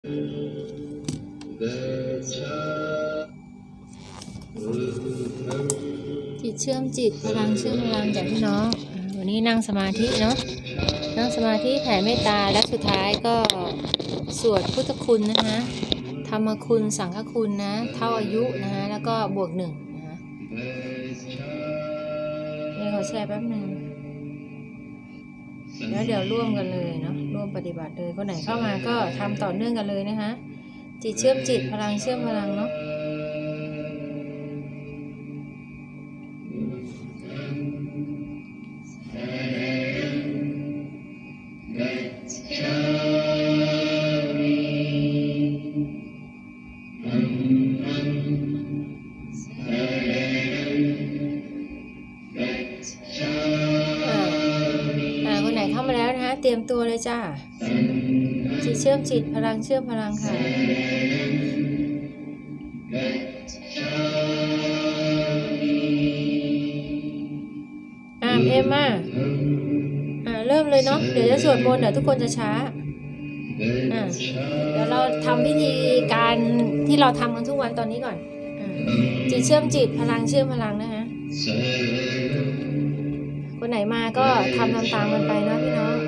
จิตเชื่อมจิตพลังเชื่อมพลังจากพี่น้องวันนี้นั่งสมาธิเนาะนั่งสมาธิแผ่เมตตาและสุดท้ายก็สวดพุทธคุณนะคะธรรมคุณสังฆคุณนะเท่าอายุนะคะแล้วก็บวก1นะคะนี่ขอแชร์แป๊บนึงแล้วเดี๋ยวร่วมกันเลยเนาะร่วมปฏิบัติเลยคนไหนเข้ามาก็ทำต่อเนื่องกันเลยนะคะจิตเชื่อมจิตพลังเชื่อมพลังเนาะคนไหนเข้ามาแล้วนะคะเตรียมตัวเลยจ้าจิตเชื่อมจิตพลังเชื่อมพลังค่ะเอ็มมาเริ่มเลยเนาะเดี๋ยวจะสวดมนต์เดี๋ยวทุกคนจะช้าเดี๋ยวเราทำพิธีการที่เราทำกันทุกวันตอนนี้ก่อนจิตเชื่อมจิตพลังเชื่อมพลังนะคะคนไหนมาก็ทำตามกันไปเนาะพี่น้อง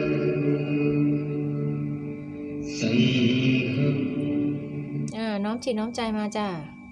น้อมจิตน้อมใจมาจ้า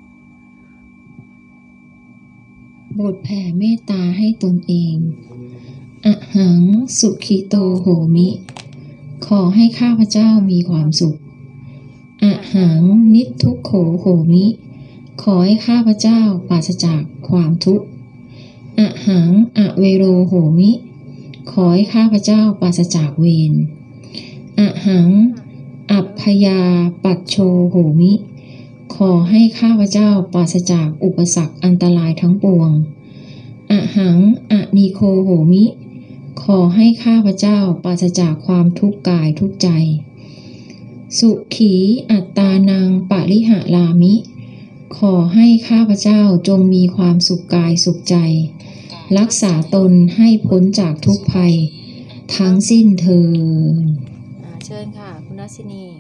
บทแผ่เมตตาให้ตนเองอะหังสุขิโตโหมิขอให้ข้าพเจ้ามีความสุขอะหังนิทุกโขโหมิขอให้ข้าพเจ้าปราศจากความทุกข์อะหังอเวโรโหมิขอให้ข้าพเจ้าปราศจากเวรอะหังอัพพยาปัจโชโหมิขอให้ข้าพเจ้าปราศจากอุปสรรคอันตรายทั้งปวงอะหังอนิโคโหมิขอให้ข้าพเจ้าปราศจากความทุกข์กายทุกข์ใจสุขีอัตตานังปริหารามิขอให้ข้าพเจ้าจงมีความสุขกายสุขใจรักษาตนให้พ้นจากทุกภัยทั้งสิ้นเถิดเชิญค่ะคุณนัสินี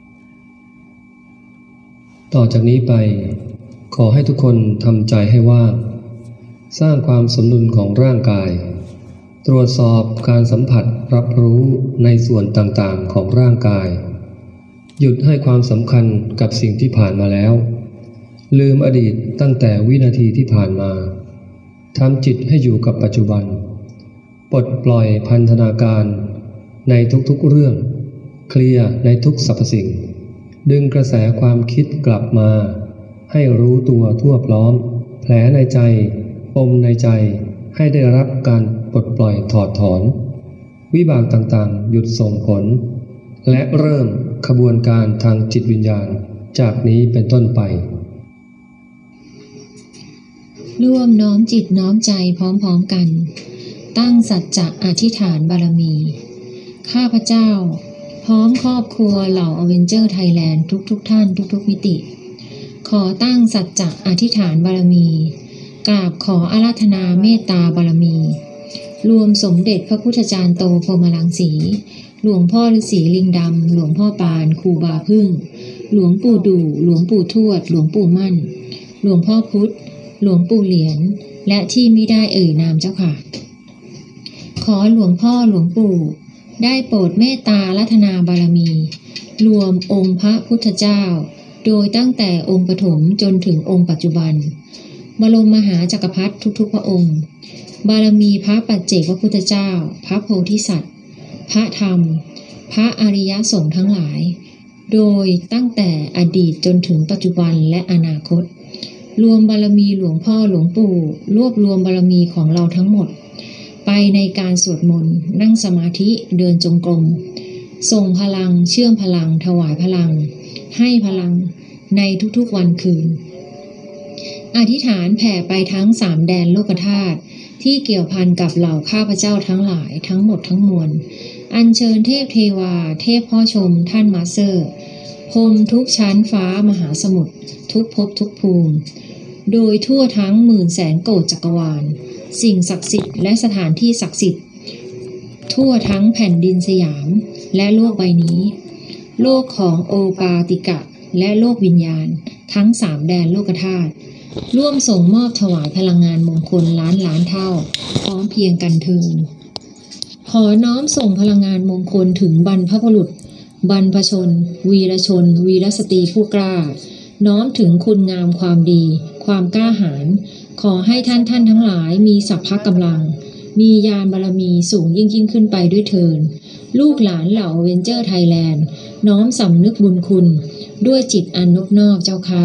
ต่อจากนี้ไปขอให้ทุกคนทำใจให้ว่างสร้างความสมดุลของร่างกายตรวจสอบการสัมผัสรับรู้ในส่วนต่างๆของร่างกายหยุดให้ความสำคัญกับสิ่งที่ผ่านมาแล้วลืมอดีตตั้งแต่วินาทีที่ผ่านมาทำจิตให้อยู่กับปัจจุบันปลดปล่อยพันธนาการในทุกๆเรื่องเคลียร์ในทุกสรรพสิ่งดึงกระแสความคิดกลับมาให้รู้ตัวทั่วพร้อมแผลในใจปมในใจให้ได้รับการปลดปล่อยถอดถอนวิบากต่างๆหยุดส่งผลและเริ่มขบวนการทางจิตวิญญาณจากนี้เป็นต้นไปร่วมน้อมจิตน้อมใจพร้อมๆกันตั้งสัจจะอธิษฐานบารมีข้าพเจ้าพร้อมครอบครัวเหล่าอเวนเจอร์ไทยแลนด์ทุกท่านทุกมิติขอตั้งสัจจะอธิษฐานบารมีกราบขออาราธนาเมตตาบารมีรวมสมเด็จพระพุทธจารย์โตพรหมรังสีหลวงพ่อฤาษีลิงดำหลวงพ่อปานครูบาพึ่งหลวงปู่ดูหลวงปู่ทวดหลวงปู่มั่นหลวงพ่อพุธหลวงปู่เหรียญและที่มิได้เอ่ยนามเจ้าค่ะขอหลวงพ่อหลวงปู่ได้โปรดเมตตาอาราธนาบารมีรวมองค์พระพุทธเจ้าโดยตั้งแต่องค์ปฐมจนถึงองค์ปัจจุบันบรมมหาจักรพรรดิทุกพระองค์บารมีพระปัจเจกพระพุทธเจ้าพระโพธิสัตว์พระธรรมพระอริยสงฆ์ทั้งหลายโดยตั้งแต่อดีตจนถึงปัจจุบันและอนาคตรวมบารมีหลวงพ่อหลวงปู่รวบรวมบารมีของเราทั้งหมดไปในการสวดมนต์นั่งสมาธิเดินจงกรมส่งพลังเชื่อมพลังถวายพลังให้พลังในทุกๆวันคืนอธิษฐานแผ่ไปทั้ง3แดนโลกธาตุที่เกี่ยวพันกับเหล่าข้าพเจ้าทั้งหลายทั้งหมดทั้งมวลอัญเชิญเทพเทวาเทพพ่อชมท่านมาสเตอร์พรหมทุกชั้นฟ้ามหาสมุทรทุกภพทุกภูมิโดยทั่วทั้ง10,000,000 โกฏจักรวาลสิ่งศักดิ์สิทธิ์และสถานที่ศักดิ์สิทธิ์ทั่วทั้งแผ่นดินสยามและโลกใบนี้โลกของโอปาติกะและโลกวิญญาณทั้ง3แดนโลกธาตุร่วมส่งมอบถวายพลังงานมงคลล้านเท่าพร้อมเพรียงกันเทินขอน้อมส่งพลังงานมงคลถึงบรรพบุรุษบรรพชนวีรชนวีรสตรีผู้กล้าน้อมถึงคุณงามความดีความกล้าหาญขอให้ท่านทั้งหลายมีสัพพะกำลังมีญาณบารมีสูงยิ่งขึ้นไปด้วยเถิดลูกหลานเหล่าเวนเจอร์ไทยแลนด์น้อมสำนึกบุญคุณด้วยจิตอันนบนอบเจ้าค่ะ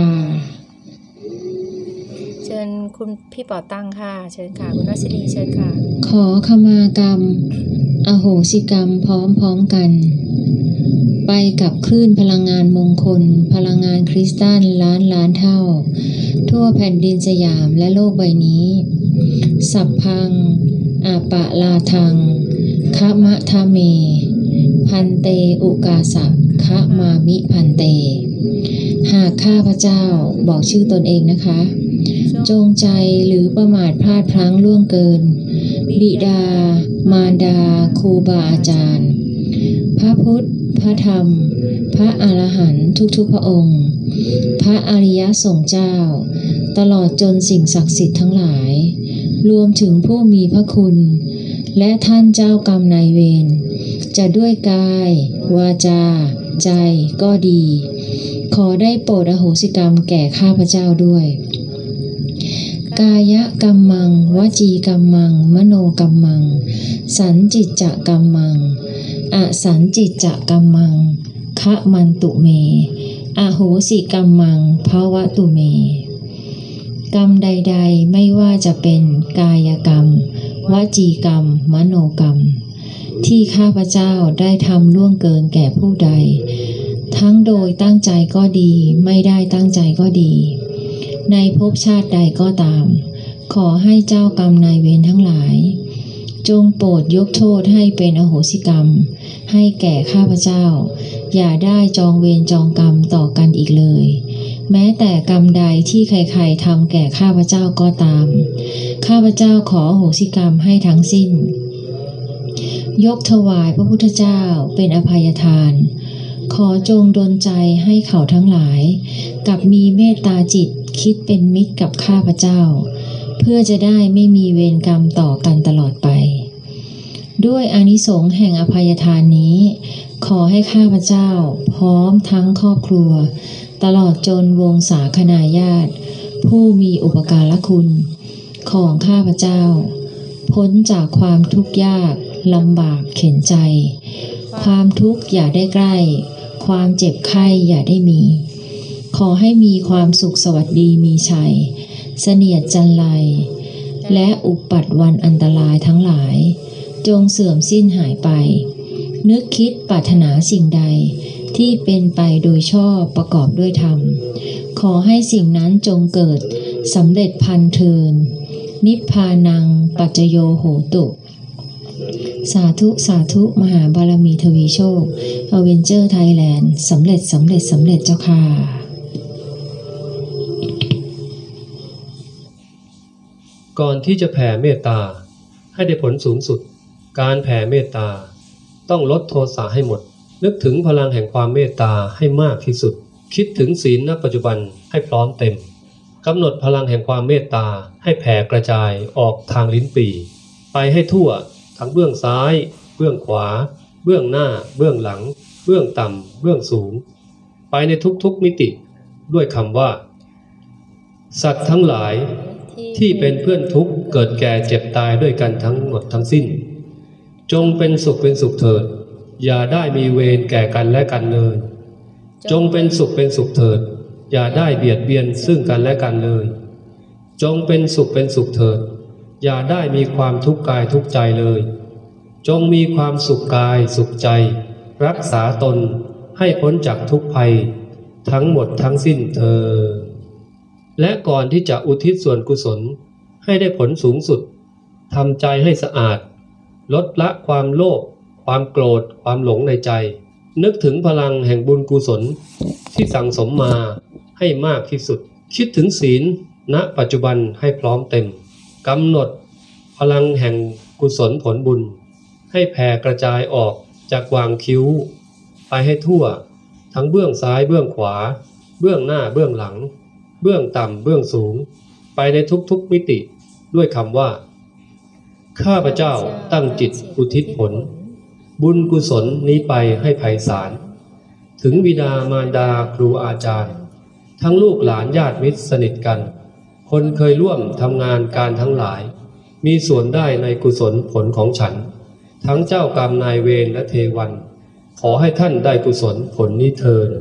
เชิญคุณพี่เป่าตังค่ะเชิญค่ะคุณวัชรีเชิญค่ะขอขมากรรมอโหสิกรรมพร้อมกันไปกับคลื่นพลังงานมงคลพลังงานคริสตัลล้านเท่าทั่วแผ่นดินสยามและโลกใบนี้สัพพังอาปะลาทังคะมะทะเมพันเตอุกาสะคะมามิพันเตหากข้าพเจ้าบอกชื่อตนเองนะคะจงใจหรือประมาทพลาดพลั้งล่วงเกินบิดามารดาครูบาอาจารย์พระพุทธพระธรรมพระอรหันต์ทุกพระองค์พระอริยสงฆ์เจ้าตลอดจนสิ่งศักดิ์สิทธิ์ทั้งหลายรวมถึงผู้มีพระคุณและท่านเจ้ากรรมนายเวรจะด้วยกายวาจาใจก็ดีขอได้โปรดอโหสิกรรมแก่ข้าพเจ้าด้วยกายกัมมังวจีกัมมังมโนกัมมังสันจิตจะกัมมังอสันจิตจะกัมมังคะมันตุเมอโหสิกัมมังภวตุเมกรรมใดๆไม่ว่าจะเป็นกายกรรมวจีกรรมมโนกรรมที่ข้าพเจ้าได้ทำล่วงเกินแก่ผู้ใดทั้งโดยตั้งใจก็ดีไม่ได้ตั้งใจก็ดีในภพชาติใดก็ตามขอให้เจ้ากรรมนายเวรทั้งหลายจงโปรดยกโทษให้เป็นอโหสิกรรมให้แก่ข้าพเจ้าอย่าได้จองเวรจองกรรมต่อกันอีกเลยแม้แต่กรรมใดที่ใครๆทำแก่ข้าพเจ้าก็ตามข้าพเจ้าขออโหสิกรรมให้ทั้งสิ้นยกถวายพระพุทธเจ้าเป็นอภัยทานขอจงดลใจให้เขาทั้งหลายกับมีเมตตาจิตคิดเป็นมิตรกับข้าพเจ้าเพื่อจะได้ไม่มีเวรกรรมต่อกันตลอดไปด้วยอานิสงส์แห่งอภัยทานนี้ขอให้ข้าพเจ้าพร้อมทั้งครอบครัวตลอดจนวงศาคณาญาติผู้มีอุปการะคุณของข้าพเจ้าพ้นจากความทุกข์ยากลำบากเข็ญใจความทุกข์อย่าได้ใกล้ความเจ็บไข้อย่าได้มีขอให้มีความสุขสวัสดีมีชัยเสนียดจันไรและอุปัตวันอันตรายทั้งหลายจงเสื่อมสิ้นหายไปนึกคิดปรารถนาสิ่งใดที่เป็นไปโดยชอบประกอบด้วยธรรมขอให้สิ่งนั้นจงเกิดสำเร็จพันเทินนิพพานังปัจจโยโหตุสาธุสาธุมหาบารมีทวีโชคอเวนเจอร์ไทยแลนด์สำเร็จเจ้าค่ะก่อนที่จะแผ่เมตตาให้ได้ผลสูงสุดการแผ่เมตตาต้องลดโทสะให้หมดนึกถึงพลังแห่งความเมตตาให้มากที่สุดคิดถึงศีลณปัจจุบันให้พร้อมเต็มกำหนดพลังแห่งความเมตตาให้แผ่กระจายออกทางลิ้นปี่ไปให้ทั่วทั้งเบื้องซ้ายเบื้องขวาเบื้องหน้าเบื้องหลังเบื้องต่ำเบื้องสูงไปในทุกๆมิติด้วยคำว่าสัตว์ทั้งหลายที่เป็นเพื่อนทุกข์เกิดแก่เจ็บตายด้วยกันทั้งหมดทั้งสิ้นจงเป็นสุขเถิดอย่าได้มีเวรแก่กันและกันเลยจงเป็นสุขเถิดอย่าได้เบียดเบียนซึ่งกันและกันเลยจงเป็นสุขเถิดอย่าได้มีความทุกข์กายทุกข์ใจเลยจงมีความสุขกายสุขใจรักษาตนให้พ้นจากทุกภัยทั้งหมดทั้งสิ้นเถิดและก่อนที่จะอุทิศส่วนกุศลให้ได้ผลสูงสุดทำใจให้สะอาดลดละความโลภความโกรธความหลงในใจนึกถึงพลังแห่งบุญกุศลที่สั่งสมมาให้มากที่สุดคิดถึงศีลณปัจจุบันให้พร้อมเต็มกำหนดพลังแห่งกุศลผลบุญให้แผ่กระจายออกจากวางคิ้วไปให้ทั่วทั้งเบื้องซ้ายเบื้องขวาเบื้องหน้าเบื้องหลังเบื้องต่ำเบื้องสูงไปในทุกๆมิติด้วยคำว่าข้าพเจ้าตั้งจิตอุทิศผลบุญกุศลนี้ไปให้ไพศาลถึงบิดามารดาครูอาจารย์ทั้งลูกหลานญาติมิตรสนิทกันคนเคยร่วมทำงานการทั้งหลายมีส่วนได้ในกุศลผลของฉันทั้งเจ้ากรรมนายเวรและเทวันขอให้ท่านได้กุศลผลนี้เถิด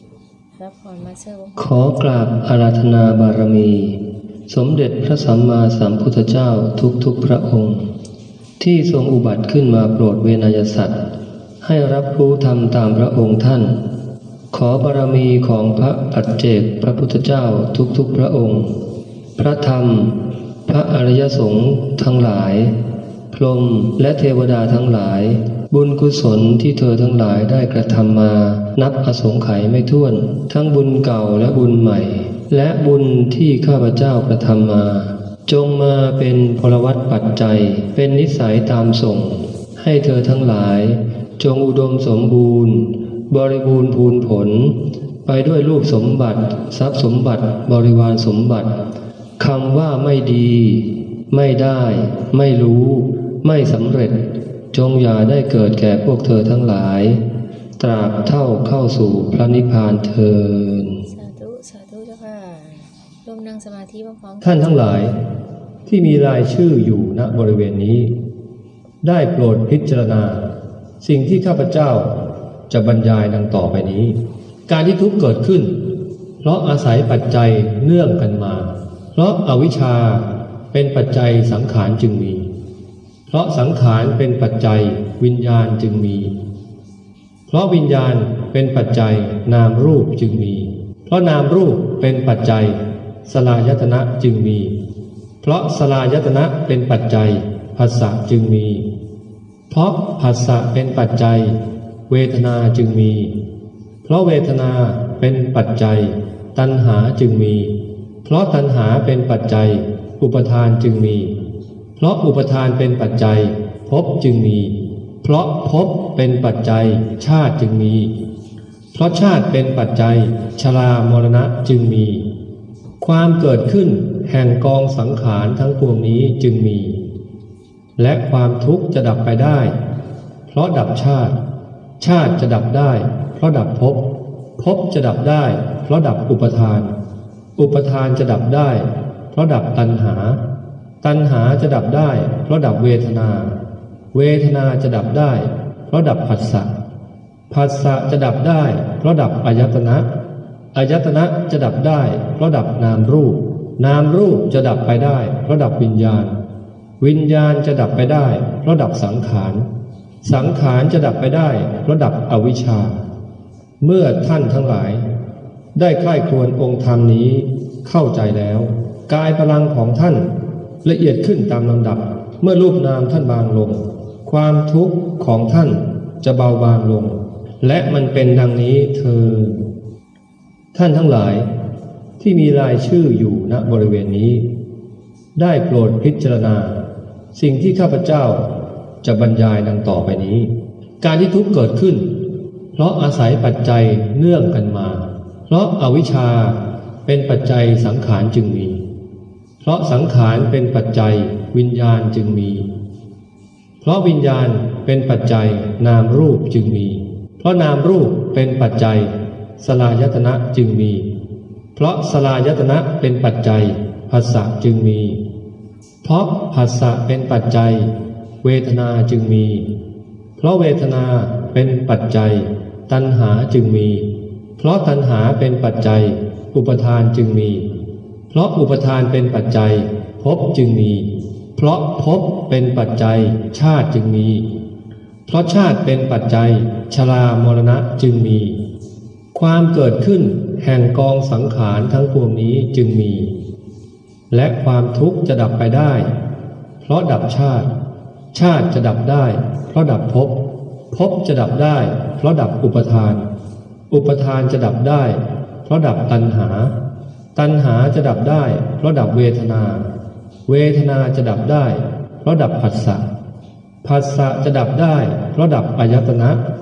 ขอกราบอาราธนาบารมี สมเด็จพระสัมมาสัมพุทธเจ้าทุกพระองค์ที่ทรงอุบัติขึ้นมาโปรดเวนยสัตว์ให้รับรู้ธรรมตามพระองค์ท่านขอบารมีของพระปัจเจกพระพุทธเจ้าทุกพระองค์พระธรรมพระอริยสงฆ์ทั้งหลายพรหมและเทวดาทั้งหลายบุญกุศลที่เธอทั้งหลายได้กระทำมานับอสงไขยไม่ถ้วนทั้งบุญเก่าและบุญใหม่และบุญที่ข้าพเจ้ากระทำมาจงมาเป็นพลวัตปัจจัยเป็นนิสัยตามส่งให้เธอทั้งหลายจงอุดมสมบูรณ์บริบูรณ์พูนผลไปด้วยรูปสมบัติทรัพย์สมบัติบริวารสมบัติคำว่าไม่ดีไม่ได้ไม่รู้ไม่สำเร็จจงอย่าได้เกิดแก่พวกเธอทั้งหลายตราบเท่าเข้าสู่พระนิพพานเถิดสาธุสาธุเจ้าค่ะร่วมนั่งสมาธิพร้อมๆท่านทั้งหลายที่มีรายชื่ออยู่ณบริเวณนี้ได้โปรดพิจารณาสิ่งที่ข้าพเจ้าจะบรรยายดังต่อไปนี้การที่ทุกข์เกิดขึ้นเพราะอาศัยปัจจัยเนื่องกันมาเพราะอวิชชาเป็นปัจจัยสังขารจึงมีเพราะสังขารเป็นปัจจัยวิญญาณจึงมีเพราะวิญญาณเป็นปัจจัยนามรูปจึงมีเพราะนามรูปเป็นปัจจัยสลายตนะจึงมีเพราะสลายตนะเป็นปัจจัยผัสสะจึงมีเพราะผัสสะเป็นปัจจัยเวทนาจึงมีเพราะเวทนาเป็นปัจจัยตัณหาจึงมีเพราะตัณหาเป็นปัจจัยอุปทานจึงมีเพราะอุปทานเป็นปัจจัยภพจึงมีเพราะภพเป็นปัจจัยชาติจึงมีเพราะชาติเป็นปัจจัยชรามรณะจึงมีความเกิดขึ้นแห่งกองสังขารทั้งปวงนี้จึงมีและความทุกข์จะดับไปได้เพราะดับชาติชาติจะดับได้เพราะดับภพภพจะดับได้เพราะดับอุปทานอุปทานจะดับได้เพราะดับตัณหาตัณหาจะดับได้เพราะดับเวทนาเวทนาจะดับได้เพราะดับผัสสะผัสสะจะดับได้เพราะดับอายตนะอายตนะจะดับได้เพราะดับนามรูปนามรูปจะดับไปได้เพราะดับวิญญาณวิญญาณจะดับไปได้เพราะดับสังขารสังขารจะดับไปได้เพราะดับอวิชชาเมื่อท่านทั้งหลายได้ใคร่ครวญองค์ธรรมนี้เข้าใจแล้วกายพลังของท่านละเอียดขึ้นตามลำดับเมื่อรูปนามท่านบางลงความทุกข์ของท่านจะเบาบางลงและมันเป็นดังนี้เถิดท่านทั้งหลายที่มีรายชื่ออยู่ณบริเวณนี้ได้โปรดพิจารณาสิ่งที่ข้าพเจ้าจะบรรยายดังต่อไปนี้การที่ทุกข์เกิดขึ้นเพราะอาศัยปัจจัยเนื่องกันมาเพราะอวิชชาเป็นปัจจัยสังขารจึงมีเพราะสังขารเป็นปัจจัยวิญญาณจึงมีเพราะวิญญาณเป็นปัจจัยนามรูปจึงมีเพราะนามรูปเป็นปัจจัยสลายตนะจึงมีเพราะสลายตนะเป็นปัจจัยผัสสะจึงมีเพราะผัสสะเป็นปัจจัยเวทนาจึงมีเพราะเวทนาเป็นปัจจัยตัณหาจึงมีเพราะตัณหาเป็นปัจจัยอุปทานจึงมีเพราะอุปทานเป็นปัจจัยภพจึงมีเพราะภพเป็นปัจจัยชาติจึงมีเพราะชาติเป็นปัจจัยชรามรณะจึงมีความเกิดขึ้นแห่งกองสังขารทั้งปวงนี้จึงมีและความทุกข์จะดับไปได้เพราะดับชาติชาติจะดับได้เพราะดับภพภพจะดับได้เพราะดับอุปทานอุปทานจะดับได้เพราะดับตัณหาตัณหาจะดับได้เพราะดับเวทนาเวทนาจะดับได้เพราะดับผัสสะผัสสะจะดับได้เพราะดับอายตนะ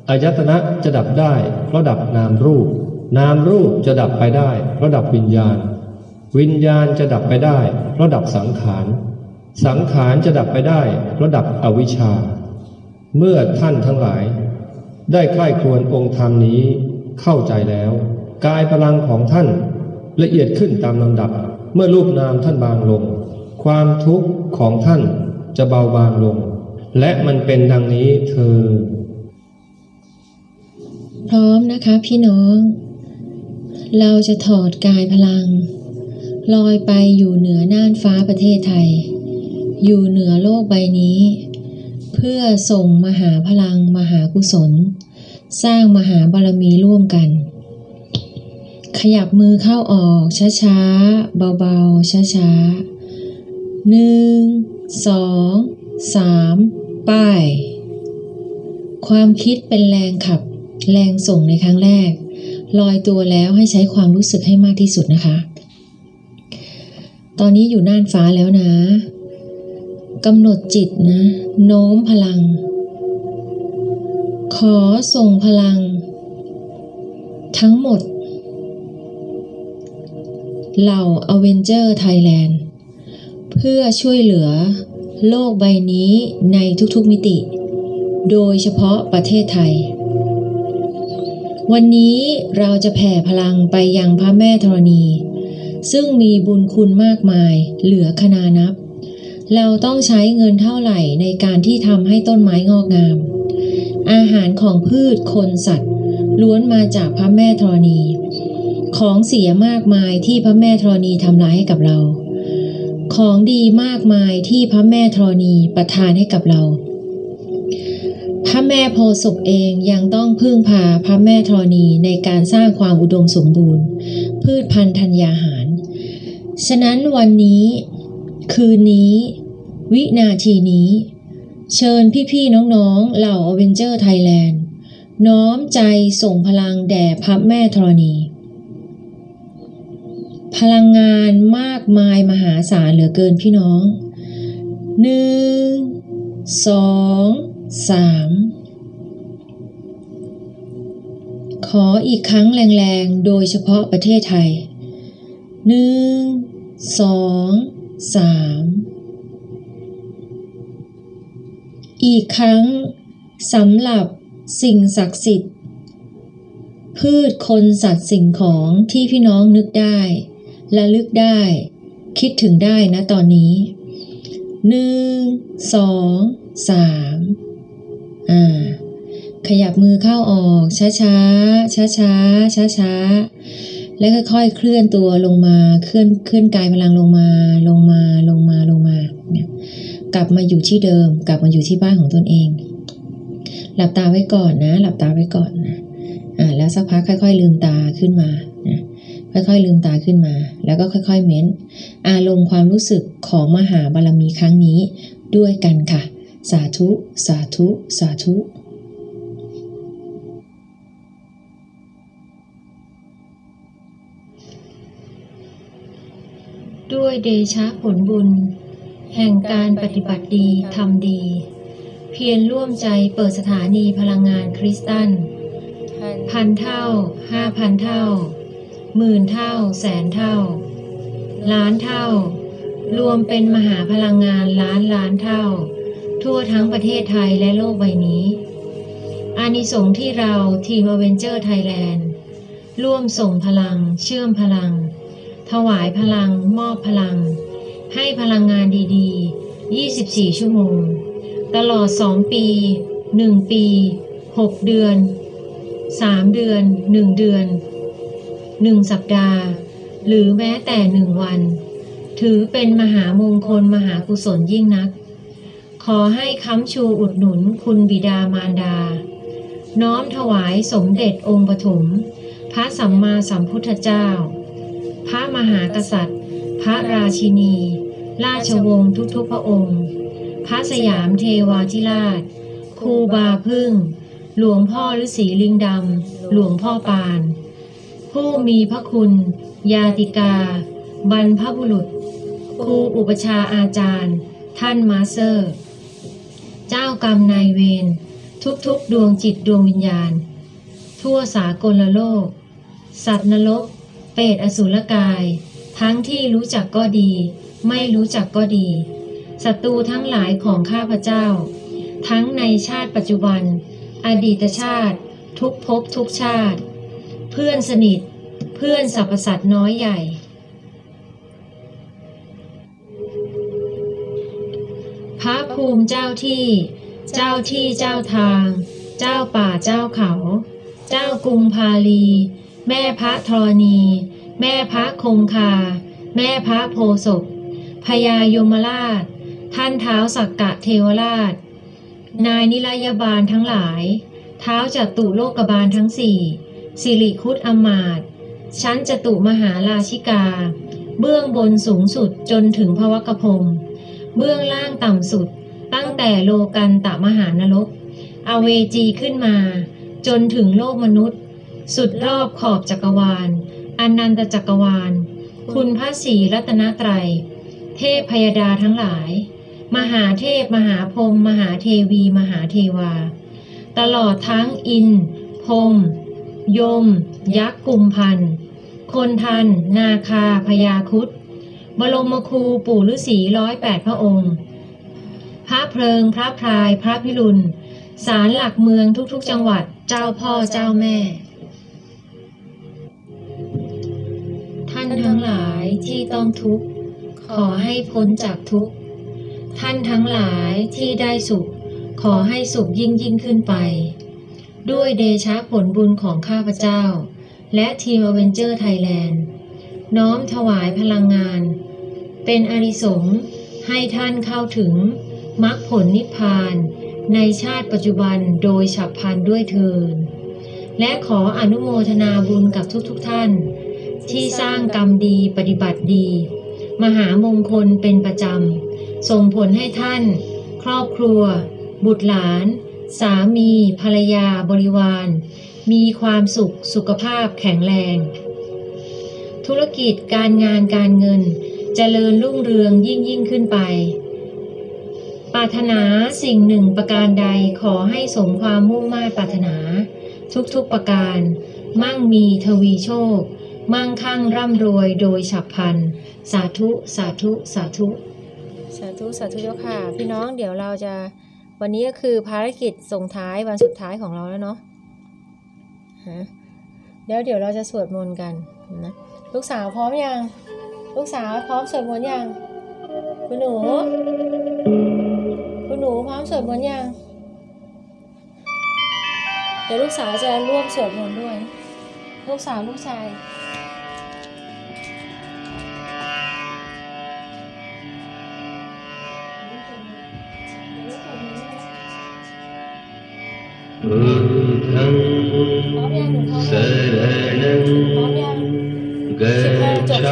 อายตนะจะดับได้เพราะดับนามรูป นามรูปจะดับไปได้เพราะดับวิญญาณ วิญญาณจะดับไปได้เพราะดับสังขาร สังขารจะดับไปได้เพราะดับอวิชชา เมื่อท่านทั้งหลายได้ใคร่ครวญองค์ธรรมนี้เข้าใจแล้วกายพลังของท่านละเอียดขึ้นตามลำดับเมื่อรูปนามท่านบางลงความทุกข์ของท่านจะเบาบางลงและมันเป็นดังนี้เธอพร้อมนะคะพี่น้องเราจะถอดกายพลังลอยไปอยู่เหนือน่านฟ้าประเทศไทยอยู่เหนือโลกใบนี้เพื่อส่งมหาพลังมหากุศลสร้างมหาบารมีร่วมกันขยับมือเข้าออกช้าๆเบาๆช้าๆ1 2 3ป้ายความคิดเป็นแรงขับแรงส่งในครั้งแรกลอยตัวแล้วให้ใช้ความรู้สึกให้มากที่สุดนะคะตอนนี้อยู่น่านฟ้าแล้วนะกำหนดจิตนะโน้มพลังขอส่งพลังทั้งหมดเหล่าอเวนเจอร์ไทยแลนด์เพื่อช่วยเหลือโลกใบนี้ในทุกๆมิติโดยเฉพาะประเทศไทยวันนี้เราจะแผ่พลังไปยังพระแม่ธรณีซึ่งมีบุญคุณมากมายเหลือคณานับเราต้องใช้เงินเท่าไหร่ในการที่ทำให้ต้นไม้งอกงามอาหารของพืชคนสัตว์ล้วนมาจากพระแม่ธรณีของเสียมากมายที่พระแม่ธรณีทำร้ายให้กับเราของดีมากมายที่พระแม่ธรณีประทานให้กับเราพระแม่โพธิ์ศพเองยังต้องพึ่งพาพระแม่ธรณีในการสร้างความอุดมสมบูรณ์พืชพันธุ์ธัญญาหารฉะนั้นวันนี้คืนนี้วินาทีนี้เชิญพี่ๆน้องๆเหล่าอเวนเจอร์ไทยแลนด์น้อมใจส่งพลังแด่พระแม่ธรณีพลังงานมากมายมหาศาลเหลือเกินพี่น้อง1 2 3ขออีกครั้งแรงๆโดยเฉพาะประเทศไทย1 2 3อีกครั้งสำหรับสิ่งศักดิ์สิทธิ์พืชคนสัตว์สิ่งของที่พี่น้องนึกได้ระลึกได้คิดถึงได้นะตอนนี้1 2 3ขยับมือเข้าออกช้าๆช้าๆช้าๆและค่อยๆเคลื่อนตัวลงมาเคลื่อนกายพลังลงมาเนี่ยกลับมาอยู่ที่เดิมกลับมาอยู่ที่บ้านของตนเองหลับตาไว้ก่อนนะแล้วสักพักค่อยๆลืมตาขึ้นมานะค่อยๆลืมตาขึ้นมาแล้วก็ค่อยๆเม้นอารมณ์ความรู้สึกของมหาบารมีครั้งนี้ด้วยกันค่ะสาธุสาธุสาธุด้วยเดชะผลบุญแห่งการปฏิบัติดีทำดีเพียรร่วมใจเปิดสถานีพลังงานคริสตัล1,000 เท่า 5,000 เท่า10,000 เท่าแสนเท่าล้านเท่ารวมเป็นมหาพลังงานล้านเท่าทั่วทั้งประเทศไทยและโลกใบนี้อานิสงส์ที่เราทีมอเวนเจอร์ไทยแลนด์ร่วมส่งพลังเชื่อมพลังถวายพลังมอบพลังให้พลังงานดีๆ24 ชั่วโมงตลอด2 ปี1 ปี6 เดือน3 เดือน1 เดือน1 สัปดาห์หรือแม้แต่1 วันถือเป็นมหามงคลมหากุศลยิ่งนักขอให้ค้ำชูอุดหนุนคุณบิดามารดาน้อมถวายสมเด็จองค์ปฐมพระสัมมาสัมพุทธเจ้าพระมหากษัตริย์พระราชินีราชวงศ์ทุกๆพระองค์พระสยามเทวาธิราชครูบาพึ่งหลวงพ่อฤาษีลิงดำหลวงพ่อปานผู้มีพระคุณญาติกาบรรพบุรุษครูอุปชาอาจารย์ท่านมาสเตอร์เจ้ากรรมนายเวรทุกๆดวงจิตดวงวิญญาณทั่วสากลโลกสัตว์นรกเปรตอสุรกายทั้งที่รู้จักก็ดีไม่รู้จักก็ดีศัตรูทั้งหลายของข้าพเจ้าทั้งในชาติปัจจุบันอดีตชาติทุกภพทุกชาติเพื่อนสนิทเพื่อนสรรพสัตว์น้อยใหญ่พระภูมิเจ้าที่เจ้าทางเจ้าป่าเจ้าเขาเจ้ากรุงพาลีแม่พระธรณีแม่พระคงคาแม่พระโพธิ์ศพพญายมราชท่านเท้าสักกะเทวราชนายนิรยบาลทั้งหลายเท้าจัตุโลกบาลทั้งสี่สิริคุตอมาตย์ชั้นจตุมหาราชิกาเบื้องบนสูงสุดจนถึงภวกพรหมเบื้องล่างต่ำสุดตั้งแต่โลกันตมหานรกอเวจีขึ้นมาจนถึงโลกมนุษย์สุดรอบขอบจักรวาลอนันตจักรวาลคุณพระศรีรัตนตรัยเทพพยดาทั้งหลายมหาเทพมหาพรหมมหาเทวีมหาเทวาตลอดทั้งอินทร์พรหมยมยักษ์กุมพันธ์คนทันนาคาพญาครุฑบรมครูปู่ฤาษี108 พระองค์พระเพลิงพระพรายพระพิรุณศาลหลักเมืองทุกๆจังหวัดเจ้าพ่อเจ้าแม่ท่านทั้งหลายที่ต้องทุกข์ขอให้พ้นจากทุกข์ท่านทั้งหลายที่ได้สุขขอให้สุขยิ่งขึ้นไปด้วยเดชะผลบุญของข้าพเจ้าและทีมอเวนเจอร์ไทยแลนด์น้อมถวายพลังงานเป็นอานิสงส์ให้ท่านเข้าถึงมรรคผลนิพพานในชาติปัจจุบันโดยฉับพลันด้วยเถิดและขออนุโมทนาบุญกับทุกท่านที่สร้างกรรมดีปฏิบัติดีมหามงคลเป็นประจำส่งผลให้ท่านครอบครัวบุตรหลานสามีภรรยาบริวารมีความสุขสุขภาพแข็งแรงธุรกิจการงานการเงินเจริญรุ่งเรืองยิ่งขึ้นไปปรารถนาสิ่งหนึ่งประการใดขอให้สมความมุ่งมา่ปรารถนาทุกประการมั่งมีทวีโชคมั่งคั่งร่ำรวยโดยฉับพลันสาธุสาธุสาธุสาธุเจ้าค่ะพี่น้องเดี๋ยวเราจะวันนี้ก็คือภารกิจส่งท้ายวันสุดท้ายของเราแล้วเนาะเดี๋ยวเราจะสวดมนต์กันนะลูกสาวพร้อมยังลูกสาวพร้อมสวดมนต์ยังคุณหนูพร้อมสวดมนต์ยังเดี๋ยวลูกสาวจะร่วมสวดมนต์ด้วยลูกสาวลูกชายบุธังสรณังกัจฉา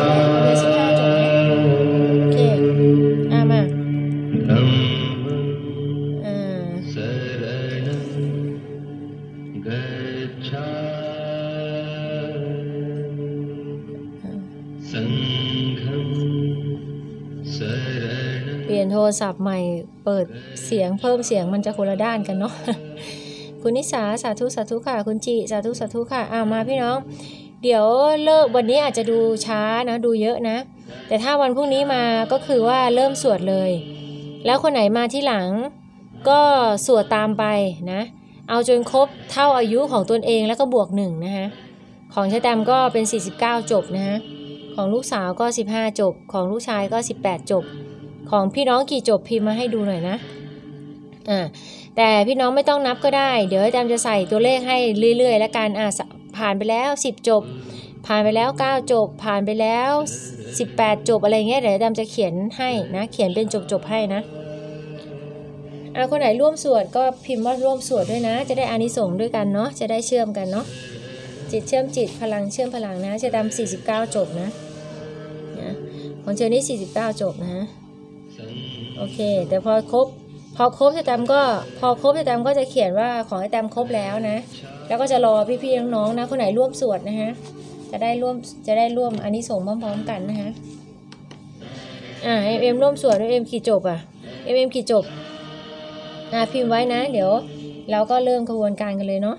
มาธัมมังสรณังกัจฉาสังฆังสรณังเปลี่ยนโทรศัพท์ใหม่เปิดเสียงเพิ่มเสียงมันจะคนละด้านกันเนาะคุณนิสาสาธุค่ะคุณจิสาธุค่ะมาพี่น้องเดี๋ยวเลิกวันนี้อาจจะดูช้านะดูเยอะนะแต่ถ้าวันพรุ่งนี้มาก็คือว่าเริ่มสวดเลยแล้วคนไหนมาที่หลังก็สวดตามไปนะเอาจนครบเท่าอายุของตนเองแล้วก็บวก1นะคะของชะแตมก็เป็น49จบนะฮะของลูกสาวก็15จบของลูกชายก็18จบของพี่น้องกี่จบพิมพ์มาให้ดูหน่อยนะแต่พี่น้องไม่ต้องนับก็ได้เดี๋ยวอาจารย์จะใส่ตัวเลขให้เรื่อยๆแล้วกันผ่านไปแล้ว10จบผ่านไปแล้ว9จบผ่านไปแล้ว18จบอะไรเงี้ยเดี๋ยวอาจารย์จะเขียนให้นะเขียนเป็นจบให้นะคนไหนร่วมสวดก็พิมพ์ว่าร่วมสวดด้วยนะจะได้อานิสงส์ด้วยกันเนาะจะได้เชื่อมกันเนาะจิตเชื่อมจิตพลังเชื่อมพลังนะจะทำ49จบนะของเชอนี่49จบนะโอเคแต่พอครบไอ้แตมก็จะเขียนว่าของไอ้แตมครบแล้วนะแล้วก็จะรอพี่ๆน้องๆนะคนไหนร่วมสวดนะฮะจะได้ร่วมอานิสงส์พร้อมๆกันนะฮะร่วมสวดด้วยกี่จบเอ็มกี่จบพิมพ์ไว้นะเดี๋ยวเราก็เริ่มกระบวนการกันเลยเนาะ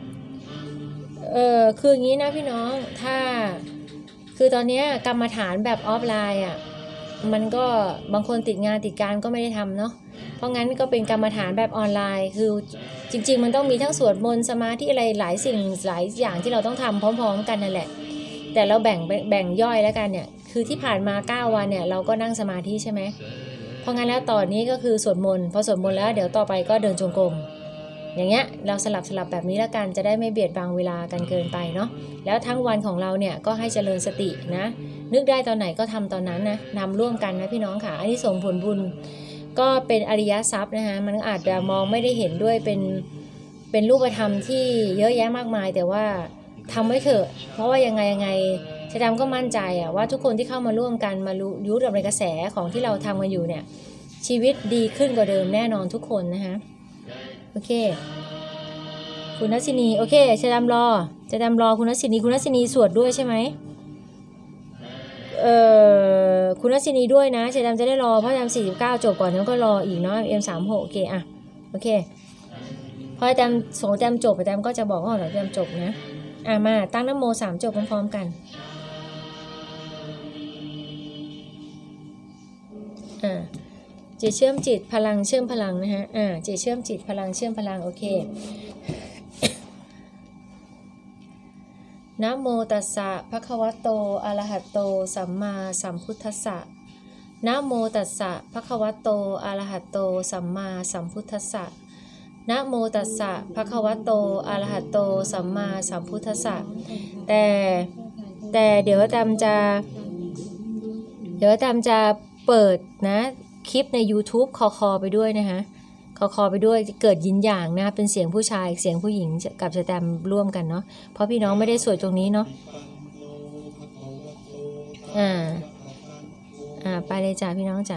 คืออย่างนี้นะพี่น้องถ้าคือตอนนี้กรรมฐานแบบออฟไลน์อ่ะมันก็บางคนติดงานติดการก็ไม่ได้ทำเนาะเพราะงั้นก็เป็นกรรมฐานแบบออนไลน์คือจริงๆมันต้องมีทั้งสวดมนต์สมาธิอะไรหลายสิ่งหลายอย่างที่เราต้องทำพร้อมๆกันนั่นแหละแต่เราแบ่งย่อยแล้วกันเนี่ยคือที่ผ่านมา9วันเนี่ยเราก็นั่งสมาธิใช่ไหมเพราะงั้นแล้วตอนนี้ก็คือสวดมนต์พอสวดมนต์แล้วเดี๋ยวต่อไปก็เดินจงกรมอย่างเงี้ยเราสลับแบบนี้แล้วกันจะได้ไม่เบียดบังเวลากันเกินไปเนาะแล้วทั้งวันของเราเนี่ยก็ให้เจริญสตินะนึกได้ตอนไหนก็ทำตอนนั้นนะทำร่วมกันนะพี่น้องค่ะอันนี้ส่งผลบุญก็เป็นอริยทรัพย์นะคะมันอาจจะมองไม่ได้เห็นด้วยเป็นรูปธรรมที่เยอะแยะมากมายแต่ว่าทำไว้เถอะเพราะว่ายังไงชาดำก็มั่นใจว่าทุกคนที่เข้ามาร่วมกันมารู้กับในกระแสของที่เราทำกันอยู่เนี่ยชีวิตดีขึ้นกว่าเดิมแน่นอนทุกคนนะคะโอเคคุณนัชนีโอเคชาดำรอคุณนัชนีสวดด้วยใช่ไหมคุณนัชนีด้วยนะชาดำจะได้รอเพราะชาดำ49จบก่อนแล้วก็รออีกเนาะ M36 โอเคอ่ะโอเคพอชาดำส่งชาดำจบชาดำก็จะบอกว่าเราชาดำจบนะมาตั้งนะโม3จบพร้อมๆกันจิตเชื่อมจิตพลังเชื่อมพลังนะฮะจิตเชื่อมจิตพลังเชื่อมพลังโอเคนะโมตัสสะภะคะวะโตอะระหะโตสัมมาสัมพุทธัสสะนะโมตัสสะภะคะวะโตอะระหะโตสัมมาสัมพุทธัสสะนะโมตัสสะภะคะวะโตอะระหะโตสัมมาสัมพุทธัสสะแต่เดี๋ยวตามจะเปิดนะคลิปใน YouTube คอไปด้วยนะคะคอไปด้วยเกิดยินอย่างนะเป็นเสียงผู้ชายเสียงผู้หญิงกับสแตมป์ร่วมกันเนาะเพราะพี่น้องไม่ได้สวดตรงนี้เนาะไปเลยจ้าพี่น้องจ๋า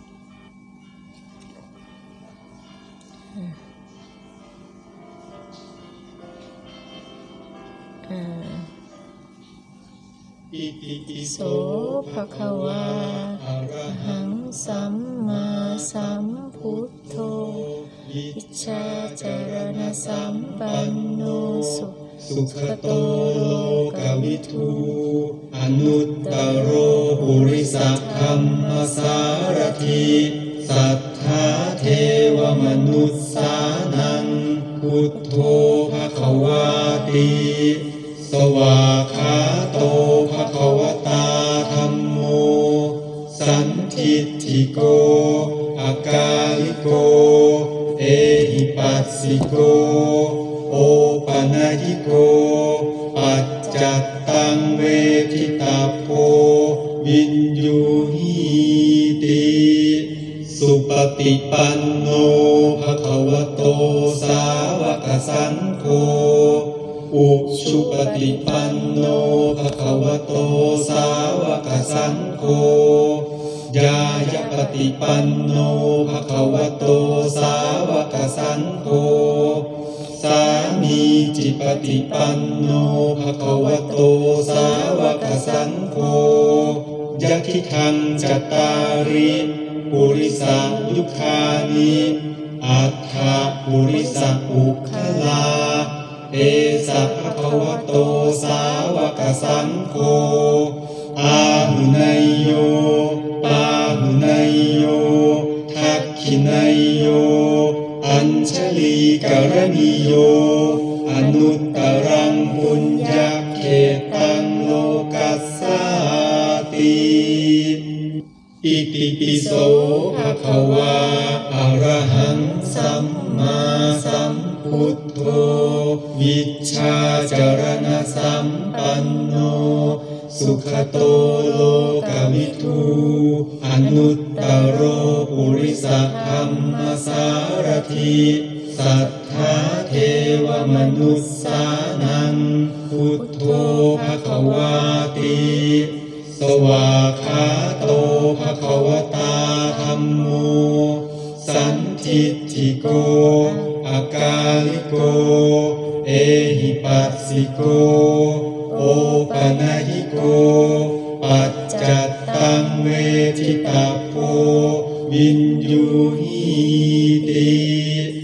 โสภะคะวาอะระหังสัมมาสัมพุทโธวิชชาจารณสัมปันโนสุขโตโลกวิทูอนุตตโรปุริสธัมมสารถิสัทธาเทวมนุสสานังพุทโธภควาติสวากขาโตภควตาธัมโมสันทิฏฐิโกอากาลิโกเอหิปัสสิโกโอปนัญิโกปัจจัตตังเวทิตาโพวินยูหิติสุปฏิปันโนภควโตสาวกสังโฆอุชุปฏิปันโนภควโตสาวกสังโฆญายปฏิปันโนภควโตสาวกสังโฆสามีจิปฏิปันโนภควโตสาวกสังโฆยัคขิทังจัตตาริปุริสายุคานิอัฏฐปุริสอุคคลาเอสัพพะวะโตสาวกสังโฆอาหุนายโยปาหุนายโยทักขินายโยอัญชลีกรณีโยอนุตตรังปุญญเขตังโลกัสสาติอิติปิโสภะคะวาอะระหังสัมมาสัมพุทโธวิชชาจารณสัมปันโนสุขโตโลกวิทูอนุตตโรปุริสธัมมสารถิสัทธาเทวมนุสสานังพุทโธภควาติสวากขาโตภควตาธัมโมสันทิฏฐิโกอากาลิโกเอหิปัสสิโกโอปนัญิโกปัจจัตตังเวทิตาโพวินยูหิติส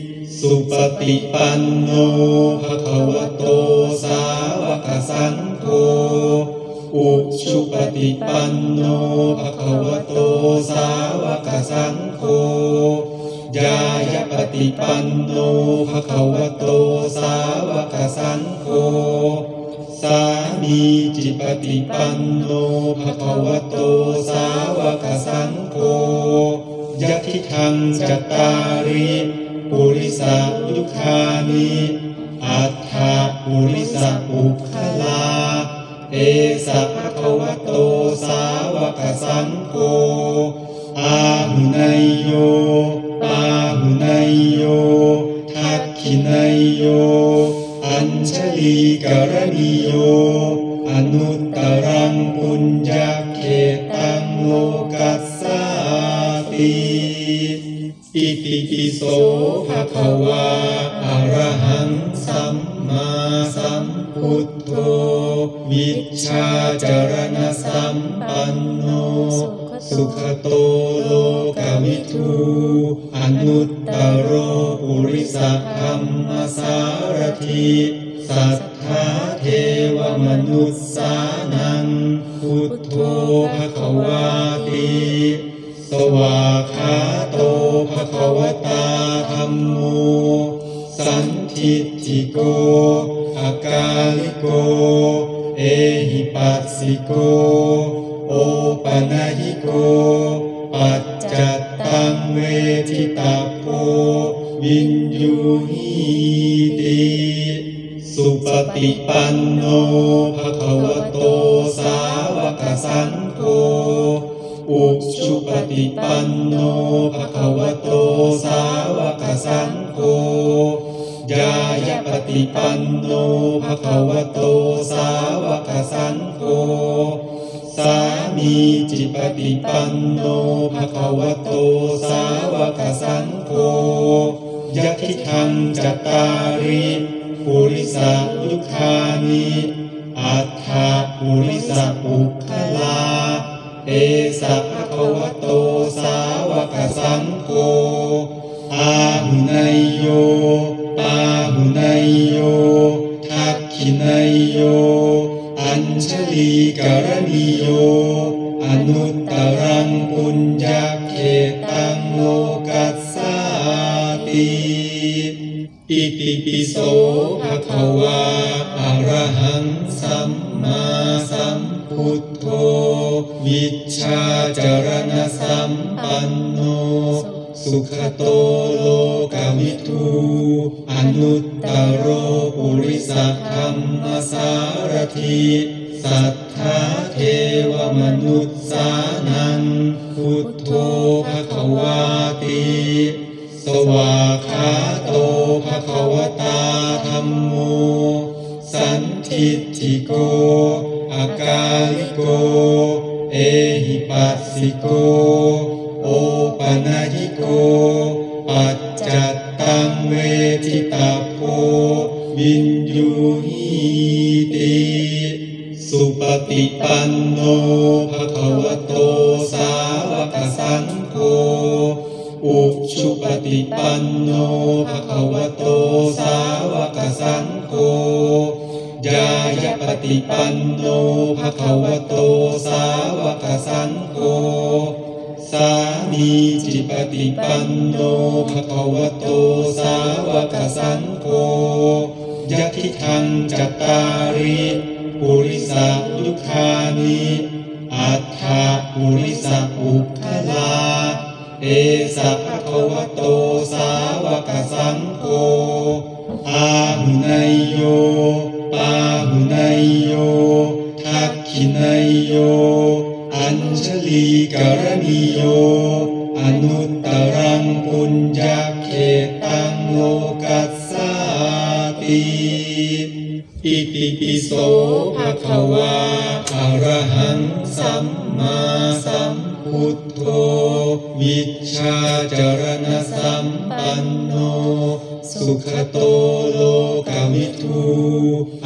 สุปฏิปันโนภควโตสาวกสังโฆอุชุปฏิปันโนภควโตสาวกสังโฆญายปฏิปันโนภควโตสาวกสังโฆสามีจิปฏิปันโนภควโตสาวกสังโฆยะทิทังจัตตาริปุริสายุคานิอัฏฐปุริสปุคลาเอสะภควโตสาวกสังโฆอาหุนัยโยปาหุนัยโยทักขินัยโยอัญชลีกรณีโยอนุตตรังปุญญเขตังโลกัสสาติอิติปิโสภะคะวาอะระหังสัมมาสัมพุทโธวิชชาจารณสัมปันโนสุขโตโลกวิทูอนุตตโรปุริสธรรมสารถิสัทธาเทวมนุสสานังพุทโธภควาติสวากขาโตภควตาธัมโมสันทิฏฐิโกอากาลิโกเอหิปัสสิโกโอปนัยโกปัจจัตตังเวทิตาโพวินยูหิติสุปฏิปันโนภควโตสาวกสังโฆอุชุปฏิปันโนภควโตสาวกสังโฆญายปฏิปันโนภควโตสาวกสังโฆสามีจิปฏิปันโนภควโตสาวกสังโฆยะทิทังจัตตาริปุริสายุคานิอัฏฐปุริสปุคลาเอสะภควโตสาวกสังโฆอาหุนัยโยปาหุนัยโยทักขินัยโยอัญชลีกรณีโยอนุตตรังปุญญเขตังโลกัสสาติอิติปิโสภะคะวาอะระหังสัมมาสัมพุทโธวิชชาจารณสัมปันโนสุขโตโลกวิทูอนุตตโรปุริสธรรมสารถิสัทธาเทวมนุสสานังพุทโธภควาติสวากขาโตภควตาธัมโมสันทิฏฐิโกอากาลิโกเอหิปัสสิโกโอปนัยโกปัจจัตตังเวทิตาโพวินยูหิติสุปฏิปันโนภควโตสาวกสังโฆอุชุปฏิปันโนภควโตสาวกสังโฆญายปฏิปันโนภควโตสาวกสังโฆสามีจิปฏิปันโนภควโตสาวกสังโฆยะทิทังจัตตาริปุริสายุคานิอัฏฐปุริสปุคลาเอสะภควโตสาวกสังโฆอาหุนัยโยปาหุนัยโยทักขินัยโยอัญชลีกรณีโยอนุตตรังปุญญเขตังโลกัสสาติอิติปิโสภะคะวาอะระหังสัมมาสัมพุทโธวิชชาจารณสัมปันโนสุขโตโลกวิทูอ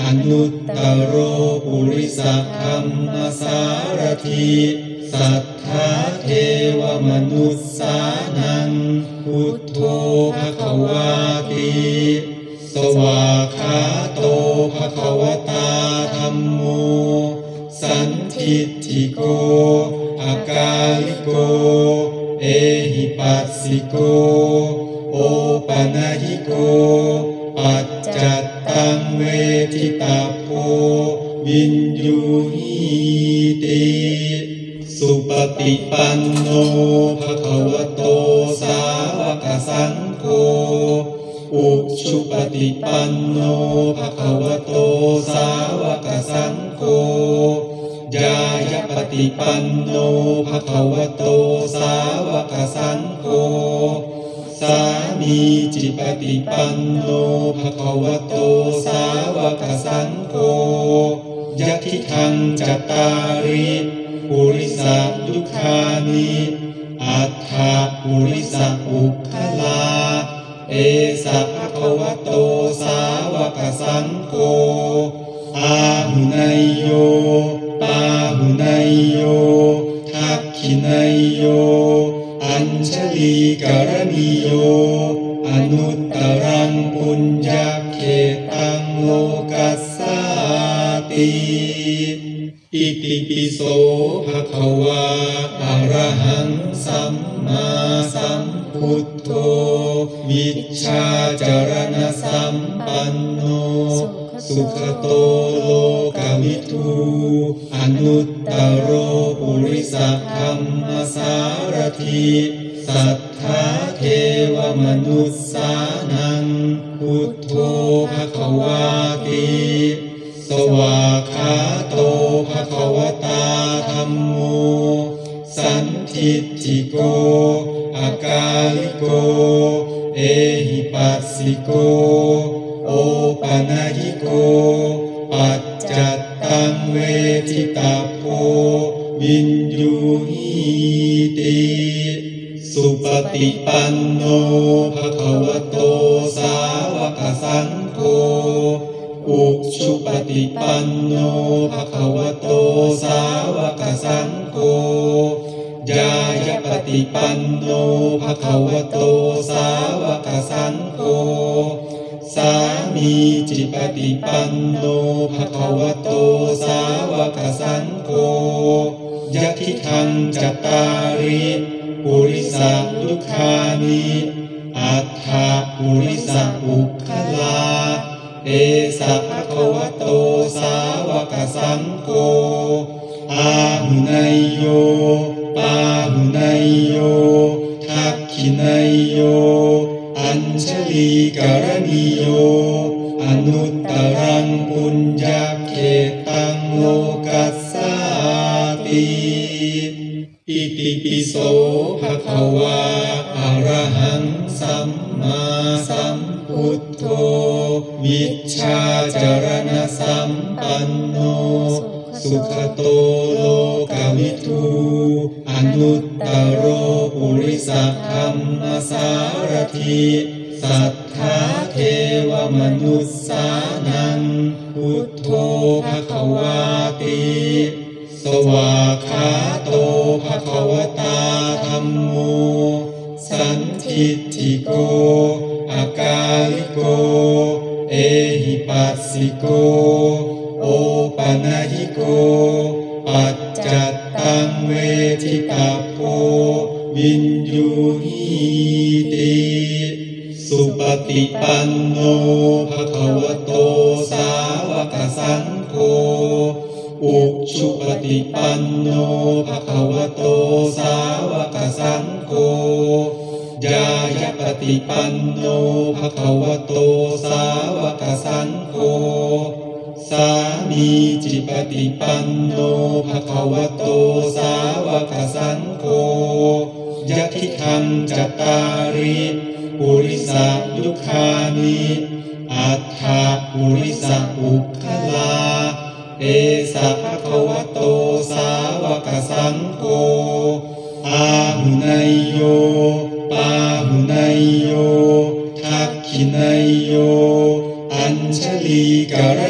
นุตตโรปุริสธรรมสารถิสัทธาเทวมนุสสานังพุทโธภควาติสวากขาโตภควตาธัมโมสันทิฏฐิโกอากาลิโกเอหิปัสสิโกโอปนัญิโกปัจจัตตังเวทิตาโพวินยูหิติสุปฏิปันโนภควโตสาวกสังโฆอุชุปฏิปันโนภควโตสาวกสังโฆญายปฏิปันโนภควโตสาวกสังโฆสามีจิปฏิปันโนภควโตสาวกสังโฆยะทิทังจัตตาริปุริสยุคานิอัฏฐปุริสอุคคลาเอสะภควโตสาวกสังโฆอาหุนายโยปาหุนายโยทักขินายโยอัญชลีกรณีโยอนุตตรังปุญญเขตังโลกัสสาติอิติปิโสภะคะวาอะระหังสัมมาสัมพุทโธวิชชาจารณสัมปันโนสุขโตโลกวิทูอนุตตโรปุริสธรรมสารถิสัทธาเทวมนุสสานังพุทโธภควาติสวากขาโตภควตาธัมโมสันทิฏฐิโกอากาลิโกเอหิปัสสิโกโอปนัญิโกปัจจัตตังเวทิตาโพวินยูหิติสุปฏิปันโนภควโตสาวกสังโฆอุชุปฏิปันโนภควโตสาวกสังโฆญายปฏิปันโนภควโตสาวกสังโฆสามีจิปฏิปันโนภควโตสาวกสังโฆยะทิทังจัตตาริปุริสยุคานิอัฏฐปุริสอุคคลาเอสะภควโตสาวกสังโฆอาหุนายโยปาหุนายโยทักขินายโยอัญชลีกรณีโยอนุตตรังปุญญเขตังโลกัสสาติอิติปิโสภะคะวาอะระหังสัมมาสัมพุทโธวิชชาจารณสัมปันโนสุขโตโลกวิทูอนุตตโรปุริสธรรมสารถิสัทธาเทวมนุสสานังพุทโธภควาติสวากขาโตภควตาธัมโมสันทิฏฐิโกอากาลิโกเอหิปัสสิโกโอปนัญิโกปัจจัตตังเวทิตาโพวินยูหิติสุปฏิปันโนภควโตสาวกสังโฆอุชุปฏิปันโนภควโตสาวกสังโฆญายปฏิปันโนภควโตสาวกสังโฆสามีจิปฏิปันโนภควโตสาวกสังโฆยะทิทังจัตตาริปุริสยุคานิอัฏฐปุริสอุคคลาเอสะภควโตสาวกสังโฆอาหุนายโยปาหุนายโยทักขินายโยอัญชลีกรณีโย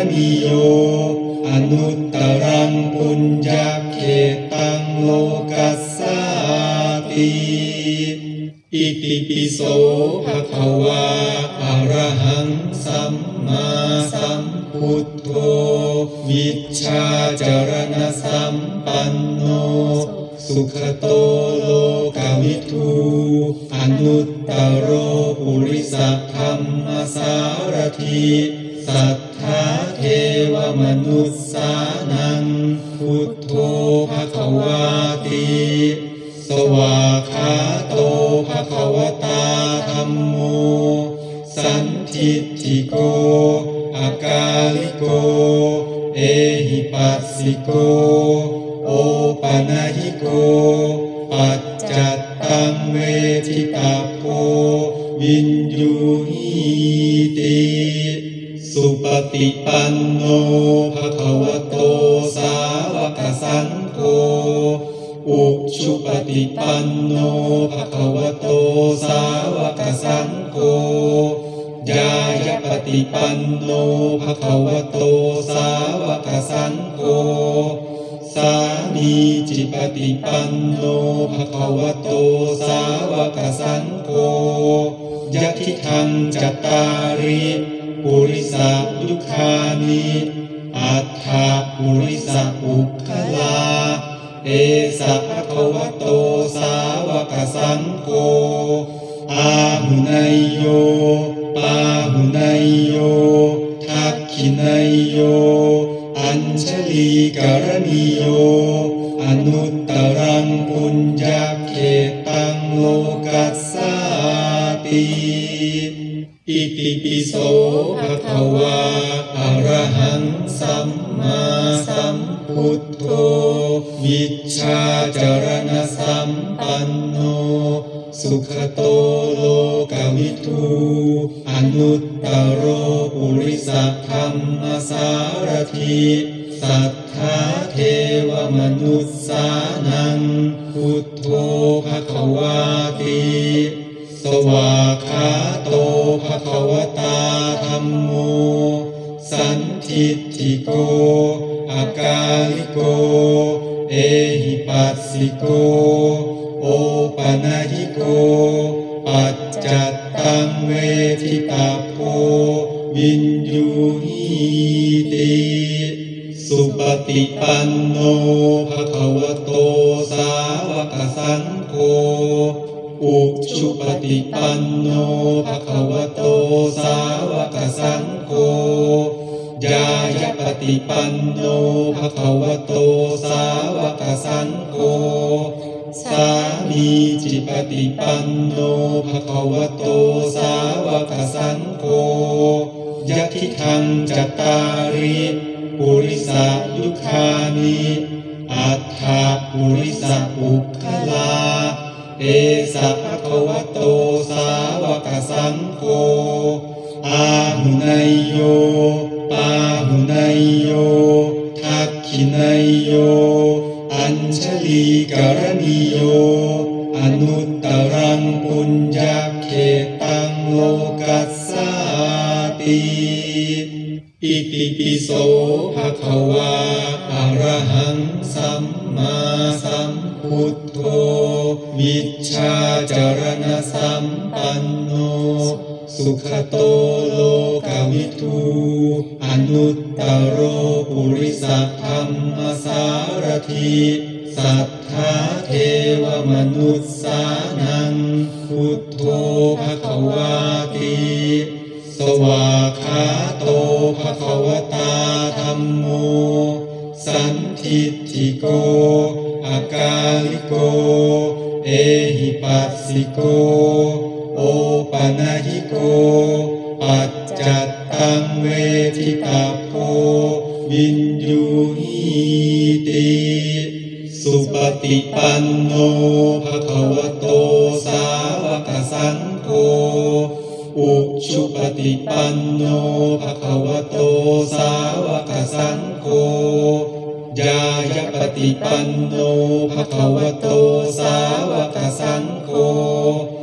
โยอนุตตรังปุญญเขตังโลกัสสาติอิติปิโสภะคะวาอะระหังสัมมาสัมพุทโธวิชชาจรณะสัมปันโนสุขโตโลกวิทูอนุตตโรปุริสธรรมสารถิสัทธาเทวมนุสสานังพุทโธภควาติสวากขาโตภควตาธัมโมสันทิฏฐิโกอากาลิโกเอหิปัสสิโกโอปนะหิโกปัจจัตตังเวทิตาโพวินยูหิติสุปฏิปันโนภควโตสาวกสังโฆอุชุปฏิปันโนภควโตสาวกสังโฆญายปฏิปันโนภควโตสาวกสังโฆสามีจิปฏิปันโนภควโตสาวกสังโฆยะทิทังจัตตาริปุริสยุคานิอัฏฐปุริสอุคคลาเอสะภควโตสาวกสังโฆอาหุนัยโยปาหุนัยโยทักขินัยโยอัญชลีกรณีโยอนุตตรังปุญญเขตังโลกัสสาติอิติปิโสภะคะวาอะระหังสัมมาสัมพุทโธวิชชาจรณะสัมปันโนสุขโตโลกวิทูอนุตตโรปุริสธรรมสารถิสัทธาเทวมนุสสานังพุทโธภควาติสวากขาโตภควตาธัมโมสันทิฏฐิโกอากาลิโกเอหิปัสสิโกโอปนะหิโกปัจจัตตังเวทิตาโพวินยูหิติสุปฏิปันโนภควโตสาวกสังโฆอุชุปฏิปันโนภควโตสาวกสังโฆญายปฏิปันโนภควโตสาวกสังโฆสามีจิปฏิปันโนภควโตสาวกสังโฆยะทิทังจัตตาริปุริสยุคานิอัฏฐปุริสอุคคลาเอสะภควโตสาวกสังโฆอาหุนัยโยปาหุนัยโยทักขินัยโยอัญชลีกรณีโยอนุตตรังปุญญเขตังโลกัสสาติอิติปิโสภะคะวาอะระหังสัมมาสัมพุทโธวิชชาจรณะสัมปันโนสุขโตโลกวิทูอนุตตโรปุริสธรรมสารถิสัทธาเทวมนุสสานังพุทโธภควาติสวากขาโตภควตาธัมโมสันทิฏฐิโกอากาลิโกเอหิปัสสิโกโอปนะหิโกปัจจัตตังเวทิตาโพวินยูหิติสุปฏิปันโนภควโตสาวกสังโฆอุชุปฏิปันโนภควโตสาวกสังโฆญายปฏิปันโนภควโตสาวกสังโฆส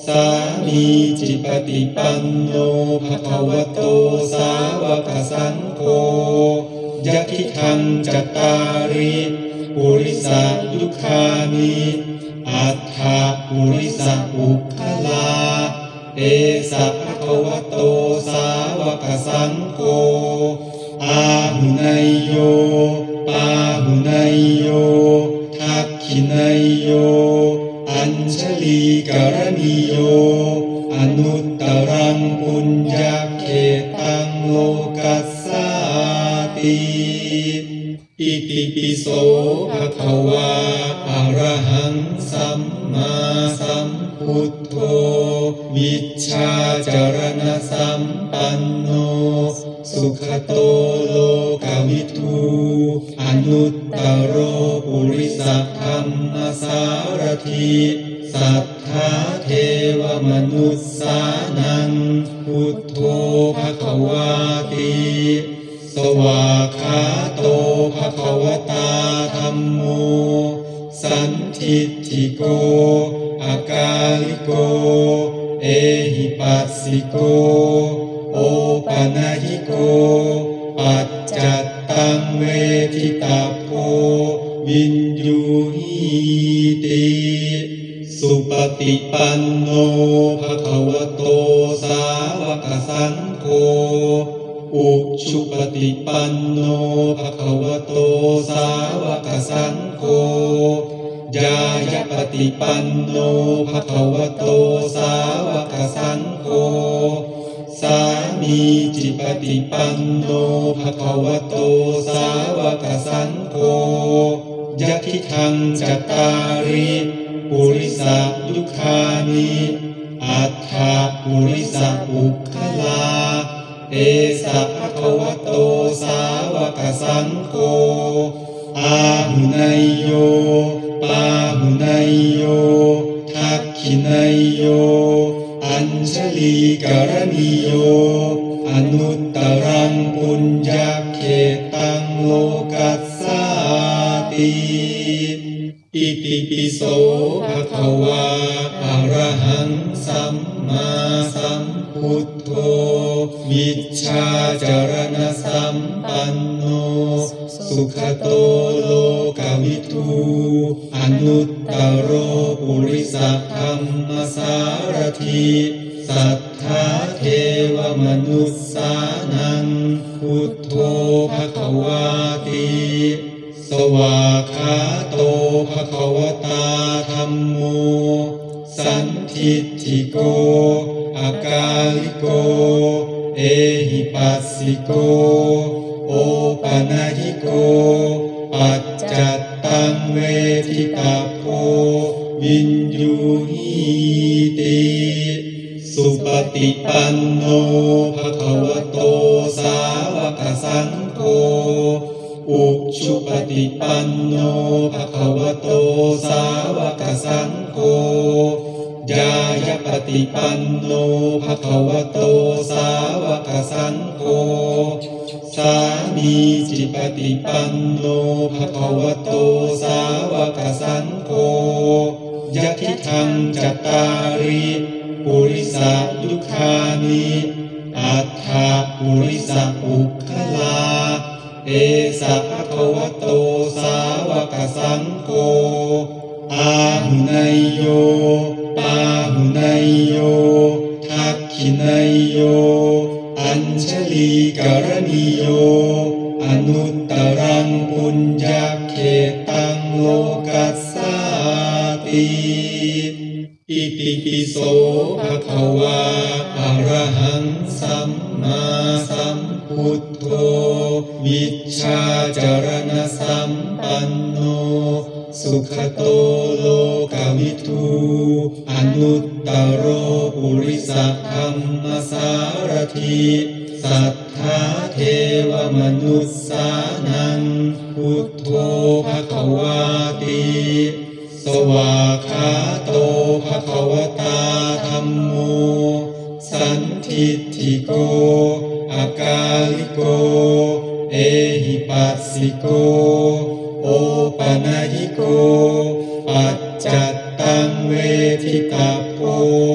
ามีจิปฏิปันโนภะคะวะโตสาวกสังโฆยะทิทังจัตตาริปุริสยุคานิอัฏฐปุริสปุคคลาเอสะภะคะวะโตสาวกสังโฆอาหุนายโยปาหุนายโยทักขินายโยอัญชลีกรณีโยอนุตตรังปุญญเขตังโลกัสสาติอิติปิโสภะคะวาอะระหังสัมมาสัมพุทโธวิชชาจารณสัมปันโนสุขโตโลกวิทูอนุตตโรปุริสธรรมสารถิสัทธาเทวมนุสสานังพุทโธภะคะวาติสวากขาโตภะคะวตาธัมโมสันทิฏฐิโกอากาลิโกเอหิปัสสิโกโอปะนะหิโกปัจจัตตังเวทิตาโพวินยูหิติสุปฏิปันโนภะคะวะโตสาวกสังโฆอุชุปฏิปันโนภะคะวะโตสาวกสังโฆญายปฏิปันโนภะคะวะโตสาวกสังโฆสามีจิปฏิปันโนภะคะวะโตสาวกสังโฆยะทิทังจัตตาริปุริสยุคานิอัฏฐปุริสปุคคลาเอสะภะคะวะโตสาวกสังโฆอาหุนายโยปาหุนายโยทักขินายโยอัญชลีกรณีโยอนุตตรังปุญญเขตังโลกัสสาติอิติปิโสภะคะวาอะระหังสัมมาสัมพุทโธวิชชาจารณสัมปันโนสุขโตโลกวิทูอนุตตโรปุริสธรรมสารถิสัทธาเทวมนุสสานังพุทโธภะคะวาติสวากขาโตภะคะวตาธัมโมสันทิฏฐิโกอากาลิโกเอหิปัสสิโกโอปะนะหิโกปัจจัตตังเวทิตาโพวินยูหิติสุปฏิปันโนภะคะวะโตสาวกสังโฆอุชุปฏิปันโนภะคะวะโตสาวกสังโฆญายปฏิปันโนภะคะวะโตสาวกสังโฆสามีจิปฏิปันโนภะคะวะโตสาวกสังโฆยะทิทังจัตตาริปุริสยุคานิอัฏฐปุริสปุคคลาเอสะภะคะวะโตสาวกสังโฆอาหุนายโยปาหุนายโยทักขินายโยอัญชลีกรณีโยอนุตตรังปุญญเขตังโลกัสสาติอิติปิโสภะคะวาอะระหังสัมมาสัมพุทโธวิชชาจารณสัมปันโนสุขโตโลกวิทูอนุตตโรปุริสธรรมสารถิสัทธาเทวมนุสสานังพุทโธภะคะวาติสวากขาโตภะคะวตาธัมโมสันทิฏฐิโกอากาลิโกเอหิปัสสิโกโอปะนะหิโกปัจจัตตังเวทิตาโพวิ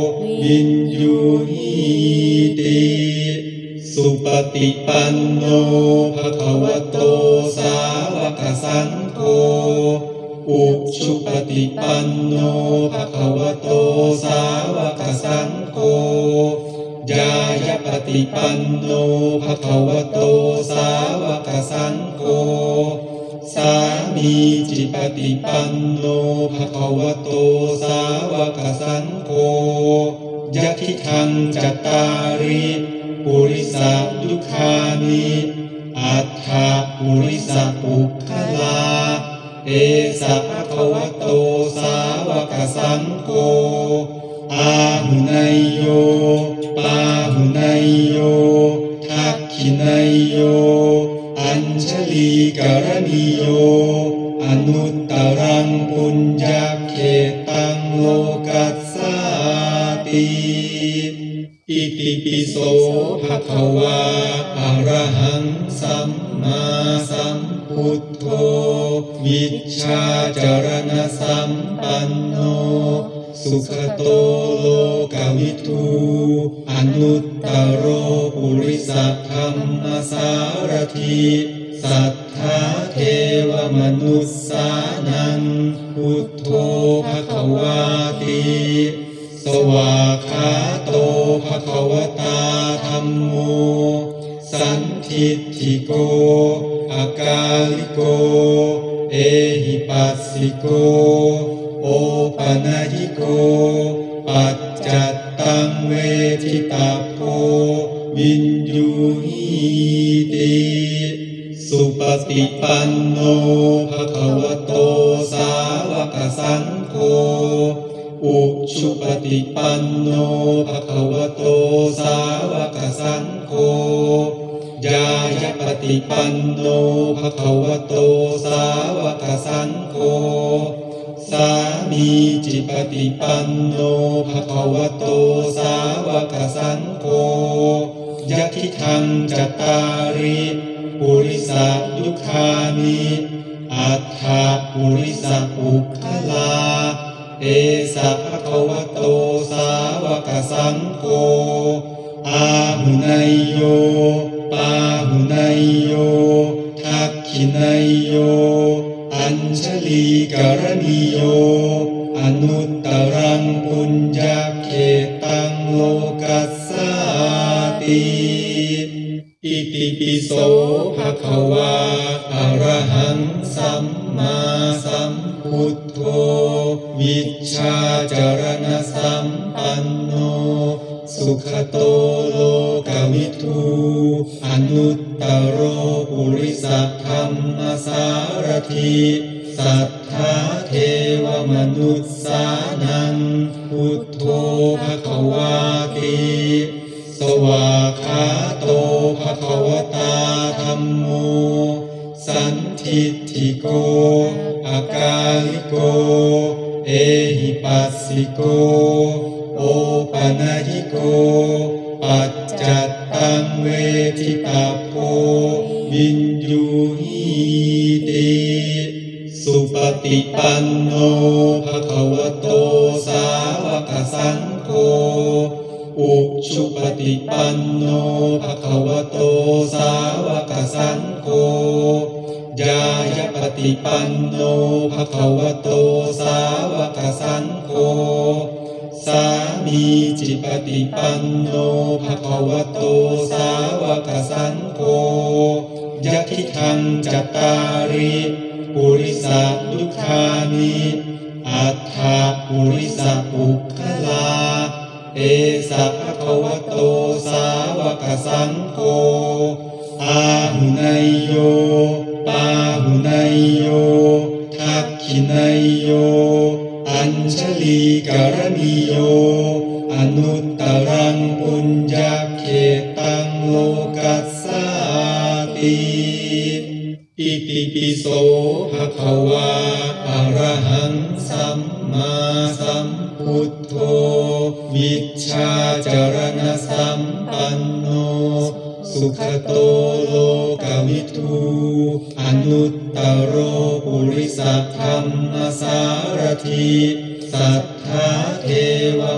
วินยูหิติสุปฏิปันโนภควโตสาวกสังโฆอุชุปฏิปันโนภควโตสาวกสังโฆญายปฏิปันโนภควโตสาวกสังโฆสามีจิปฏิปันโนภควโตสาวกสังโฆยะทิทังจัตตาริปุริสยุคานิอัฏฐปุริสปุคคลาเอสะภควโตสาวกสังโฆอาหุนายโยปาหุนายโยทักขินายโยอัญชลีกรณีโยอนุตตรังปุญญเขตังโลกัสสาติอิติปิโสภะคะวาอะระหังสัมมาสัมพุทโธวิชชาจารณสัมปันโนสุขโตโลกวิทูอนุตตโรปุริสธรรมสารถิสัทธาเทวมนุสสานังพุทโธภควาติสวากขาโตภควตาธัมโมสันทิฏฐิโกอากาลิโกเอหิปัสสิโกโอปนายิโกปัจจัตตังเวทิตาโพวินยูหิติสุปฏิปันโนภควโตสาวกสังโฆอุชุปฏิปันโนภควโตสาวกสังโฆญายปฏิปันโนภควโตสาวกสังโฆสามีจิปฏิปันโนภควโตสาวกสังโฆยะทิทังจัตตาริปุริสยุคานิอัฏฐปุริสปุคคลาเอสะภควโตสาวกสังโฆอาหุนายโยปาหุนายโยทักขินายโยอัญชลีกรณีโยอนุตตรังปุญญเขตังโลกัสสาติอิติปิโสภะคะวาอะระหังสัมมาสัมพุทโธวิชชาจารณสัมปันโนสุขโตโลกวิทูอนุตตโรปุริสธรรมสารถิสัทธาเทวมนุสสานังพุทโธภควาติสวากขาโตภควตาธัมโมสันทิฏฐิโกอากาลิโกเอหิปัสสิโกโอปนายิโกปัจจัตตังเวทิตาโพวินยูหิติสุปฏิปันโนภควโตสาวกสังโฆอุชุปฏิปันโนภควโตสาวกสังโฆญายปฏิปันโนภควโตสาวกสังโฆสามีจิปฏิปันโนภควโตสาวกสังโฆยะทิทังจัตตาริปุริสยุคานิอัฏฐปุริสปุคคลาเอสะภควโตสาวกสังโฆอาหุนายโยปาหุนายโยทักขินายโยอัญชลีกรณีโยอนุตตรังปุญญเขตังโลกัสสาติอิติปิโสภะคะวาอะระหังสัมมาสัมพุทโธวิชชาจารณสัมปันโนสุขโตโลกวิทูอนุตตโรปุริสธรรมสารถิสัทธาเทวม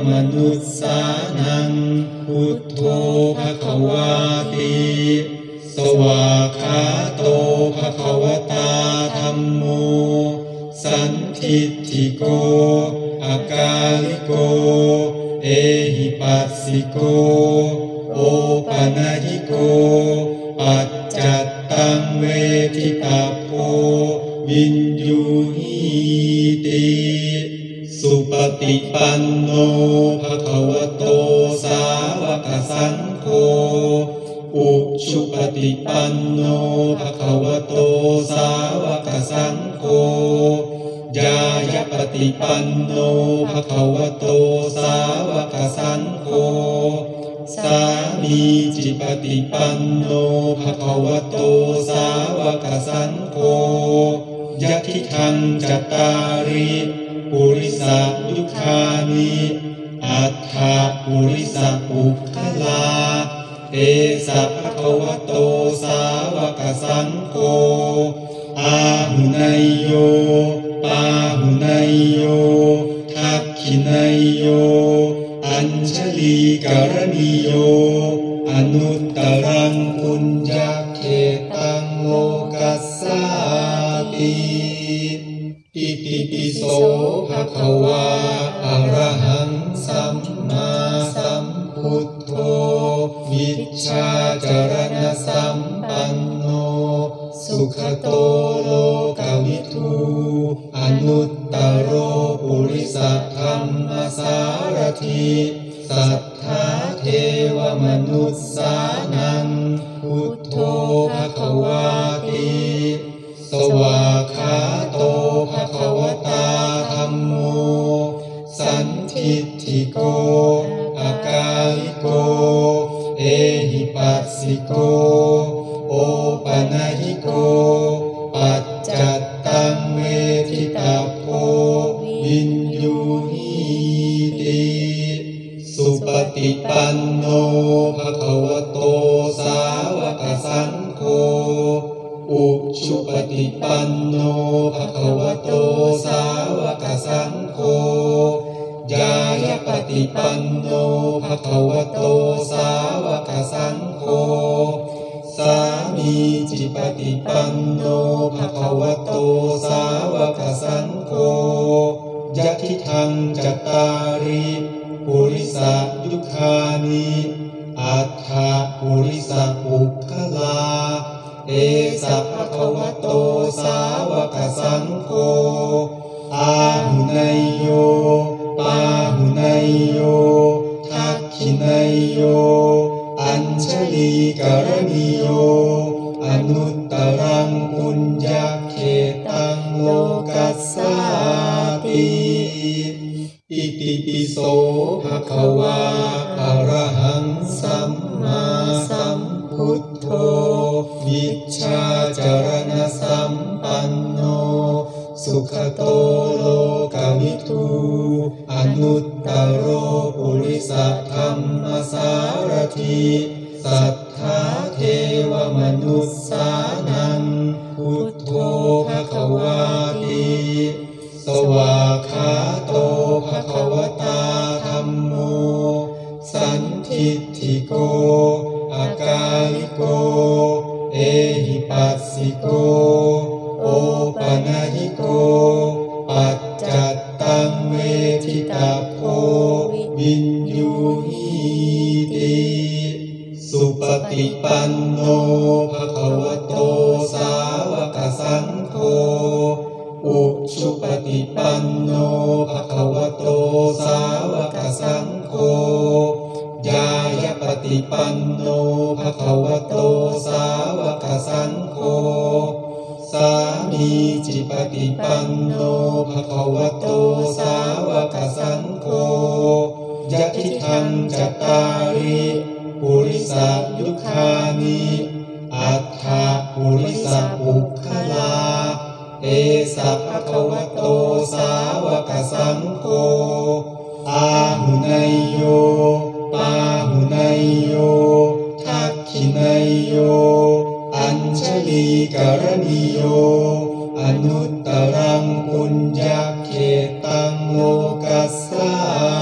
มนุสสานังพุทโธภควาติสวากขาโตภควตาธัมโมสันทิฏฐิโกอากาลิโกเอหิปัสสิโกโอปะนะหิโกปัจจัตตังเวทิตาโพวินยูหิติสุปฏิปันโนภควโตสาวกสังโฆอุชุปฏิปันโนภควโตสาวกสังโฆญายปฏิปันโนภควโตสาวกสังโฆสามีจิปฏิปันโนภควโตสาวกสังโฆยะทิทังจัตตาริปุริสยุคานิอัฏฐปุริสปุคคลาเอสะภควโตสาวกสังโฆอาหุนายโยปาหุนายโยทักขินายโยอัญชลีกรณีโยอนุตตรังปุญญเขตังโลกัสสาติอิติปิโสภควาอะระหังสัมมาสัมพุทโธวิชชาจรณะสัมปันโนสุขโตโลกวิทูอนุตตโรปุริสธรรมสารถิสัทธาเทวมนุสสานังพุทโธภควาติสวากขาโตภควตาธัมโมสันทิฏฐิโกอากาลิโกเอหิปัสสิโกโอปะนะหิโกปัจจัตตังเวทิตาโพวินยูหิติสุปฏิปันโนภควโตสาวกสังโฆอุชุปฏิปันโนภควโตสาวกสังโฆญายปฏิปันโนภควโตสาวกสังโฆสามีจิปฏิปันโนภควโตสาวกสังโฆยะทิทังจัตตาริปุริสยุคานิอัฏฐปุริสปุคคลาเอสะภควโตสาวกสังโฆอาหุนายโยปาหุนายโยทักขินายโยอัญชลีกรณีโยอนุตตรังปุญญเขตังโลกัสสาติอิติปิโสภควาอะระหังสัมมาสัมพุทโธวิชชาจรณะสัมปันโนสุขโตโลกวิทูอนุตตโรปุริสธรรมสารถิสัทธาเทวมนุสสานังพุทโธภควาติสวากขาโตภควตาธัมโมสันทิฏฐิโกอากาลิโกเอหิปัสสิโกโอปะนะหิโกปัจจัตตังเวทิตาโพวินยูหิติสุปฏิปันโนภควโตสาวกสังโฆอุชุปฏิปันโนภควโตสาวกสังโฆญายปฏิปันโนภควโตสาวกสังโฆสามีจิปฏิปันโนภควโตสาวกสังโฆยะทิทังจัตตาริปุริสยุคานิอัฏฐปุริสปุคคลาเอสะภควโตสาวกสังโฆอาหุนายโยปาหุนายโยทักขินายโยอัญชลีกรณีโยอนุตตรังปุญญเขตังโลกัสสาติ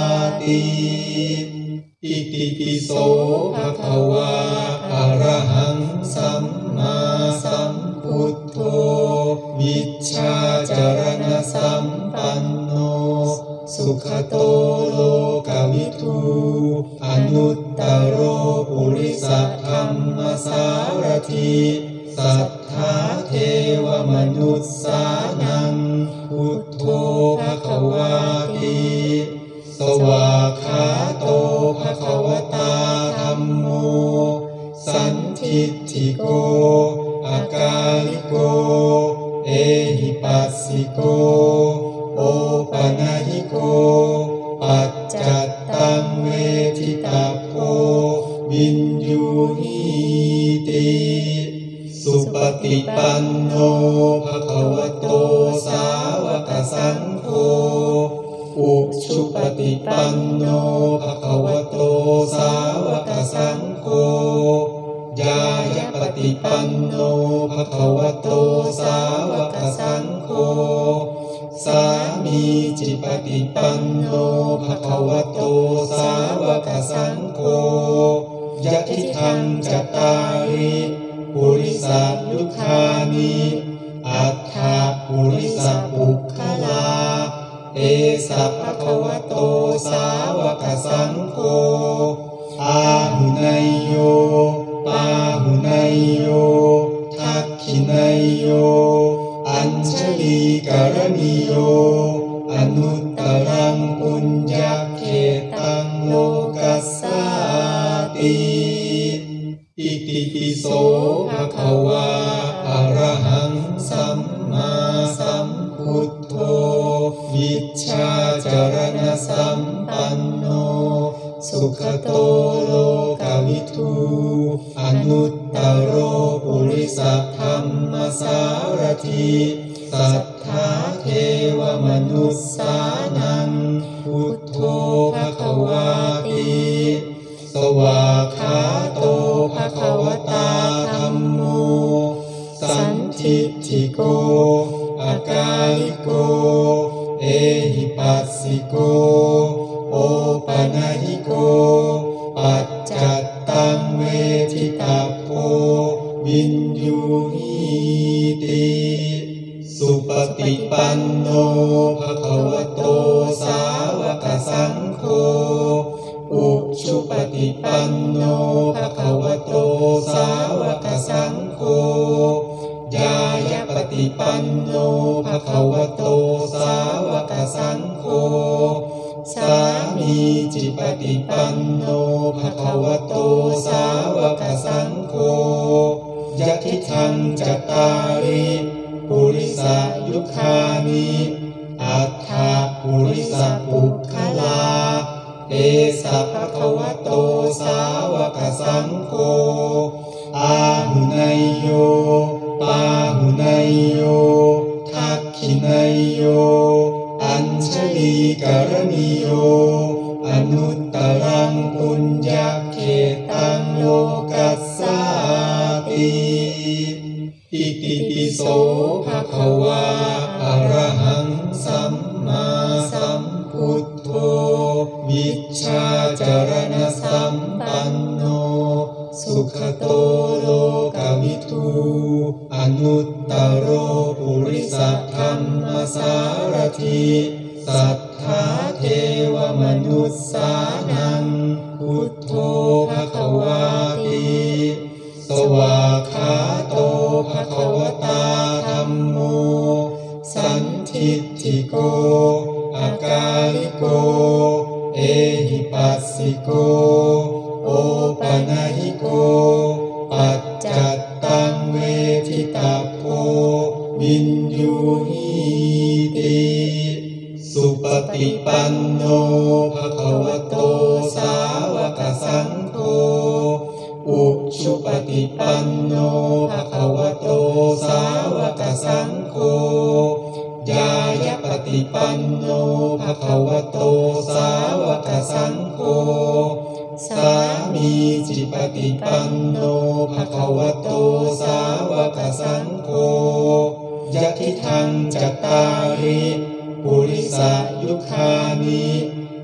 ติอิติปิโสภะคะวาอะระหังสัมมาสัมพุทโธวิชชาจารณสัมปันโนสุขโตโลกวิทูอนุตตโรปุริสธรรมสารถิสัทธาเทวมนุสสานังพุทโธภคะวาติสวากขาโตภควตาธัมโมสันทิฏฐิโกอากาลิโกเอหิปัสสิโกโอปนาหิโกปัจจัตตังเวทิตาโพวินยูหิติสุปฏิปันโนภควโตสาวกสังโฆอุชุปฏิปันโนภควโตสาวกสังโฆญายปฏิปันโนภควโตสาวกสังโฆสามีจิปฏิปันโนภควโตสาวกสังโฆยะทิทังจัตตาริปุริสยุคานิอัฏฐปุริสปุคคลาเอสะภควโตสาวกสังโฆอาหุนายโยปาหุนายโยทักขินายโยอัญชลีกรณีโยอนุตตรังปุญญเขตังโลกัสสาติอิติปิโสภะคะวาอะระหังสัมมาสัมพุทโธวิชชาจารณสัมปันโนสุขโตโลกวิทูอนุตตโรปุริสธรรมสารถิสัทธาเทวมนุสสานังพุทโธภควาติสวากขาโตภควตาธัมโมสันทิฏฐิโกอากาลิโกเอหิปัสสิโกโอปนาหิโกปัจจัตตังเวทิตาโพวินยูหิติสุปฏิปันโนภควโตสาวกสังโฆอุชุปฏิปันโนภควโตสาวกสังโฆญายปฏิปันโนภควโตสาวกสังโฆสามีจิปฏิปันโนภควโตสาวกสังโฆยะทิทังจัตตาริปุริสยุคานิอัฏฐปุริสปุคคลาเอสะภควโตสาวกสังโฆอาหุนายโยปาหุนายโยทักขินายโยอัญชลีกรณีโยอนุตตรังปุญญเขตังโลกัสสาติอิติปิโสภะคะวาอะระหังสัมมาสัมพุทโธวิชชาจารณสัมปันโนสุขโตโลกวิทูอนุตตโรปุริสธรรมสารถิสัทธาเทวมนุสสานังพุทโธภควาติสวากขาโตภควตาธัมโมสันทิฏฐิโกอากาลิโกเอหิปัสสิโกโอปนาหิโกปัจจัตตังเวทิตาโพวินยูหิติสุปฏิปันโนภควโตสาวกสังโฆอุชุปฏิปันโนภควโตสาวกสังโฆญายปฏิปันโนภควโตสาวกสังโฆสามีจิปฏิปันโนภควโตสาวกสังโฆยะทิทังจัตตาริปุริสยุคานิ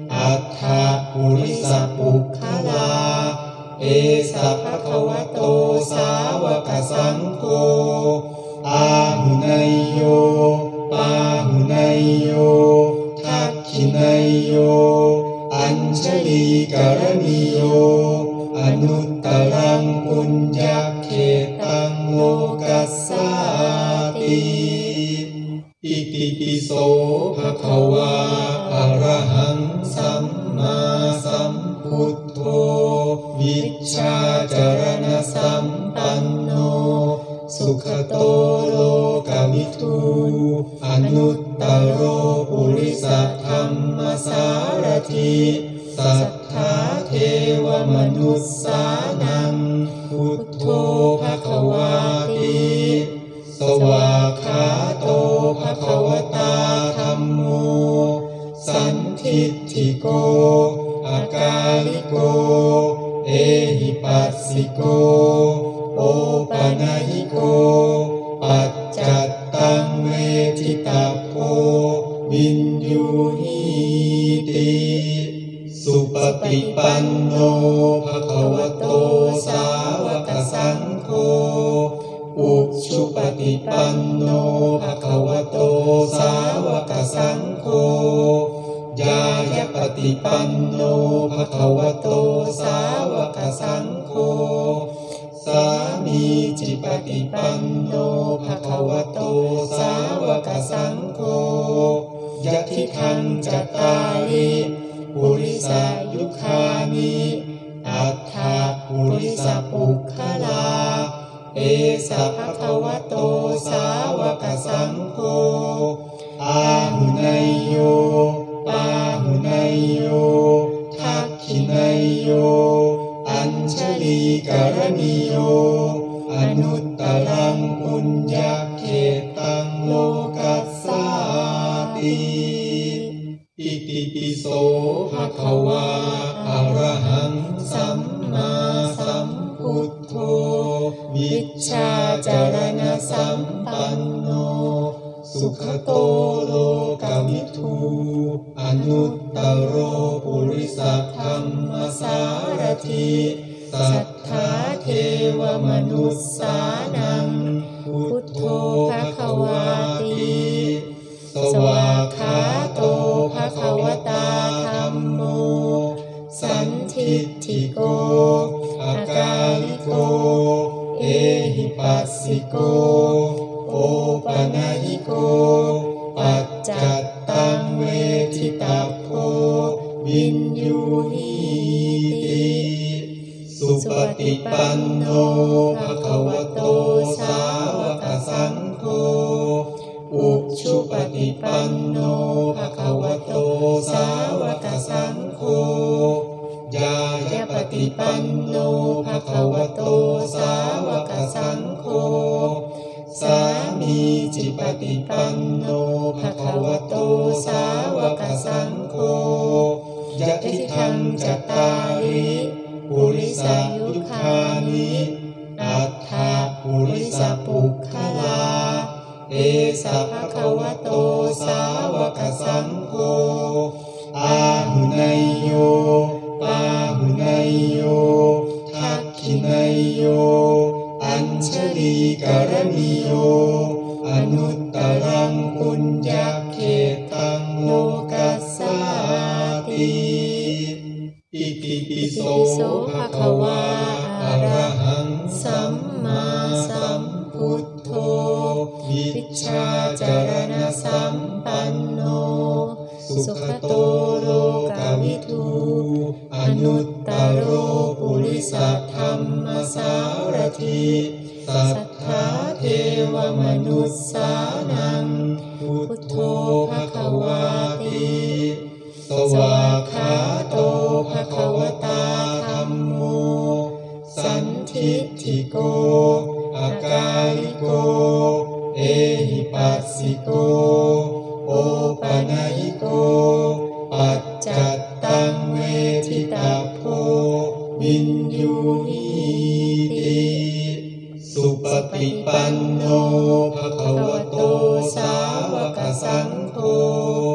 อัฏฐปุริสปุคคลาเอสะภะคะวะโตสาวกสังโฆอาหุนยโยปาหุนยโยทักขินยโยอัญชลีกรณีโยอนุตตรังปุญญเขตังโลกัสสาติอิติปิโสภะคะวาอะระหังสัมมาสัมพุทโธวิชชาจรณะสัมปันโนสุขโตโลกวิทูอนุตตโรปุริสธัมมสารถิสัทธาเทวมนุสสานังพุทโธภควาติสวากขาโตภควตาธัมโมสันทิฏฐิโกอากาลิโกเอหิปัสสิโกโอปนัยโกปัจจัตตังเวทิตาโพวินยูหิติสุปฏิปันโนภควโตสาวกสังโฆอุชุปฏิปันโนภควโตสาวกสังโฆญายปฏิปันโนภควโตสาวกสังโฆสามีจิปฏิปันโนภควโตสาวกสังโฆยะทิทังจัตตาริปุริสายุคานิอัฏฐปุริสปุคคลาเอสะภะคะวะโตสาวกสังโฆอาหุนยโยปาหุนยโยทักขินยโยอัญชลีกรณีโยอนุตตรังปุญญเขตังโลกัสสาติอิติปิโสภะคะวาอะระหังสัมมาสัมพุทโธวิชชาจรณะสัมปันโนสุขโตโลกวิทูอนุตตโรปุริสธัมมสารถิสัทธาเทวมนุสสานังพุทโธภควาติสวากขาโตภควตาธัมโมสันทิฏฐิโกอากาลิโกเอหิปัสสิโกโอปนัยโกปัจจัตตังเวทิตาโพวินยูหิติสุปฏิปันโนภควโตสาวกสังโฆอุชุปฏิปันโนภควโตสาวกสังโฆญายปฏิปันโนภควโตสาวกสังโฆสามีจิปฏิปันโนภควโตสาวกสังโฆยะทิทังจัตตาริปุริสายุคานิอัฏฐปุริสปุคคลาเอสะภะคะวะโตสาวกสังโฆอาหุนยโยปาหุนยโยทักขินยโยอัญชลีกรณีโยอนุตตรังปุญญเขตังโลกัสสาติอิติปิโสภะคะวาอะระหังสัมมาสัมพุทโธวิชชาจรณะสัมปันโนสุขโตโลกวิทูอนุตตโรปุริสธัมมสารถิสัทธาเทวมนุสสานังพุทโธภควาติสวากขาโตภควตาธัมโมสันทิฏฐิโกอากาลิโกเอหิปัสสิโกโอปนัยโกปัจจัตตังเวทิตาโพวินยูหิติสุปฏิปันโนภควโตสาวกสังโฆ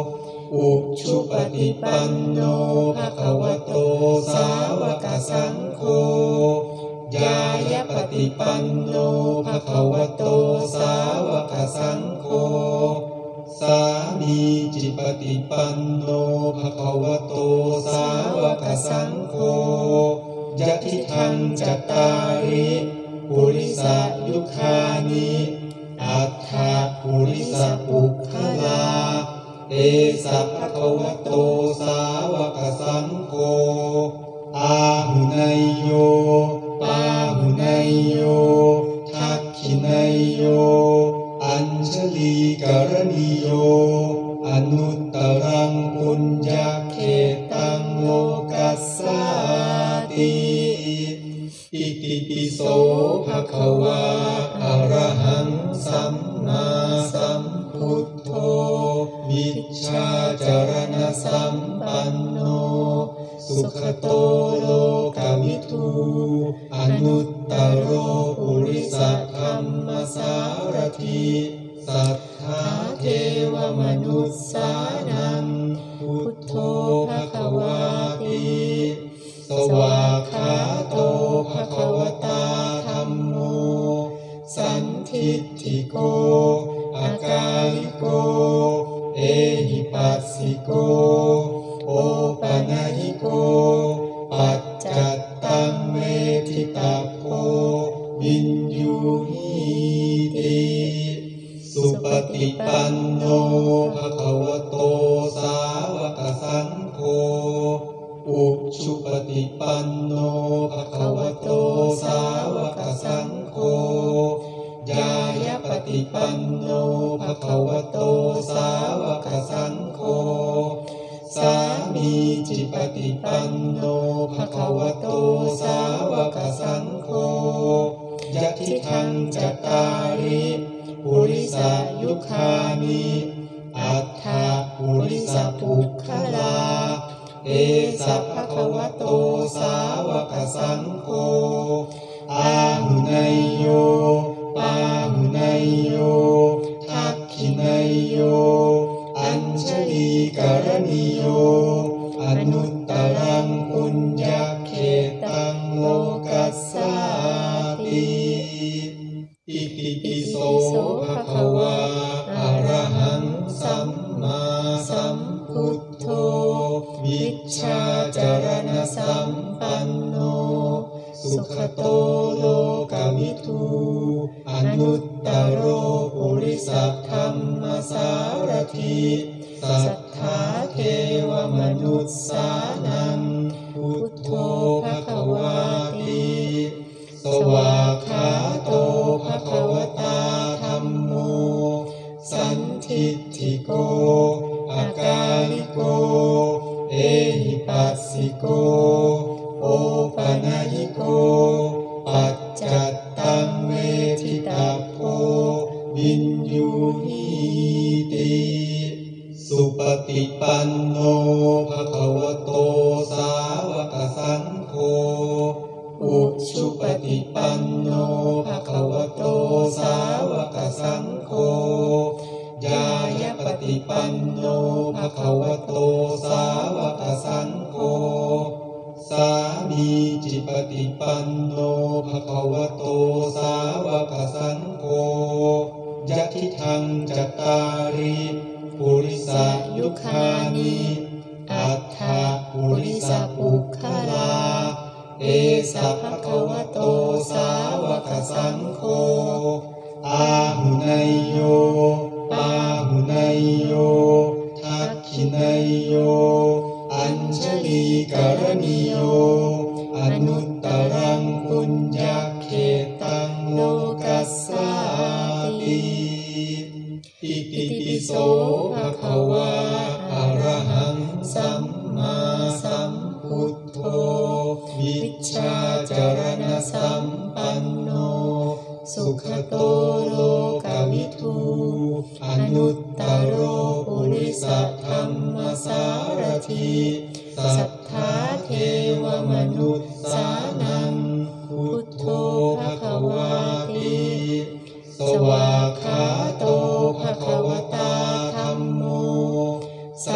อุชุปฏิปันโนภะคะวะโตสาวกสังโฆญายปฏิปันโนภะคะวะโตสาวกสังโฆสามีจิปฏิปันโนภะคะวะโตสาวกสังโฆยะทิทังจัตตาริปุริสยุคานิอัฏฐปุริสปุคคลาเอสะภะคะวะโตสาวกสังโฆอาหุนายโยปาหุนายโยทักขินายโยอัญชลีกรณีโยอนุตตรังปุญญเขตังโลกัสสาติอิติปิโสภะคะวะอะระหังสัมมาสัมพุทโธวิชชาจารณสัมปันโนสุขโตโลกวิทูอนุตตโรปุริสธัมมสารถิสัทธาเทวมนุสสานังพุทโธภะคะวาติสวากขาโตภะคะวตาธัมโมสันทิฏฐิโกอากาลิโกเอหิปัสสิโกโอปนัญิโกปัจจัตตังเวทิตาโพวินยูหิติสุปฏิปันโนภะคะวะโตสาวกสังโฆอุชุปฏิปันโนภะคะวะโตสาวกสังโฆญายปฏิปันโนภะคะวะโตสาวกสังโฆสามีจิปฏิปันโนภะคะวะโตสาวกสังโฆยะทิทังจัตตาริปุริสยุคานิอัฏฐปุริสปุคคลาเอสะภะคะวะโตสาวกสังโฆอาหุนายโยปาหุนายโยทักขินายโยอัญชลีกรณีโยอนุตตรังปุญญเขตังโลกัสสาติอิติปิโสภะคะวะอะระหังสัมมาสัมพุทโธวิชชาจารณสัมปันโนสุขโตโลกวิทูอนุตตโรปุริสธัมมสารถิสัทธาเทวมนุสสานังพุทโธภะคะวาติสวากขาโตภะคะวตาธัมโมสันทิฏฐิโกอากาลิโกเอหิปัสสิโกโอปนัญิโกปัจจัตตังเวทิตาโพวินยูหิติสุปฏิปันโนภะคะวะโตสาวกสังโฆอุชุปฏิปันโนภะคะวะโตสาวกสังโฆญายปฏิปันโนภะคะวะโตสาวกสังโฆสามีจิปฏิปันโนภะคะวะโตสาวกสังโฆยะทิทังจัตตาริปุริสยุคานิอัฏฐปุริสปุคคลาเอสะภะคะวะโตสาวกสังโฆอาหุนายโยปาหุนายโยทักขินายโยอัญชลีกรณีโยอนุตตรังปุญญเขตังโลกัสสาติอิติปิโสภะคะวะอะระหังสัมมาสัมพุทโธวิชชาจารณสัมปันโนสุขโตโลกวิทูอนุตตโรปุริสธัมมสารถิสัทธาเทวมนุสสานังพุทโธภะคะวาติสวากขาโตภะคะวตาธัมโมสัน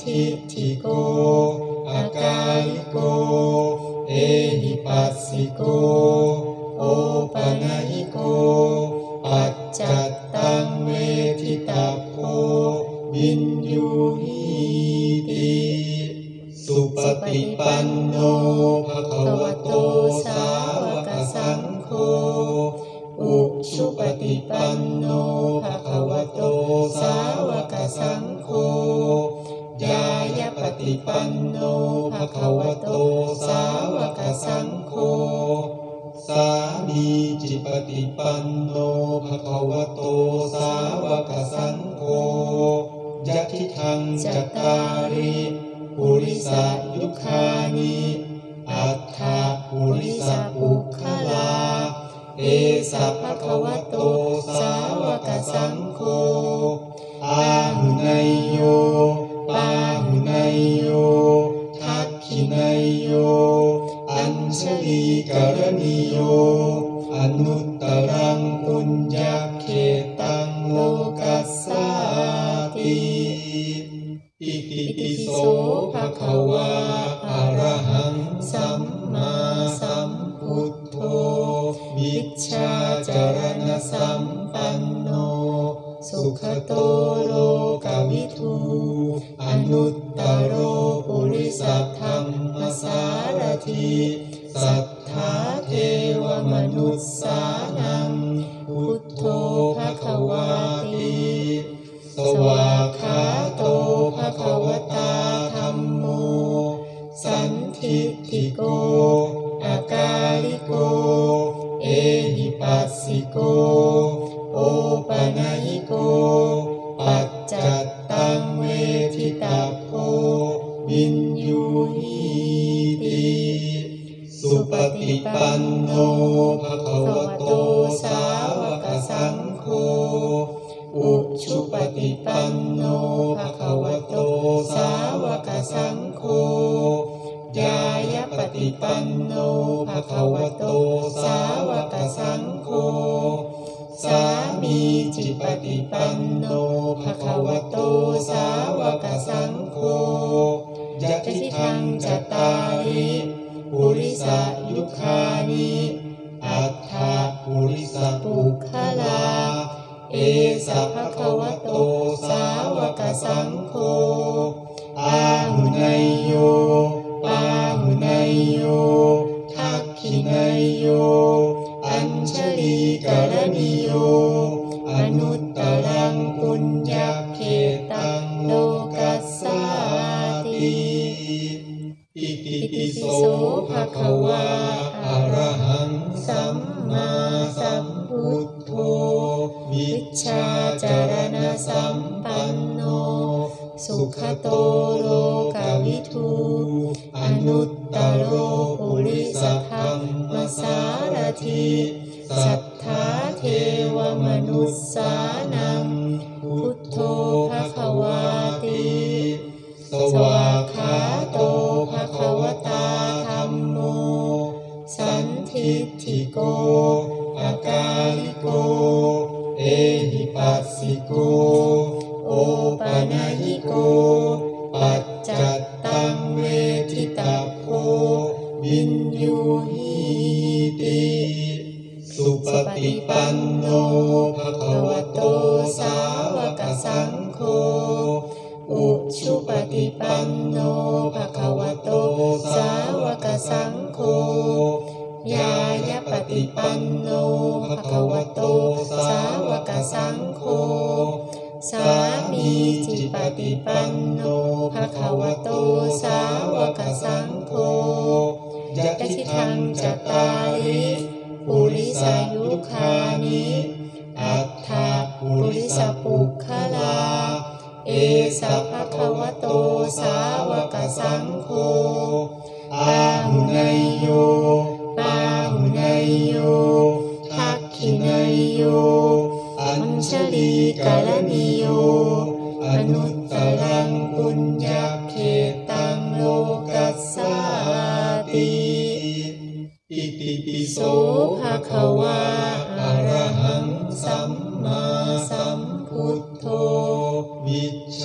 ทิฏฐิโกอากาลิโกเอหิปัสสิโกโอปนัญิโกปัจจัตตังเวทิตาโพวินยูหิติสุปฏิปันโนภควโตสาวกสังโฆอุชุปฏิปันโนภควโตสาวกสังโฆญายปฏิปันโนภควโตสาวกสังโฆสามีจิปฏิปันโนภควโตสาวกสังโฆยะทิทังจัตตาริปุริสยุคานิอัตถาปุริสปุคขลาเอสะภควโตสาวกสังโฆอาหุนายโยปาหุนายโยทักขินายโยอัญชลีกรณีโยอนุตตรังปุญญเขตังโลกัสสาติอิติปิโสภควาอะระหังสัมมาสัมพุทโธวิชชาจารณสัมปันโนสุขโตโลกวิทูอนุตตโรปุริสธรรมสารถิสัทธาเทวมนุสสานังพุทโธภควาติสวากขาโตภควตาธัมโมสันทิฏฐิโกอากาลิโกเอหิปัสสิโกโอปนัญิโกปัจจัตตังเวทิตาโพวินยูหิติสุปฏิปันโนภควโตสาวกสังโฆอุชุปฏิปันโนภควโตสาวกสังโฆญายปฏิปันโนภควโตสาวกสังโฆสามีจิปฏิปันโนภควโตสาวกสังโฆยะทิทังจัตตาริปุริสยุคานิอัตถาปุริสปุคขลาเอสะภควโตสาวกสังโฆอาหุนายโยปาหุนายโยทักขินายโยอัญชลีกรณีโยอนุตตรังปุญญเขตังโลกัสสาติอิติปิโสภควาอะระหังสัมมาสัมพุทโธวิชชาจารณสัมปันโนสุขโตโลกวิทูอนุตตโรปุริสธรรมสารถิสัทธาเทวมนุสสานังพุทโธภควาติสวากขาโตภควตาธัมโมสันทิฏฐิโกอากาลิโกเอหิปัสสิโกโอปนัญิโกปัจจัตตังเวทิตาโพวินยูหิติสุปฏิปันโนภควโตสาวกสังโฆอุชุปฏิปันโนภควโตสาวกสังโฆญายปฏิปันโนภควโตสาวกสังโฆสามีจิปฏิปันโนภควโตสาวกสังโฆยะทิทังจัตตาริปุริสยุคานิอัตถาปุริสปุคขลาเอสะภควโตสาวกสังโฆอาหุนายโยปาหุนายโยทักขินายโยอัญชลีกรณีโยอนุตตรังปุญญเขตังโลกัสสาติอิติปิโสภควาอะระหังสัมมาสัมพุทโธวิชชา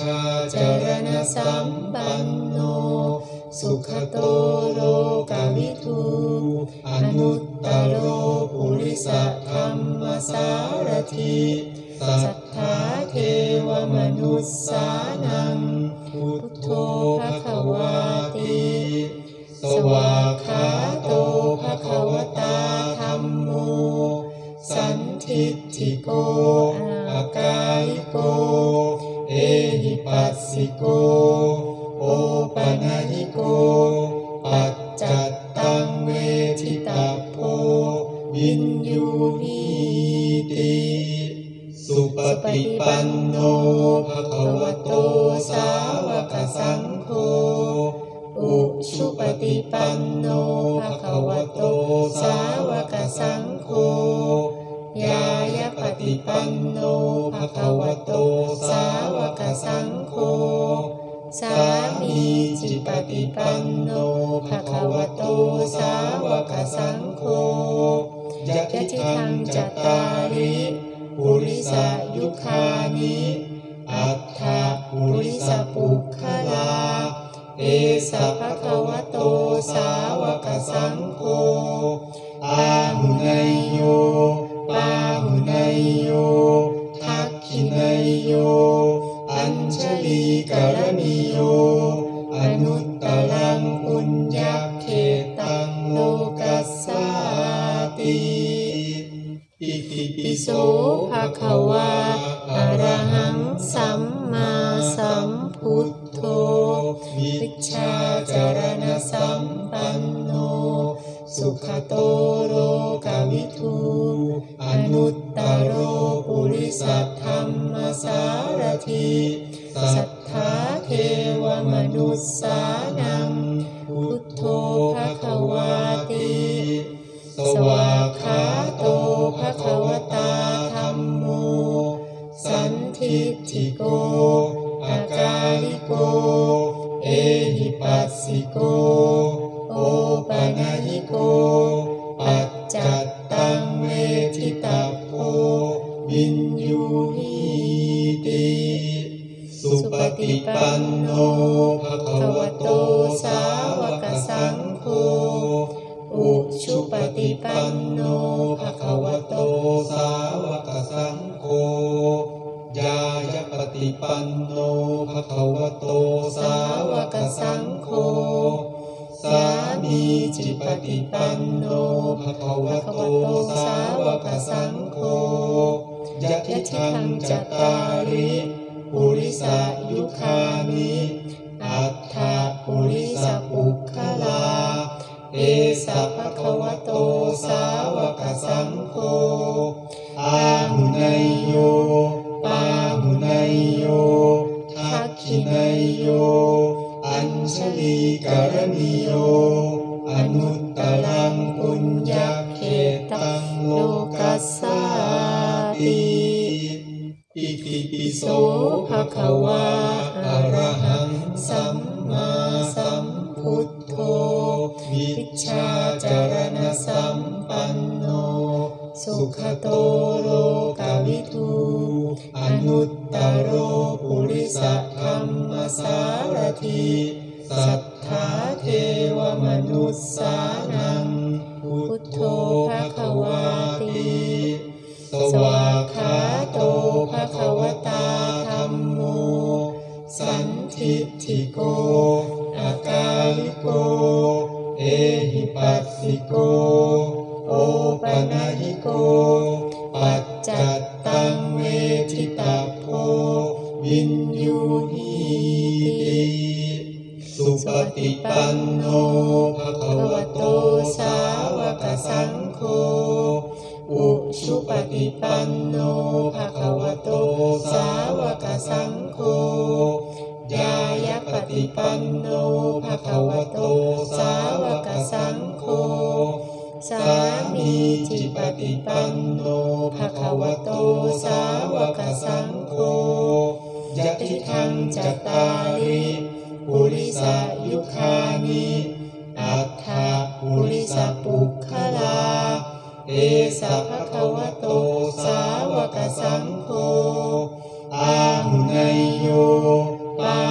จารณสัมปันโนสุขโตโลกวิทูอนุตตโรปุริสธัมมสารถิสัทธาเทวมนุสสานังพุทโธภควาติสวากขาโตภควตาธัมโมสันทิฏฐิโกอากาลิโกเอหิปัสสิโกโอปนัญิโกปัจจัตตังเวทิตาโพวินยูหิติสุปฏิปันโนภควโตสาวกสังโฆอุชุปฏิปันโนภควโตสาวกสังโฆยายปฏิปันโนภควโตสาวกสังโฆสามีจิปฏิปันโนภควโตสาวกสังโฆยะทิทังจัตตาริปุริสยุคานิอัตถะปุริสปุคคลาเอสะภควโตสาวกสังโฆอาหุเนยโยปาหุเนยโยทักขิเนยโยอัญชลีกรณิโยอนุตตรังปุญญเขตังโลกัสสาติอิติปิโสภควาอะระหังสัมมาสัมพุทโธวิชชาจารณสัมปันโนสุขโตโลกวิทูอนุตตโรปุริสธัมมสารถิสัทธาเทวมนุสสานังพุทโธภควาติสวากขาโตภควตาธัมโมสันทิฏฐิโกอากาลิโกเอหิปัสสิโกโอปนัญิโกปัจจัตตังเวทิตาโพวินยูหิติสุปฏิปันโนภควโตสาวกสังโฆอุชุปฏิปันโนภควโตสาวกสังโฆยายปฏิปันโนภควโตสาวกสังโฆสามีจิปฏิปันโนภควโตสาวกสังโฆยะทิทังจัตตาริปุริสยุคานิอัตถะปุริสปุคคลาเอสะภควโตสาวกสังโฆอาหุเนยโยปาหุเนยโยทักขิเนยโยอัญชลีกรณิโยอนุตตรังปุญญเขตังโลกัสสาติอิติปิโสภควาอะระหังสัมมาสัมพุทโธวิชชาจารณสัมปันโนสุขโตโลกวิทูอนุตตโรปุริสธัมมสารถิสัทธาเทวมนุสสานังพุทโธภควาติสวากขาโตภควตาธัมโมสันทิฏฐิโกอากาลิโกเอหิปัสสิโกโอปนัญิโกปัจจัตตังเวทิตาโพวินยูหิติสุปฏิปันโนภควโตสาวกสังโฆอุชุปฏิปันโนภควโตสาวกสังโฆยายปฏิปันโนภควโตสาวกสังโฆสามีจิปฏิปันโนภควโตสาวกสังโฆยะทิทังจัตตาริปุริสยุคานิอัตถะปุริสปุคคลาเอสะภควโตสาวกสังโฆอาหุเนยโยปา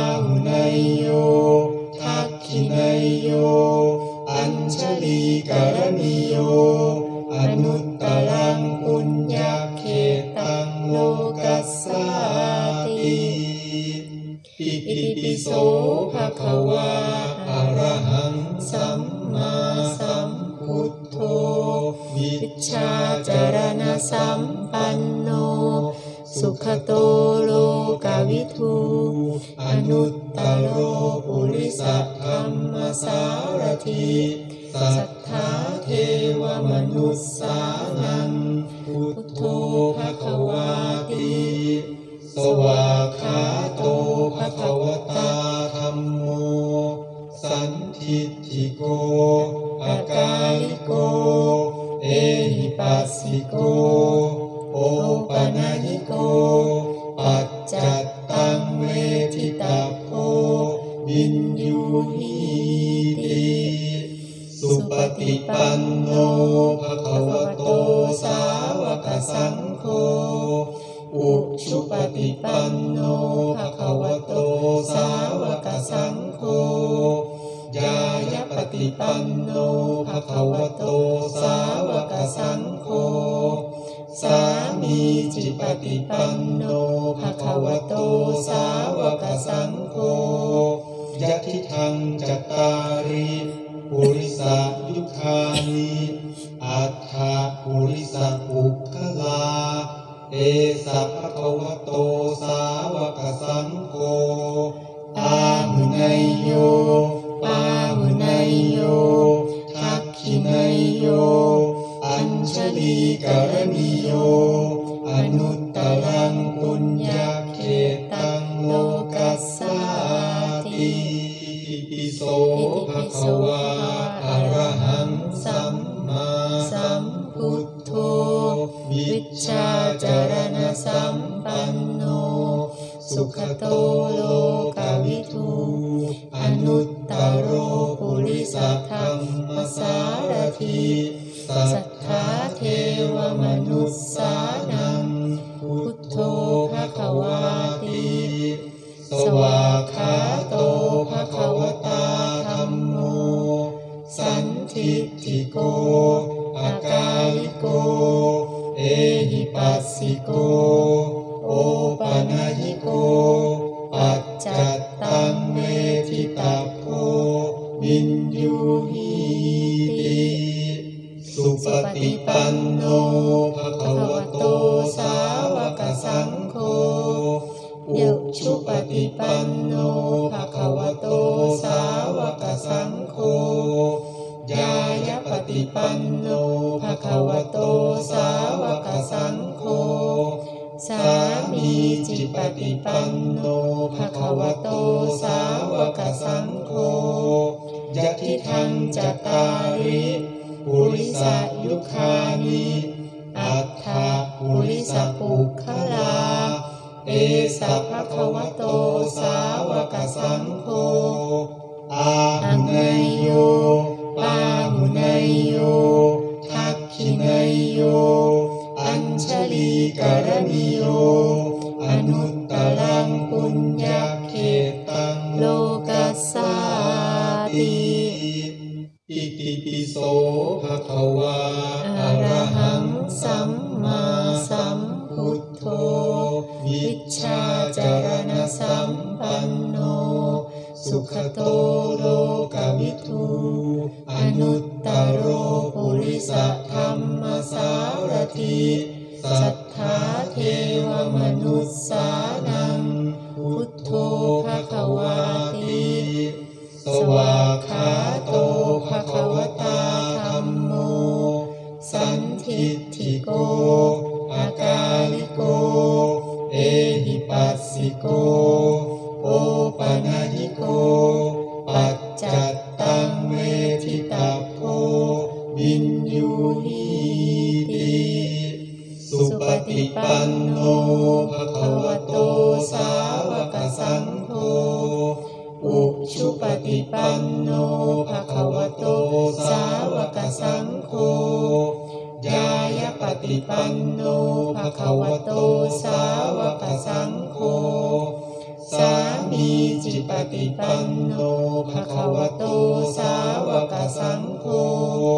รณิโยอนุตตรังปุญญเขตังโลกัสสาติอิติปิโสภะคะวาอะระหังสัมมาสัมพุทโธวิชชาจารณสัมปันโนสุขโตโลกวิทูอนุตตโรปุริสธรรมสารถิสัทธาเทวมนุสสานังพุทโธภควาติสวากขาโตภควตาธัมโมสันทิฏฐิโกอากาลิโกเอหิปัสสิโกโอปนัญิโกปัจจัตตังเวทิตาโพวินยูหิติสุปฏิปันโนภควโตสาวกสังโฆอุชุปฏิปันโนภควโตสาวกสังโฆญายปฏิปันโนภควโตสาวกสังโฆสามีจิปฏิปันโนภควโตสาวกสังโฆยะทิทังจัตตาริปุริสยุคานิอัฏฐปุริสปุคคลาเอสะภควโตสาวกสังโฆอาหุเนยโยปาหุเนยโยทักขิเนยโยอัญชลีกรณิโยอนุตตรังปุญญเขตังโลกัสสาติอิติปิโสภควาอะระหังสัมมาสัมพุทโธวิชชาจารณสัมปันโนสุขโตโลกวิทูอนุตตโรปุริสธรรมสารถิสัทธาเทวมนุสสานังพุทโธภควาติสวากขาโตภควตาธัมโมสันทิฏฐิโกอากาลิโกเอหิปัสสิโกโอปนัญิโกปัจจัตตังเวทิตาโพวินยูหิติสุปฏิปันโนภควโตสาวกสังโฆอุชุปฏิปันโนภควโตสาวกสังโฆญายปฏิปันโนภควโตสาวกสังโฆสามีจิปฏิปันโนภควโตสาวกสังโฆยะทิทังจัตตาริปุริสยุคานิอัฏฐปุริสปุคคลาเอสะภควโตสาวกสังโฆอาหุเนยโยปาหุเนยโยทักขิเนยโยอัญชลีกรณิโยอนุตตรังปุญญเขตังโลกัสสาติอิติปิโสภควาอะระหังสัมมาสัมพุทโธวิชชาจารณสัมปันโนสุขโตโลกวิทูอนุตตโรปุริสธรรมสารถิสัทธาเทวมนุสสานังพุทโธภควาติสวากขาโตภควตาธัมโมสันทิฏฐิโกอากาลิโกเอหิปัสสิโกโอปนัญิโกปัจจัตตังเวทิตาโพวินยูหิติสุปฏิปันโนภควโตสาวกสังโฆอุชุปฏิปันโนภควโตสาวกสังโฆญายปฏิปันโนภควโตสาวกสังโฆสามีจิปฏิปันโนภควโตสาวกสังโฆ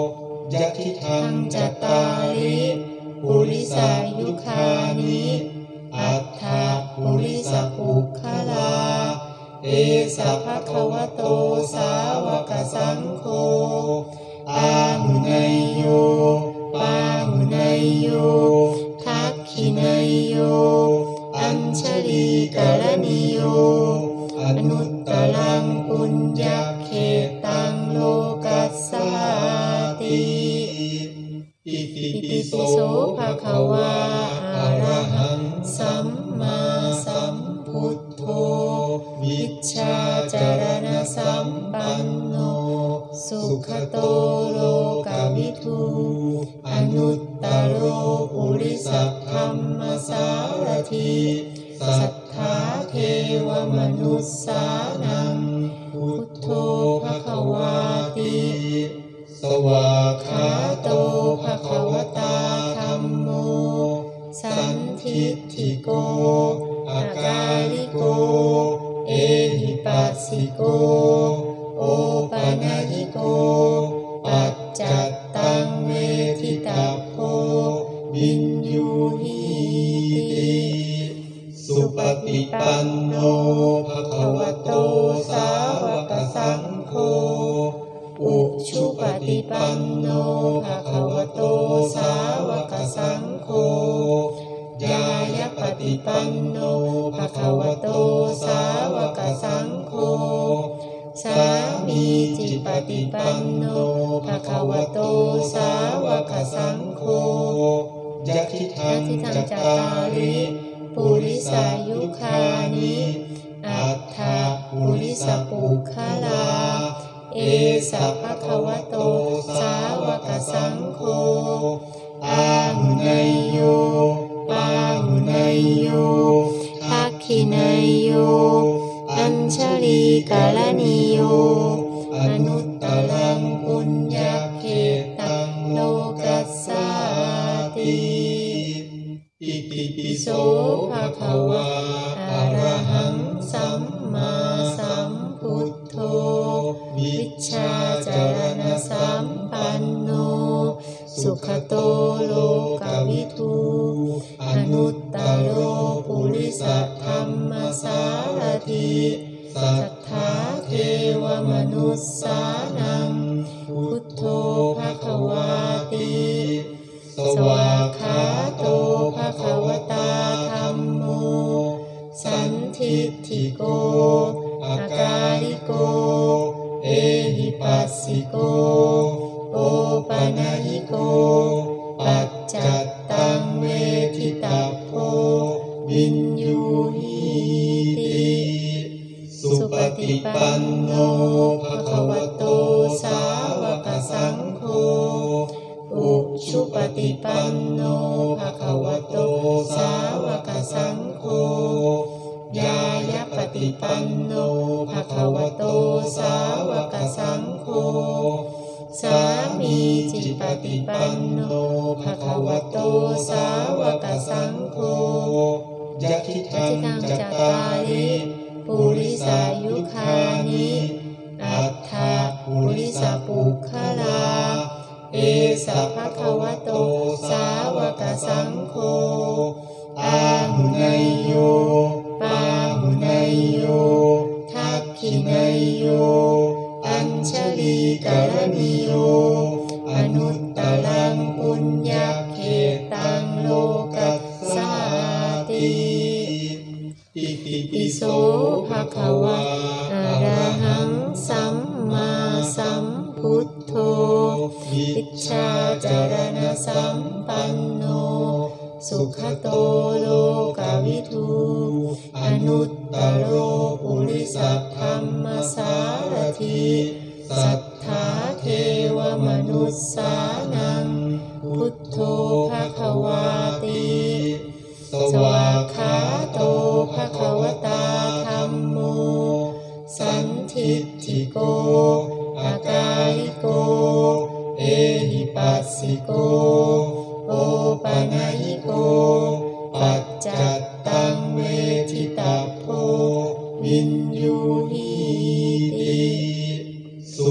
ยะทิทังจัตตาริปุริสายุคานิอัฏฐปุริสปุคคลาเอสะภะคะวะโตสาวกสังโฆอาหุเนยโยปาหุเนยโยทักขิเนยโยอัญชลีกรณิโยอนุตตรังปุญญเขตังโลกัสสาติอิติปิโสภะคะวาอะระหังสัมมาสัมพุทโธวิชชาจารณสัมปันโนสุขโตโลกวิทูอนุตตโรปุริสธัมมสารถิสัทธาเทวมนุสสานังพุทโธภควาติสวากขาโตภควตาธัมโมสันทิฏฐิโกอากาลิโกเอหิปัสสิโกโอปานายิโกปัจจัตตังเวทิตาโพวินยูหิติสุปฏิปันโนภควโตสาวกสังโฆอุชุปฏิปันโนภควโตสาวกสังโฆญายปฏิปันโนภควโตสาวกสังโฆสามีจิปฏิปันโนภควโตสาวกสังโฆยะทิทังจัตตาริปุริสายุคานิอัฏฐปุริสปุคคลาเอสะภะคะวะโตสาวกสังโฆอาหุเนยโยปาหุเนยโยทักขิเนยโยอัญชลีกรณิโยอนุตตรังปุญญเขตังโลกัสสาติอิติปิโสภะคะวาอะระหังสัมมาสัมพุทโธวิชชาจารณสัมปันโนสุขโตโลกวิทูอนุตตโรปุริสธัมมสารถิสัทธาเทวมนุสสานังพุทโธภควาติสวากขาโตภควตาธัมโมสันทิฏฐิโกอากาลิโกเอหิปัสสิโกโอปานายิโกปัจจัตตังเวทิตาโพวินยูหิติสุปฏิปันโนภควโตสาวกสังโฆอุชุปฏิปันโนภควโตสาวกสังโฆญายปฏิปันโนภควโตสาวกสังโฆสามีจิปฏิปันโนภควโตสาวกสังโฆยะทิทังจัตตาริปุริสายุคานิอัฏฐปุริสปุคคลาเอสะภะคะวะโตสาวกสังโฆอาหุเนยโยปาหุเนยโยทักขิเนยโยอัญชลีกรณิโยอนุตตรังปุญญเขตังโลกัสสาติอิติปิโสภะคะวะอะระหังสัมมาสัมพุทโธวิชชาจารณสัมปันโนสุขโตโลกวิทูอนุตตโรปุริสธัมมสารถิสัทธาเทวมนุสสานังพุทโธภควาติสวากขาโตภควตาธัมโมสันทิฏฐิโกอากาลิโกเอหิปัสสิโกโอปานายิโกปัจจัตตังเวทิตาโพวินยูหิติสุป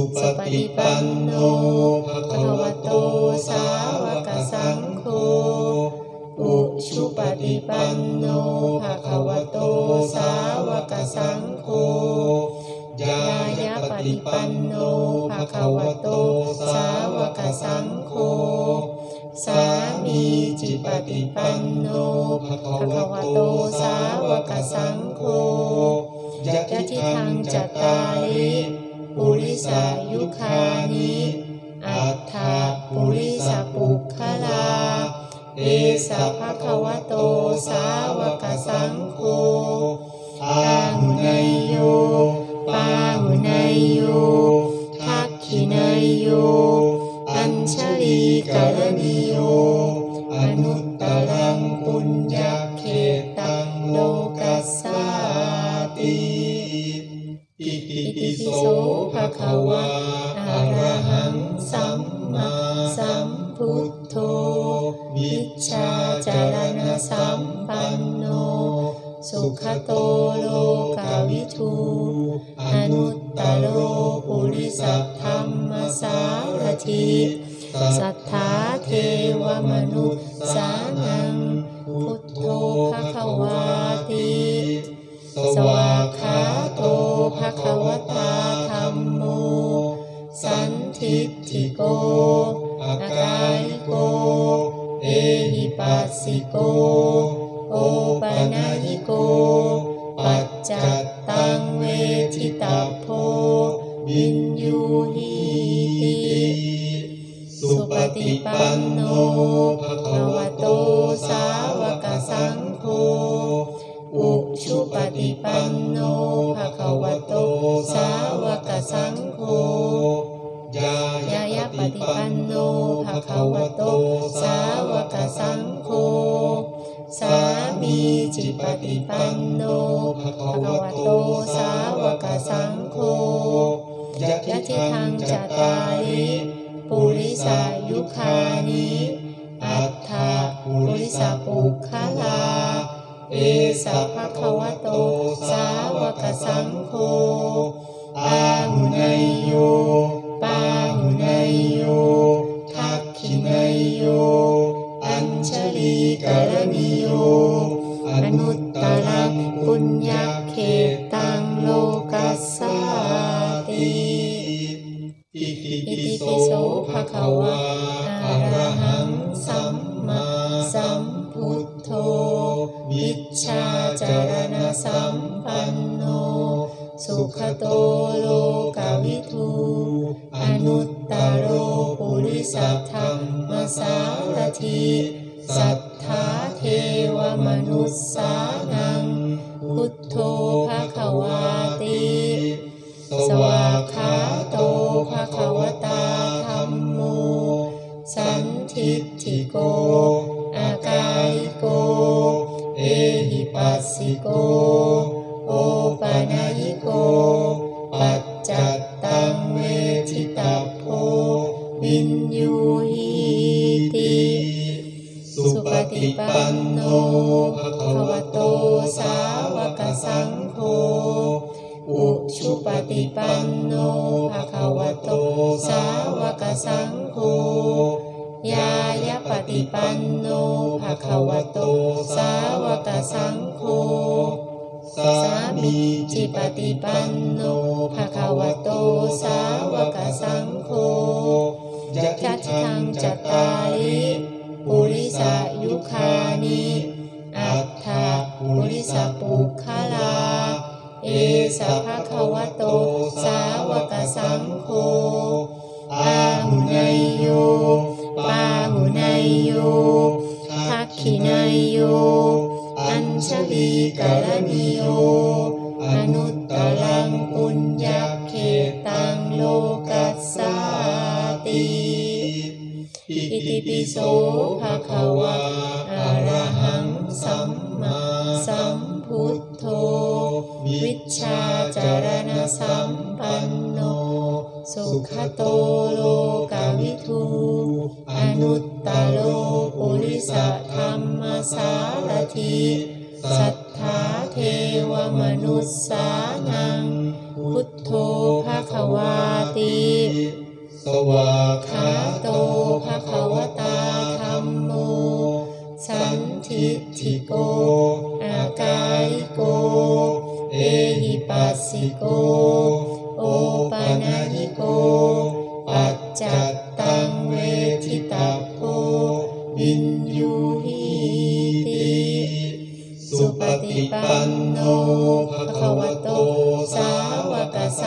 ฏิปันโนภะคะวะโตสาวกสังโฆอุชุปฏิปันโนภะคะวะโตสาวกสังโฆญายปฏิปันโนภะคะวะโตสาวกสังโฆสามีจิปฏิปันโนภะคะวะโตสาวกสังโฆยะทิทังจัตตาริปุริสายุคานิอัฏฐปุริสปุคคลาเอสะภะคะวะโตสาวกสังโฆอาหุเนยโยปาหุเนยโยทักขิเนยโยอัญชลีกรณิโยอนุตตรังปุญญเขตังโลกัสสาติอิติปิโสภะคะวะอะระหังสัมมาสัมพุทโธวิชชาจารณสัมปันโนสุขโตโลกวิทูอนุตตโรปุริสธรรมสารถิสัทธาเทวมนุษย์สานังพุทโธภควาติสวากขาโตภควตาธัมโมสันทิฏฐิโกอากาลิโกเอหิปัสสิโกโอปนายิโกปัจจัตตังเวทิตาโพวินยูหิติสุปฏิปันโนภะคะวะโตสาวกสังโฆอุชุปฏิปันโนภะคะวะโตสาวกสังโฆญายปฏิปันโนภะคะวะโตสาวกสังโฆสามีจิปฏิปันโนภะคะวะโตสาวกสังโฆยะทิทังจัตตาริปุริสายุคานิอัฏฐปุริสปุคคลาเอสะภะคะวะโตสาวกสังโฆอาหุเนยโยปาหุเนยโยทักขิเนยโยอัญชลีกรณิโยอนุตตรังปุญญเขตังโลกัสสาติอิติปิโสภะคะวะอะระหังสัมมาสัมพุทโธวิชชาจารณสัมปันโนสุขโตโลกวิทูอนุตตโรปุริสธรรมสารถิสัทธาเทวมนุษสานังพุทโธภควาติสวากขาโตภควตาธัมโมสันทิฏฐิโกอากาลิโกเอหิปัสสิโกโอปนายิโกปัจจัตตังเวทิตาโพวินยูหิติสุปฏิปันโนภะคะวะโตสาวกสังโฆอุชุปฏิปันโนภะคะวะโตสาวกสังโฆญายปฏิปันโนภะคะวะโตสาวกสังโฆสามีจิปฏิปันโนภะคะวะโตสาวกสังโฆยะทิทังจัตตาริปุริสายุคานิอัฏฐปุริสปุคคลาเอสะภะคะวะโตสาวกสังโฆอาหุเนยโยปาหุเนยโยทักขิเนยโยอัญชลีกรณิโยอนุตตรังปุญญเขตังโลกัสสาติอิติปิโสภะคะวะอะระหังสัมมาสัมพุทโธวิชชาจารณสัมปันโนสุขโตโลกวิทูอนุตตโรปุริสธรรมสารถิสัทธาเทวมนุษสานังพุทโธภควาติ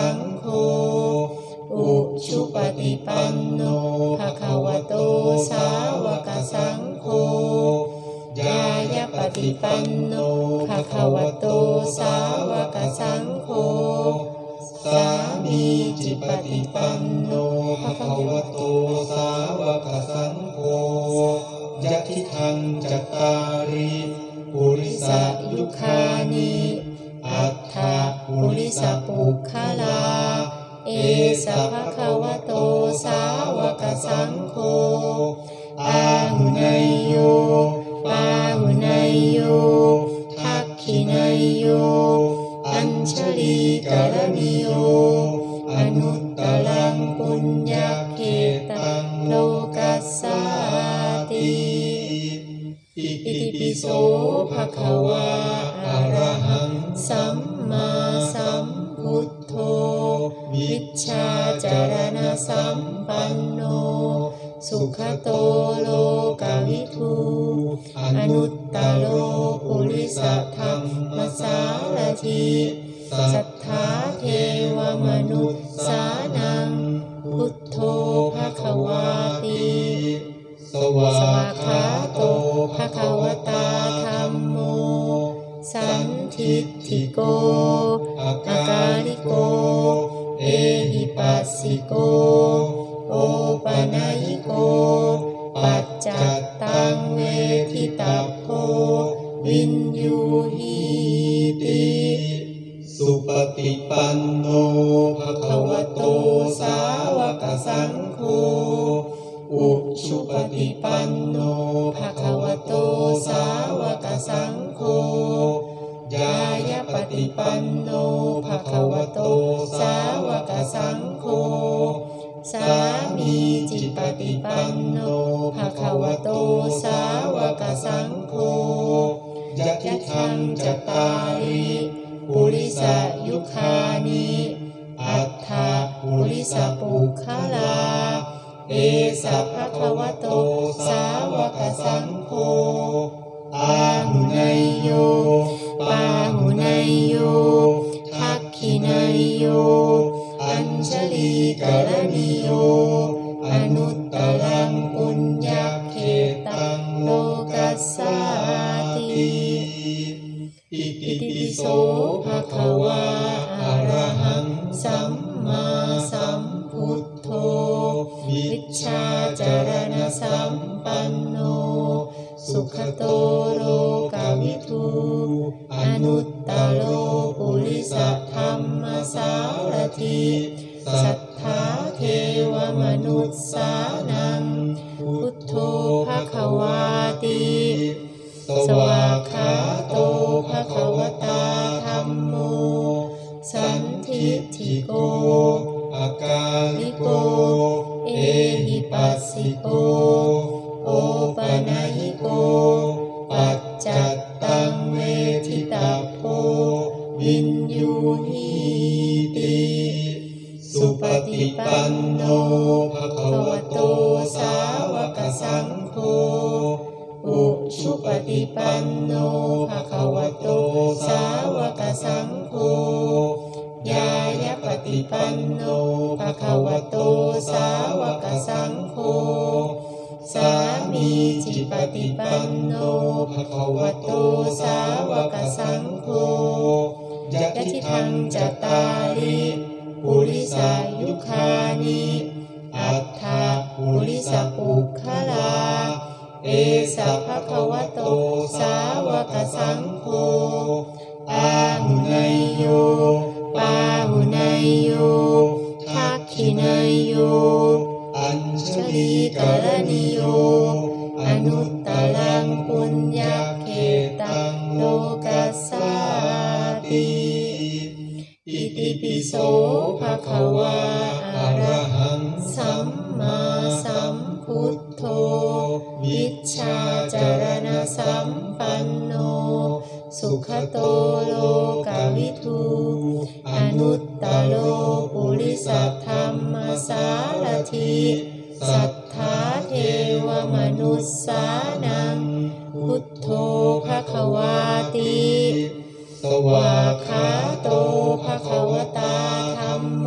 สังโฆอุชุปฏิปันโนภะคะวะโตสาวกสังโฆญายะปฏิปันโนภะคะวะโตสาวกสังโฆสามีจิปฏิปันโนภะคะวะโตสาวกสังโฆยะทิทังจัตตาริปุริสยุคานิอัตถะปุริสปุคคลาเอสะภะคะวะโตสาวกสังโฆอาหุนายโยปาหุนายโยทักขินายโยอัญชลีกรณิโยอนุตตรังปุญญเขตังโลกัสสาติอิติปิโสภะคะวะอะระหังสัมมาสัมพุทโธวิชชาจารณสัมปันโนสุขโตโลกวิทูอนุตตโลปุริสธรรมสารถิสัทธาเทวมนุษย์สานังพุทโธภคะวาติสวากขาโตภคะวตาธัมโมสันทิฏฐิโกอาการิโกเอหิปัสสิโกโอปนัยโกปัจจัตตังเวทิตาโพวินยูหิติสุปฏิปันโนภะคะวะโตสาวกสังโฆอุชุปฏิปันโนภะคะวะโตสาวกสังโฆญายะปฏิปันโนภะคะวะโตสาวกสังโฆสามีจิปฏิปันโนภะคะวะโตสาวกสังโฆยะทิทังจัตตาริปุริสยุคานิอัตถะปุริสปุคคลาเอสะภะคะวะโตสาวกสังโฆอาหุนายโยปาหุนายโยทักขินายโยอัญชลีกรณิโยอนุตตรังปุญญเขตังโลกัสสาติอิติปิโสภะคะวะอะระหังสัมมาสัมพุทโธวิชชาจารณสัมปันโนสุขโตโลกวิทูอนุตตโลปุริสธรรมสารถิสัทธาเทวมนุษย์สานังพุทโธภคะวาติสวากขาโตภคะวตาธัมโมสันทิฏฐิโกอาการิโกเอหิปัสสิโกโอปนัยโกปัจจัตตังเวทิตาโพวินยูหิติสุปฏิปันโนภะคะวะโตสาวกสังโฆอุชุปฏิปันโนภะคะวะโตสาวกสังโฆญายะปฏิปันโนภะคะวะโตสาวกสังโฆสามีจิปฏิปันโนภะคะวะโตสาวกสังโฆยะทิทังจัตตาริปุริสยุคานิอัตถะปุริสปุคคลาเอสะภะคะวะโตสาวกสังโฆอาหุนายโยปาหุนายโยทักขินายโยอัญชลีกรณิโยอนุตตรังปุญญเขตังโลกัสสาติอิติปิโสภะคะวะอะระหังสัมมาสัมพุทโธวิชชาจารณสัมปันโนสุขโตโลกวิทูอนุตตโลปุริสธรรมสารถิสัทธาเทวมนุษย์สานังพุทโธภคะวาติสวากขาโตภคะวตาธัมโม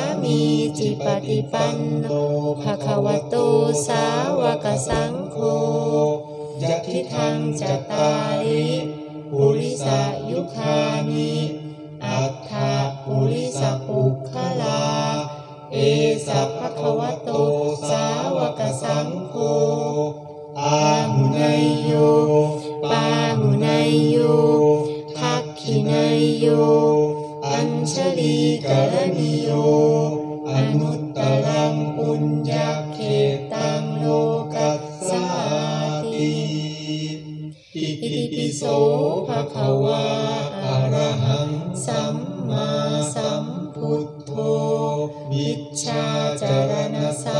มีจิปฏิปันโนภะคะวะโตสาวกสังโฆยะทิทังจตาริปุริสายุคานิอัตถะปุริสปุคคลาเอสะภะคะวะโตสาวกสังโฆอาหุเนยโยปาหุเนยโยทักขิเนยโยอัญชลีกรณิโยอนุตตรังปุญญเขตังโลกัสสาติอิติปิโสภะคะวะอะระหังสัมมาสัมพุทโธวิชชาจารณสัมปั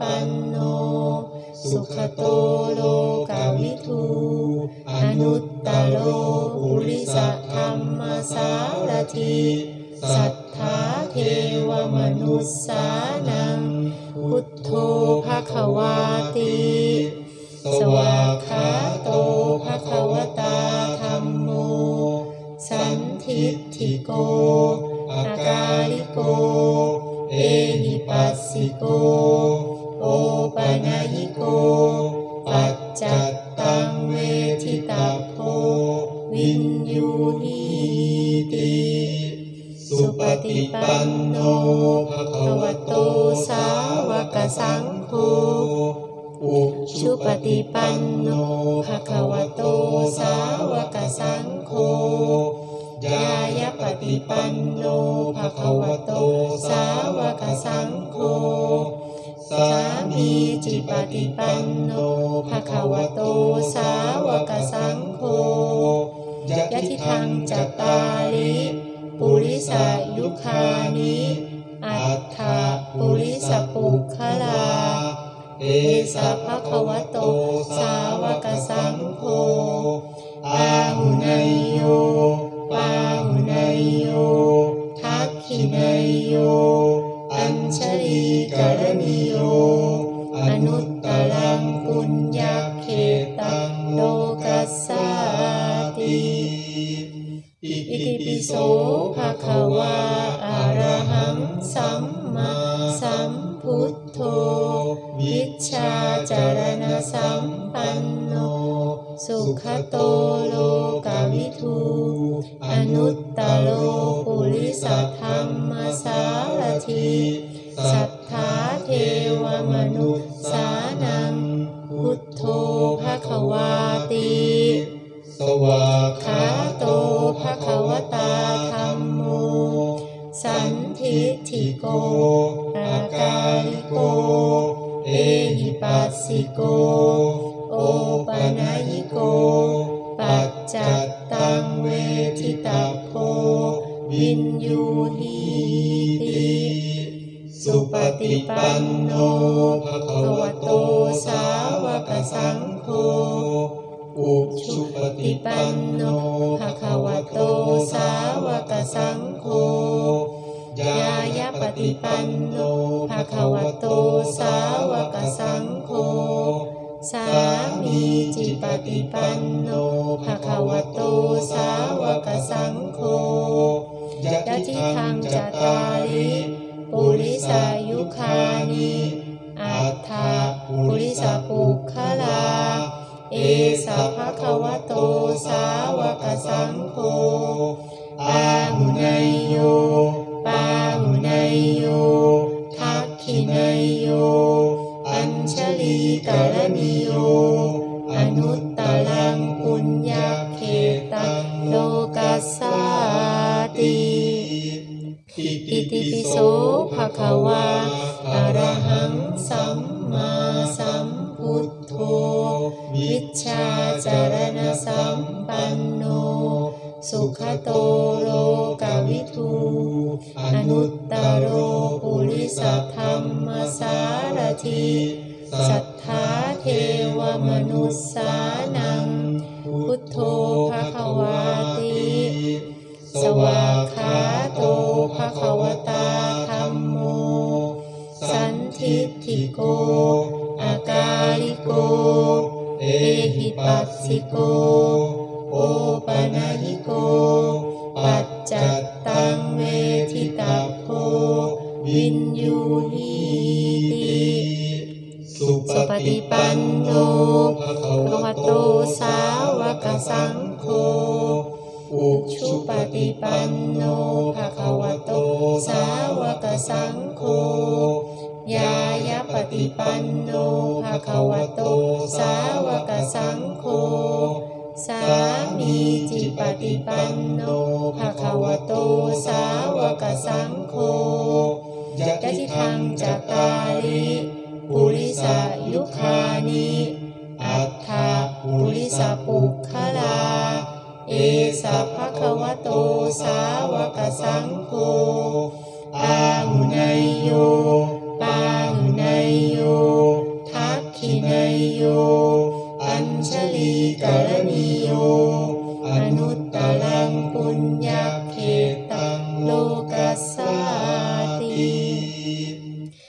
ปันโนสุขโตโลกวิทูอนุตตโลปุริสธรรมสารถิสัทธาเทวมนุสสานังพุทโธภควาติสวากขาโตภควตาธัมโมสันทิฏฐิโกอากาลิโกเอหิปัสสิโกโอปนัยโกปัจจัตตังเวทิตาโพวินยูหิติสุปฏิปันโนภควโตสาวกสังโฆอุชุปฏิปันโนภควโตสาวกสังโฆญายปฏิปันโนภควโตสาวกสังโฆสามีจิปฏิปันโนภควโตสาวกสังโฆยะทิทังจัตตาริปุริสายุคานิอัตถะปุริสปุคคลาเอสะภควโตสาวกสังโฆอาหุนายโยปาหุนายโยทักขินายโยอัญชลีกรณิโยอนุตตรังปุญญเขตังโลกัสสาติอิติปิโสภควาอะระหังสัมมาสัมพุทโธวิชชาจารณสัมปันโนสุขโตโลกวิทูอนุตตโลปุริสธรรมสารถิสัทธาเทวมนุสสานังพุทโธภควาติสวากขาโตภควตาธัมโมสันทิฏฐิโกอากาลิโกเอหิปัสสิโกโอปนัยโกปัจจัตตังเวทิตาโพวินยูหิติสุปฏิปันโนภควโตสาวกสังโฆอุชุปฏิปันโนภควโตสาวกสังโฆญายปฏิปันโนภควโตสาวกสังโฆสามีจิปฏิปันโนภควโตสาวกสังโฆยะทิทังจัตตาริปุริสายุคานิอัตถะปุริสปุคคลาเอสะภควโตสาวกสังโฆอาหุนายโยปาหุนายโยทักขินายโยอัญชลีกรณิโยอนุตตรังปุญญเขตังโลกัสสาติอิติปิโสภควาอะระหังสัมมาสัมพุทโธวิชชาจารณสัมปันโนสุขโตโลกวิทูอนุตตโรปุริสธรรมสารถิสัทธาเทวมนุสสานังพุทโธภควาติสวากขาโตภควตาธัมโมสันทิฏฐิโกอากาลิโกเอหิปัสสิโกโอปนัยโกปัจจัตตังเวทิตาโพวินยูหิติสุปฏิปันโนภควโตสาวกสังโฆอุชุปฏิปันโนภควโตสาวกสังโฆญายปฏิปันโนภควโตสาวกสังโฆสามีจิปฏิปันโนภควโตสาวกสังโฆยะทิทังจัตตาริปุริสายุคานิอัตถะปุริสปุคคลาเอสะภควโตสาวกสังโฆอาหุนายโยปาหุนายโย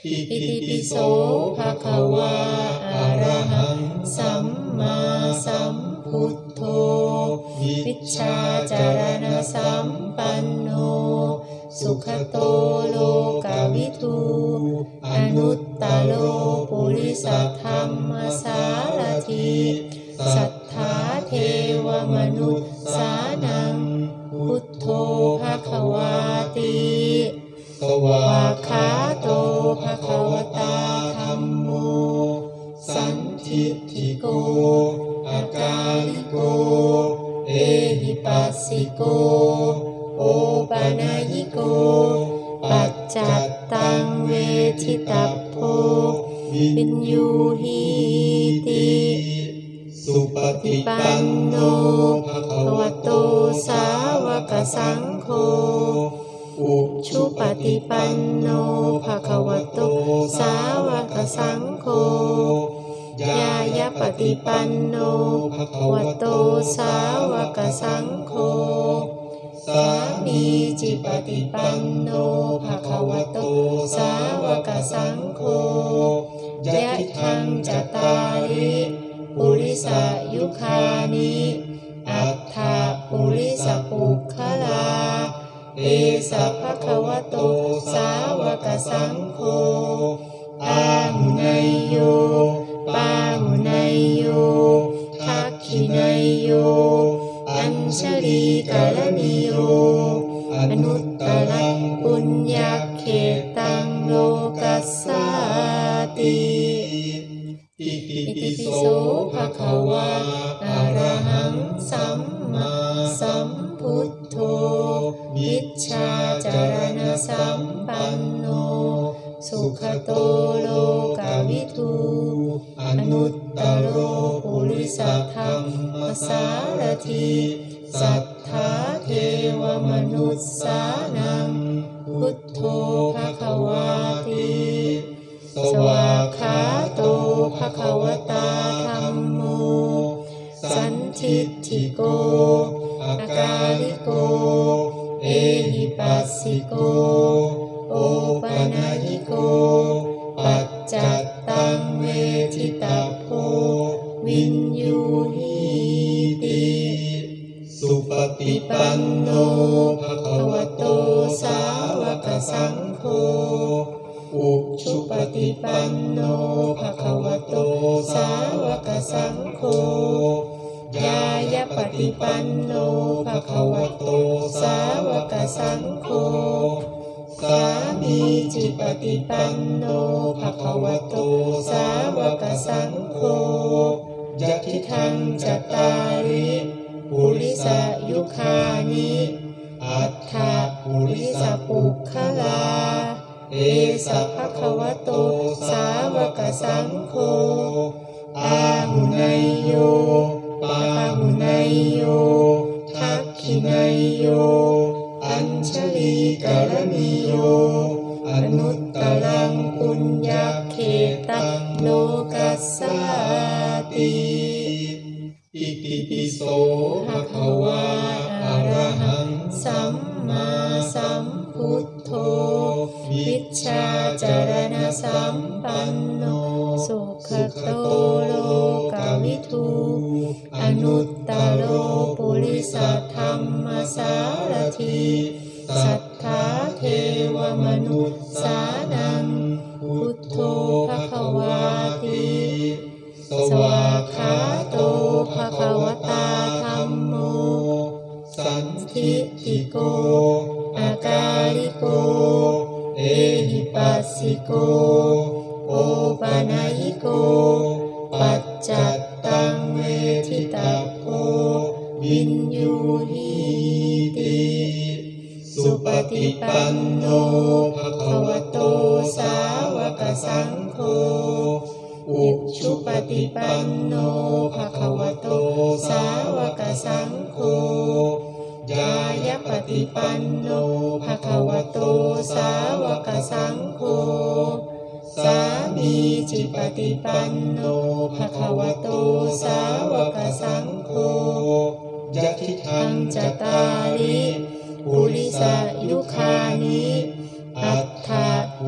อิติปิโสภะคะวาอะระหังสัมมาสัมพุทโธวิชชาจารณสัมปันโนสุขโตโลกวิทูอนุตตโลปุริสธรรมสารถิสัทธาเทวมนุษย์สานังพุทโธภคะวาติสวากขาโตภควตาธัมโมสันทิฏฐิโกอากาลิโกเอหิปัสสิโกโอปานายิโกปัจจัตตังเวทิตัพโพวินยูหิติสุปฏิปันโนภควโตสาวกสังโฆอุชุปฏิปันโนภควโตสาวกสังโฆญายปฏิปันโนภควโตสาวกสังโฆสามีจิปฏิปันโนภควโตสาวกสังโฆยะทังจตาริปุริสายุคานิอัตถาปุริสปุคคลาเอสะภควโตสาวกสังโฆอาหุไนโยปาหุไนโยทักขิไนโยอัญชลีกาลนิโยอนุตตรังปุญญเขตังโลกัสสาติอิติปิโสภะคะวาอะระหังสัมมาสัมพุทโธวิชชาจารณสัมปันโนสุขโตโลกวิทูอนุตตโลปุริสธรรมสารถิสัทธาเทวมนุษย์สานังพุทโธภควาติสวากขาโตภควตาธัมโมสันทิฏฐิโกอากาลิโกเอหิปัสสิโกโอปานายิโกปัจจัตตังเวทิตัพโพวินยูหิติสุปฏิปันโนภควโตสาวกสังโฆอุชุปฏิปันโนภควโตสาวกสังโฆญายปฏิปันโนภควโตสาวกสังโฆสามีจิปฏิปันโนภควโตสาวกสังโฆยะทิทังจตาริปุริสายุคานิอัตถาปุริสปุคคลาเอสะภควโตสาวกสังโฆอาหุไนโยปาหุไนโยทักขิไนโยอัญชลีกาลนิโยอนุตตรังปุญญเขตังโลกัสสาติอิติปิโสภะคะวาอะระหังสัมมาสัมพุทโธวิชชาจารณสัมปันโนสุขโตโลกวิทูอนุตตโลปุริสธรรมสารถิสัทธาเทวมนุษย์สานังพุทโธภควาติสวากขาโตภควตาธัมโมสันทิฏฐิโกอากาลิโกเอหิปัสสิโกโอปานายิโกปัจจัตตังเวทิตัพโพวินยูหิติสุปฏิปันโนภควโตสาวกสังโฆอุชุปฏิปันโนภควโตสาวกสังโฆญายปฏิปันโนภควโตสาวกสังโฆสามีจิปฏิปันโนภควโตสาวกสังโฆยะทิทังจตาริปุริสายุคานิอัตถาปุริส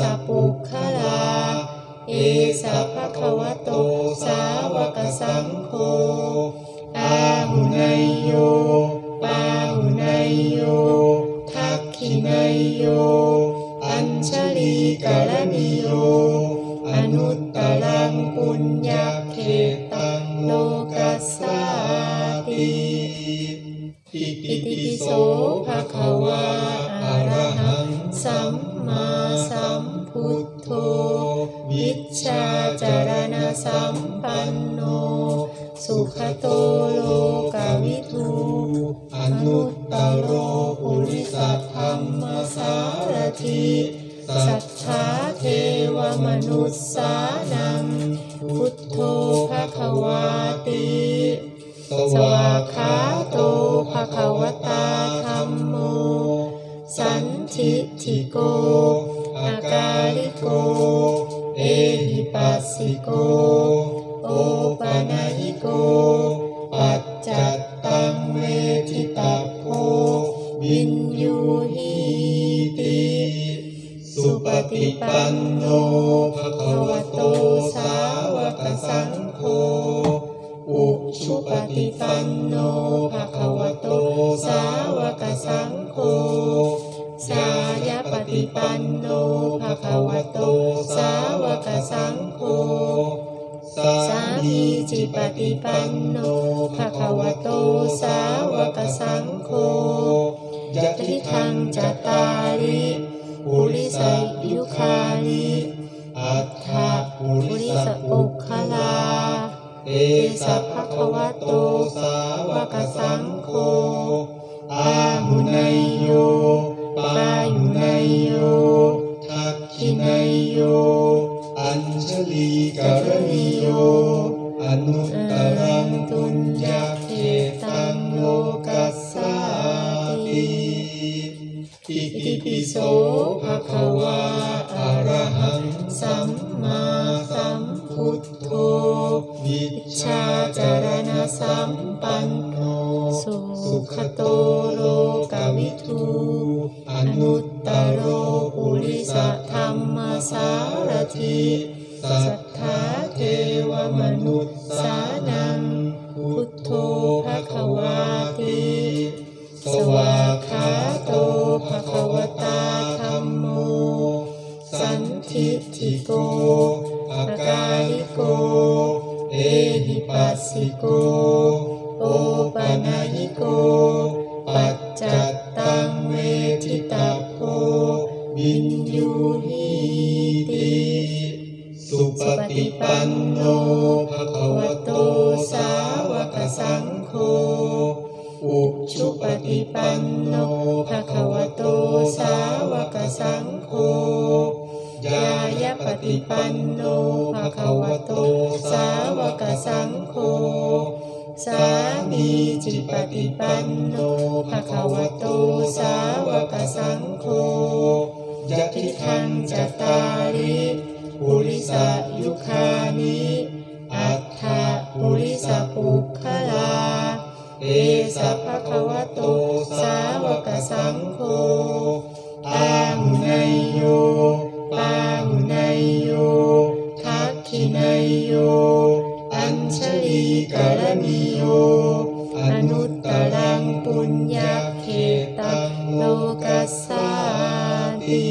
สปุคคลาเอสะภะคะวะโตสาวกสังโฆอาหุนายโยปาหุนายโยทักขินายโยอัญชลีกรณิโยอนุตตรังปุญญเขตังโลกัสสาติอิติปิโสภะคะวะอะระหังสัมมาสัมพุทโธวิชชาจารณสัมปันโนสุขโตโลกวิทูอนุตตโรปุริสธรรมสารถิสัทธาเทวมนุสสานังพุทโธภคะวาติสวากขาโตภคะวตาธัมโมสันทิฏฐิโกอากาลิโกเอหิปัสสิโกโอปานายิโกปัจจัตตังเวทิตาโพวินยูหิติสุปฏิปันโนภะคะวะโตสาวกสังโฆอุชุปฏิปันโนภะคะวะโตสาวกสังโฆสายปฏิปันโนภะคะวะโตสาวกสังโฆสามีจิปฏิปันโนภะคะวะโตสาวกสังโฆยะทิทังจัตตาริปุริสยุคาลิอัฏฐปุริสปุคคลาเอสะภะคะวะโตสาวกสังโฆอาหุนายโยปายุนายโยทักขินายโยอัญชลีกรณิโยอนุตตรังตุญญเขตังโลกัสสาติอิติปิโสภะคะวะอะระหังสัมมาสัมพุทโธวิชชาจารณสัมปันโนสุขโตโลกวิทูอนุตตโรปุริสธรรมสารถิสัทธาเทวมนุสสานังพุทโธภคะวาติสวากขาโตภคะวตาธัมโมสันทิฏฐิโกอากาลิโกเอหิปัสสิโกโอปานายิโกปัจจัตตังเวทิตาโพวินยูหิติสุปฏิปันโนภะคะวะโตสาวกสังโฆอุชุปฏิปันโนภะคะวะโตสาวกสังโฆญายปฏิปันโนภะคะวะโตสาวกสังโฆสามีจิปฏิปันโนภะคะวะโตสาวกสังโฆยะทิทังจัตตาริปุริสยุคานิอัฏฐปุริสปุคคลาเอสะภะคะวะโตสาวกสังโฆอาหุนายโยปาหุนายโยทักขินายโยอัญชลีกรณิโยอนุตตรังปุญญเขตังโลกัสสาติ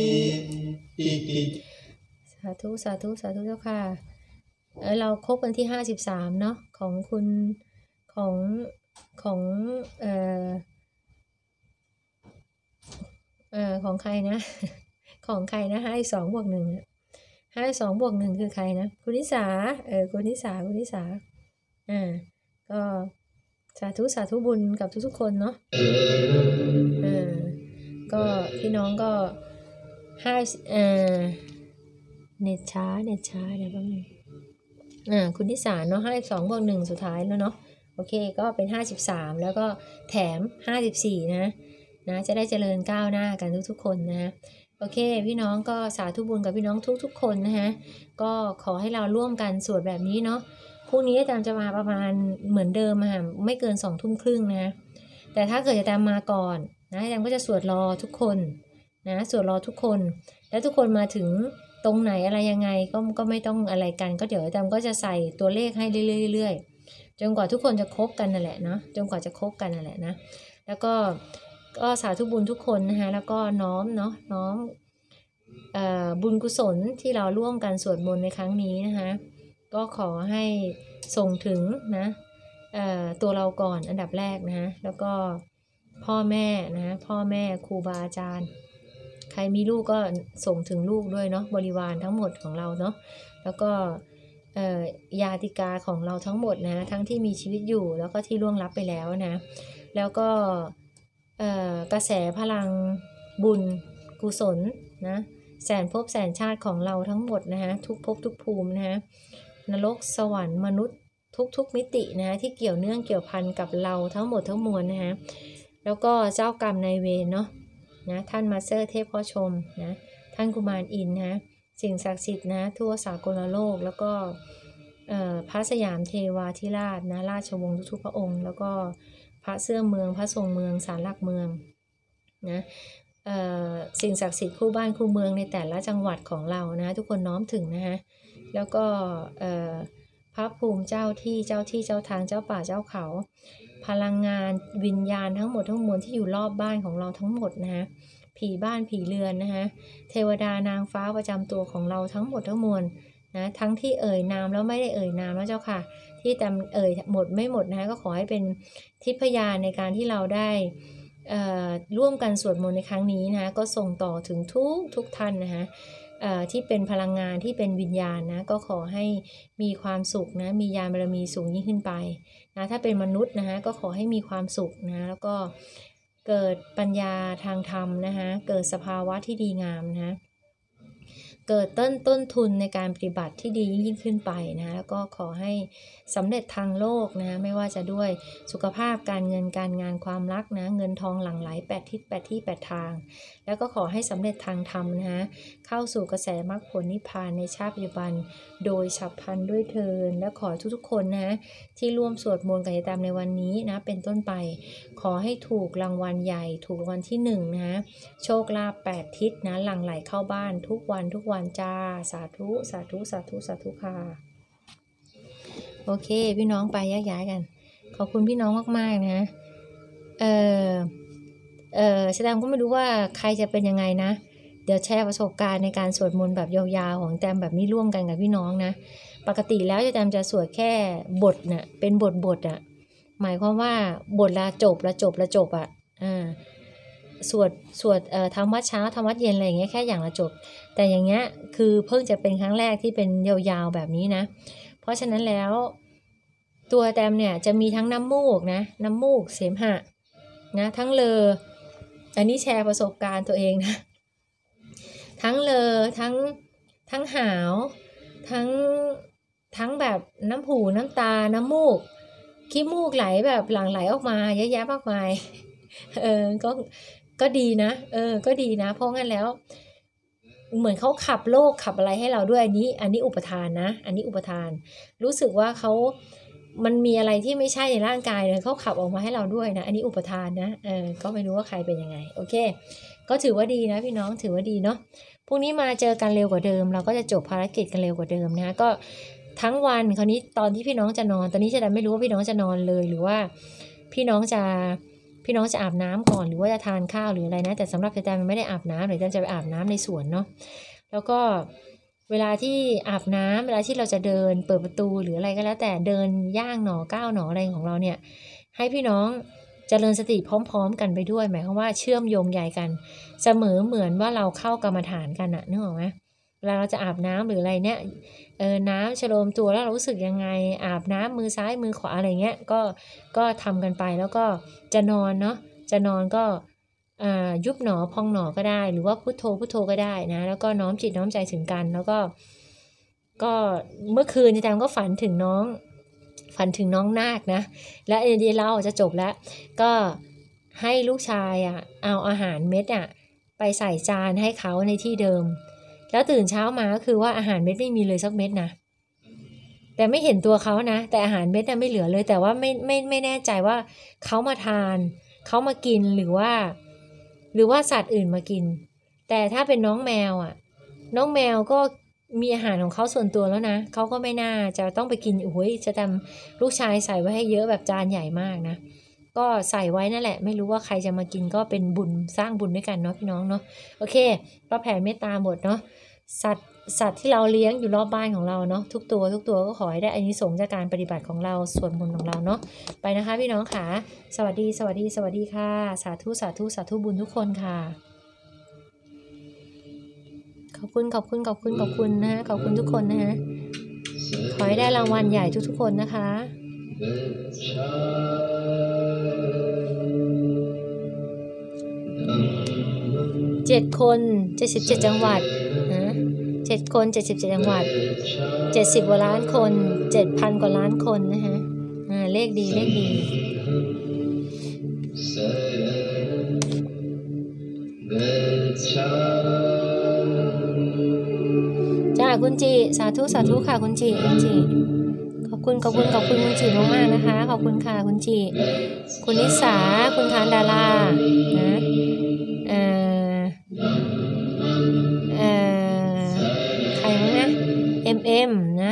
สาธุสาธุสาธุเจ้าค่ะเราครบวันที่53เนาะของคุณของของใครนะ ของใครนะ52+1 52+1คือใครนะคุณนิสาคุณนิสาก็สาธุบุญกับทุกๆคนเนาะก็พี่น้องก็เน็ตช้าเดี๋ยวแป๊บนึงคุณนิสาเนาะ52+1สุดท้ายแล้วเนาะโอเคก็เป็น53แล้วก็แถม54นะจะได้เจริญก้าวหน้ากันทุกๆคนนะโอเคพี่น้องก็สาธุบุญกับพี่น้องทุกๆคนนะฮะก็ขอให้เราร่วมกันสวดแบบนี้เนาะพรุ่งนี้อาจารย์จะมาประมาณเหมือนเดิมค่ะไม่เกิน 20:30 นะแต่ถ้าเกิดอาจารย์มาก่อนนะอาจารย์ก็จะสวดรอทุกคนนะสวดรอทุกคนแต่แล้วทุกคนมาถึงตรงไหนอะไรยังไงก็ไม่ต้องอะไรกันก็เดี๋ยวอาจารย์ก็จะใส่ตัวเลขให้เรื่อยๆจนกว่าทุกคนจะครบกันนั่นแหละเนาะจนกว่าจะครบกันนั่นแหละนะแล้วก็สาธุบุญทุกคนนะคะแล้วก็น้อมบุญกุศลที่เราร่วมกันสวดมนต์ในครั้งนี้นะคะก็ขอให้ส่งถึงนะตัวเราก่อนอันดับแรกนะแล้วก็พ่อแม่นะพ่อแม่ครูบาอาจารย์ใครมีลูกก็ส่งถึงลูกด้วยเนาะบริวารทั้งหมดของเราเนาะแล้วก็ญาติกาของเราทั้งหมดนะทั้งที่มีชีวิตอยู่แล้วก็ที่ล่วงลับไปแล้วนะแล้วก็กระแสพลังบุญกุศลนะแสนภพแสนชาติของเราทั้งหมดนะคะทุกภพทุกภูมินะคะนรกสวรรค์มนุษย์ทุกมิตินะที่เกี่ยวเนื่องเกี่ยวพันกับเราทั้งหมดทั้งมวลนะคะแล้วก็เจ้ากรรมนายเวรเนาะนะท่านมาสเตอร์เทพพ่อชมนะท่านกุมารอินนะสิ่งศักดิ์สิทธิ์นะทั่วสากลโลกแล้วก็พระสยามเทวาธิราชนะราชวงศ์ทุกพระองค์แล้วก็พระเสื้อเมืองพระทรงเมืองศาลหลักเมืองนะสิ่งศักดิ์สิทธิ์คู่บ้านคู่เมืองในแต่ละจังหวัดของเรานะทุกคนน้อมถึงนะคะแล้วก็พระภูมิเจ้าที่เจ้าทางเจ้าป่าเจ้าเขาพลังงานวิญญาณทั้งหมดทั้งมวลที่อยู่รอบบ้านของเราทั้งหมดนะคะผีบ้านผีเรือนนะคะเทวดานางฟ้าประจำตัวของเราทั้งหมดทั้งมวลนะทั้งที่เอ่ยนามแล้วไม่ได้เอ่ยนามนะเจ้าค่ะที่แต่เอ่ยหมดไม่หมดนะคะก็ขอให้เป็นทิพยานในการที่เราได้ร่วมกันสวดมนต์ในครั้งนี้นะคะก็ส่งต่อถึงทุกท่านนะคะที่เป็นพลังงานที่เป็นวิญญาณนะก็ขอให้มีความสุขนะมีญาณบารมีสูงยิ่งขึ้นไปนะถ้าเป็นมนุษย์นะคะก็ขอให้มีความสุขนะแล้วก็เกิดปัญญาทางธรรมนะคะเกิดสภาวะที่ดีงามนะเกิดต้นทุนในการปฏิบัติที่ดียิ่งขึ้นไปนะแล้วก็ขอให้สำเร็จทางโลกนะไม่ว่าจะด้วยสุขภาพการเงินการงานความรักนะเงินทองหลั่งไหล8 ทิศ8 ที่ 8 ทางแล้วก็ขอให้สำเร็จทางธรรมนะเข้าสู่กระแสมรรคผลนิพพานในชาติปัจจุบันโดยฉับพลันด้วยเทินและขอทุกๆคนนะที่ร่วมสวดมนต์กันตามในวันนี้นะเป็นต้นไปขอให้ถูกรางวัลใหญ่ถูกรางวัลที่1นะโชคลาภ8 ทิศนะหลั่งไหลเข้าบ้านทุกวันจ้าสาธุค่ะโอเคพี่น้องไปแยกย้ายกันขอบคุณพี่น้องมากๆนะแสดงก็ไม่รู้ว่าใครจะเป็นยังไงนะเดี๋ยวแชร์ประสบการณ์ในการสวดมนต์แบบยาวๆของแตมแบบนี้ร่วมกันกับพี่น้องนะปกติแล้วแตมจะสวดแค่บทน่ะเป็นบทอ่ะหมายความว่าบทละจบอ่ะสวดทำวัดเช้าทำวัดเย็นอะไรอย่างเงี้ยแค่อย่างละจบแต่อย่างเงี้ยคือเพิ่งจะเป็นครั้งแรกที่เป็นยาวๆแบบนี้นะเพราะฉะนั้นแล้วตัวแตมเนี่ยจะมีทั้งน้ำมูกเสมหะนะทั้งอันนี้แชร์ประสบการณ์ตัวเองนะทั้งทั้งหาวทั้งแบบน้ำหูน้ำตาน้ำมูกขี้มูกไหลแบบหลั่งไหลออกมาเยอะแยะมากมายก็ดีนะก็ดีนะเพราะงั้นแล้วเหมือนเขาขับโลกขับอะไรให้เราด้วยอันนี้อุปทานนะอันนี้อุปทานรู้สึกว่ามันมีอะไรที่ไม่ใช่ในร่างกายเลยเขาขับออกมาให้เราด้วยนะอันนี้อุปทานนะก็ไม่รู้ว่าใครเป็นยังไงโอเคก็ถือว่าดีนะพี่น้องถือว่าดีเนาะพรุ่งนี้มาเจอกันเร็วกว่าเดิมเราก็จะจบภารกิจกันเร็วกว่าเดิมนะก็ทั้งวันคราวนี้ตอนที่พี่น้องจะนอนตอนนี้จะไม่รู้ว่าพี่น้องจะนอนเลยหรือว่าพี่น้องจะอาบน้ำก่อนหรือว่าจะทานข้าวหรืออะไรนะแต่สำหรับแตมมันไม่ได้อาบน้ำเดี๋ยวจะไปอาบน้ำในสวนเนาะแล้วก็เวลาที่อาบน้ำเวลาที่เราจะเดินเปิดประตูหรืออะไรก็แล้วแต่เดินย่างหนอก้าวหนออะไรของเราเนี่ยให้พี่น้องเจริญสติพร้อมๆกันไปด้วยหมายความว่าเชื่อมโยงใยกันเสมอเหมือนว่าเราเข้ากรรมฐานกันอะนึกออกไหมเวลาเราจะอาบน้ำหรืออะไรเนี่ยน้ำชโลมตัวแล้วเรารู้สึกยังไงอาบน้ำมือซ้ายมือขวาอะไรเงี้ยก็ทำกันไปแล้วก็จะนอนเนาะจะนอนก็ยุบหนอพองหนอก็ได้หรือว่าพุทโธก็ได้นะแล้วก็น้อมจิตน้อมใจถึงกันแล้วก็เมื่อคืนแตมก็ฝันถึงน้องนาคนะและเดี๋ยวเราจะจบแล้วก็ให้ลูกชายเอาอาหารเม็ดไปใส่จานให้เขาในที่เดิมแล้วตื่นเช้ามาก็คือว่าอาหารเม็ดไม่มีเลยสักเม็ดนะแต่ไม่เห็นตัวเขานะแต่อาหารเม็ดไม่เหลือเลยแต่ว่าไม่แน่ใจว่าเขามาทานเขามากินหรือว่าสัตว์อื่นมากินแต่ถ้าเป็นน้องแมวน้องแมวก็มีอาหารของเขาส่วนตัวแล้วนะเขาก็ไม่น่าจะต้องไปกินโอ้ยจะทำลูกชายใส่ไว้ให้เยอะแบบจานใหญ่มากนะก็ใส่ไว้นั่นแหละไม่รู้ว่าใครจะมากินก็เป็นบุญสร้างบุญด้วยกันเนาะพี่น้องเนาะโอเคก็แผ่เมตตาหมดเนาะสัตว์ที่เราเลี้ยงอยู่รอบบ้านของเราเนาะทุกตัวก็ขอให้ได้อานิสงส์จากการปฏิบัติของเราส่วนบุญของเราเนาะไปนะคะพี่น้องค่ะสวัสดีค่ะสาธุบุญทุกคนค่ะขอบคุณนะฮะขอบคุณทุกคนนะฮะขอให้ได้รางวัลใหญ่ทุกคนนะคะ7 คน77จังหวัดนะ7 คน77จังหวัด70 กว่าล้านคน 7,000 กว่าล้านคนนะคะเลขดีจ้าคุณจีสาธุค่ะคุณจีขอบคุณคุณจีมากๆนะคะขอบคุณค่ะคุณจีคุณนิสาคุณทานดารานะใครมั้งนะ MM นะ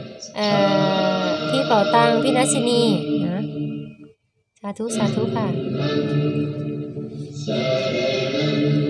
พี่เป่าตังพี่นัชนีนะสาธุค่ะ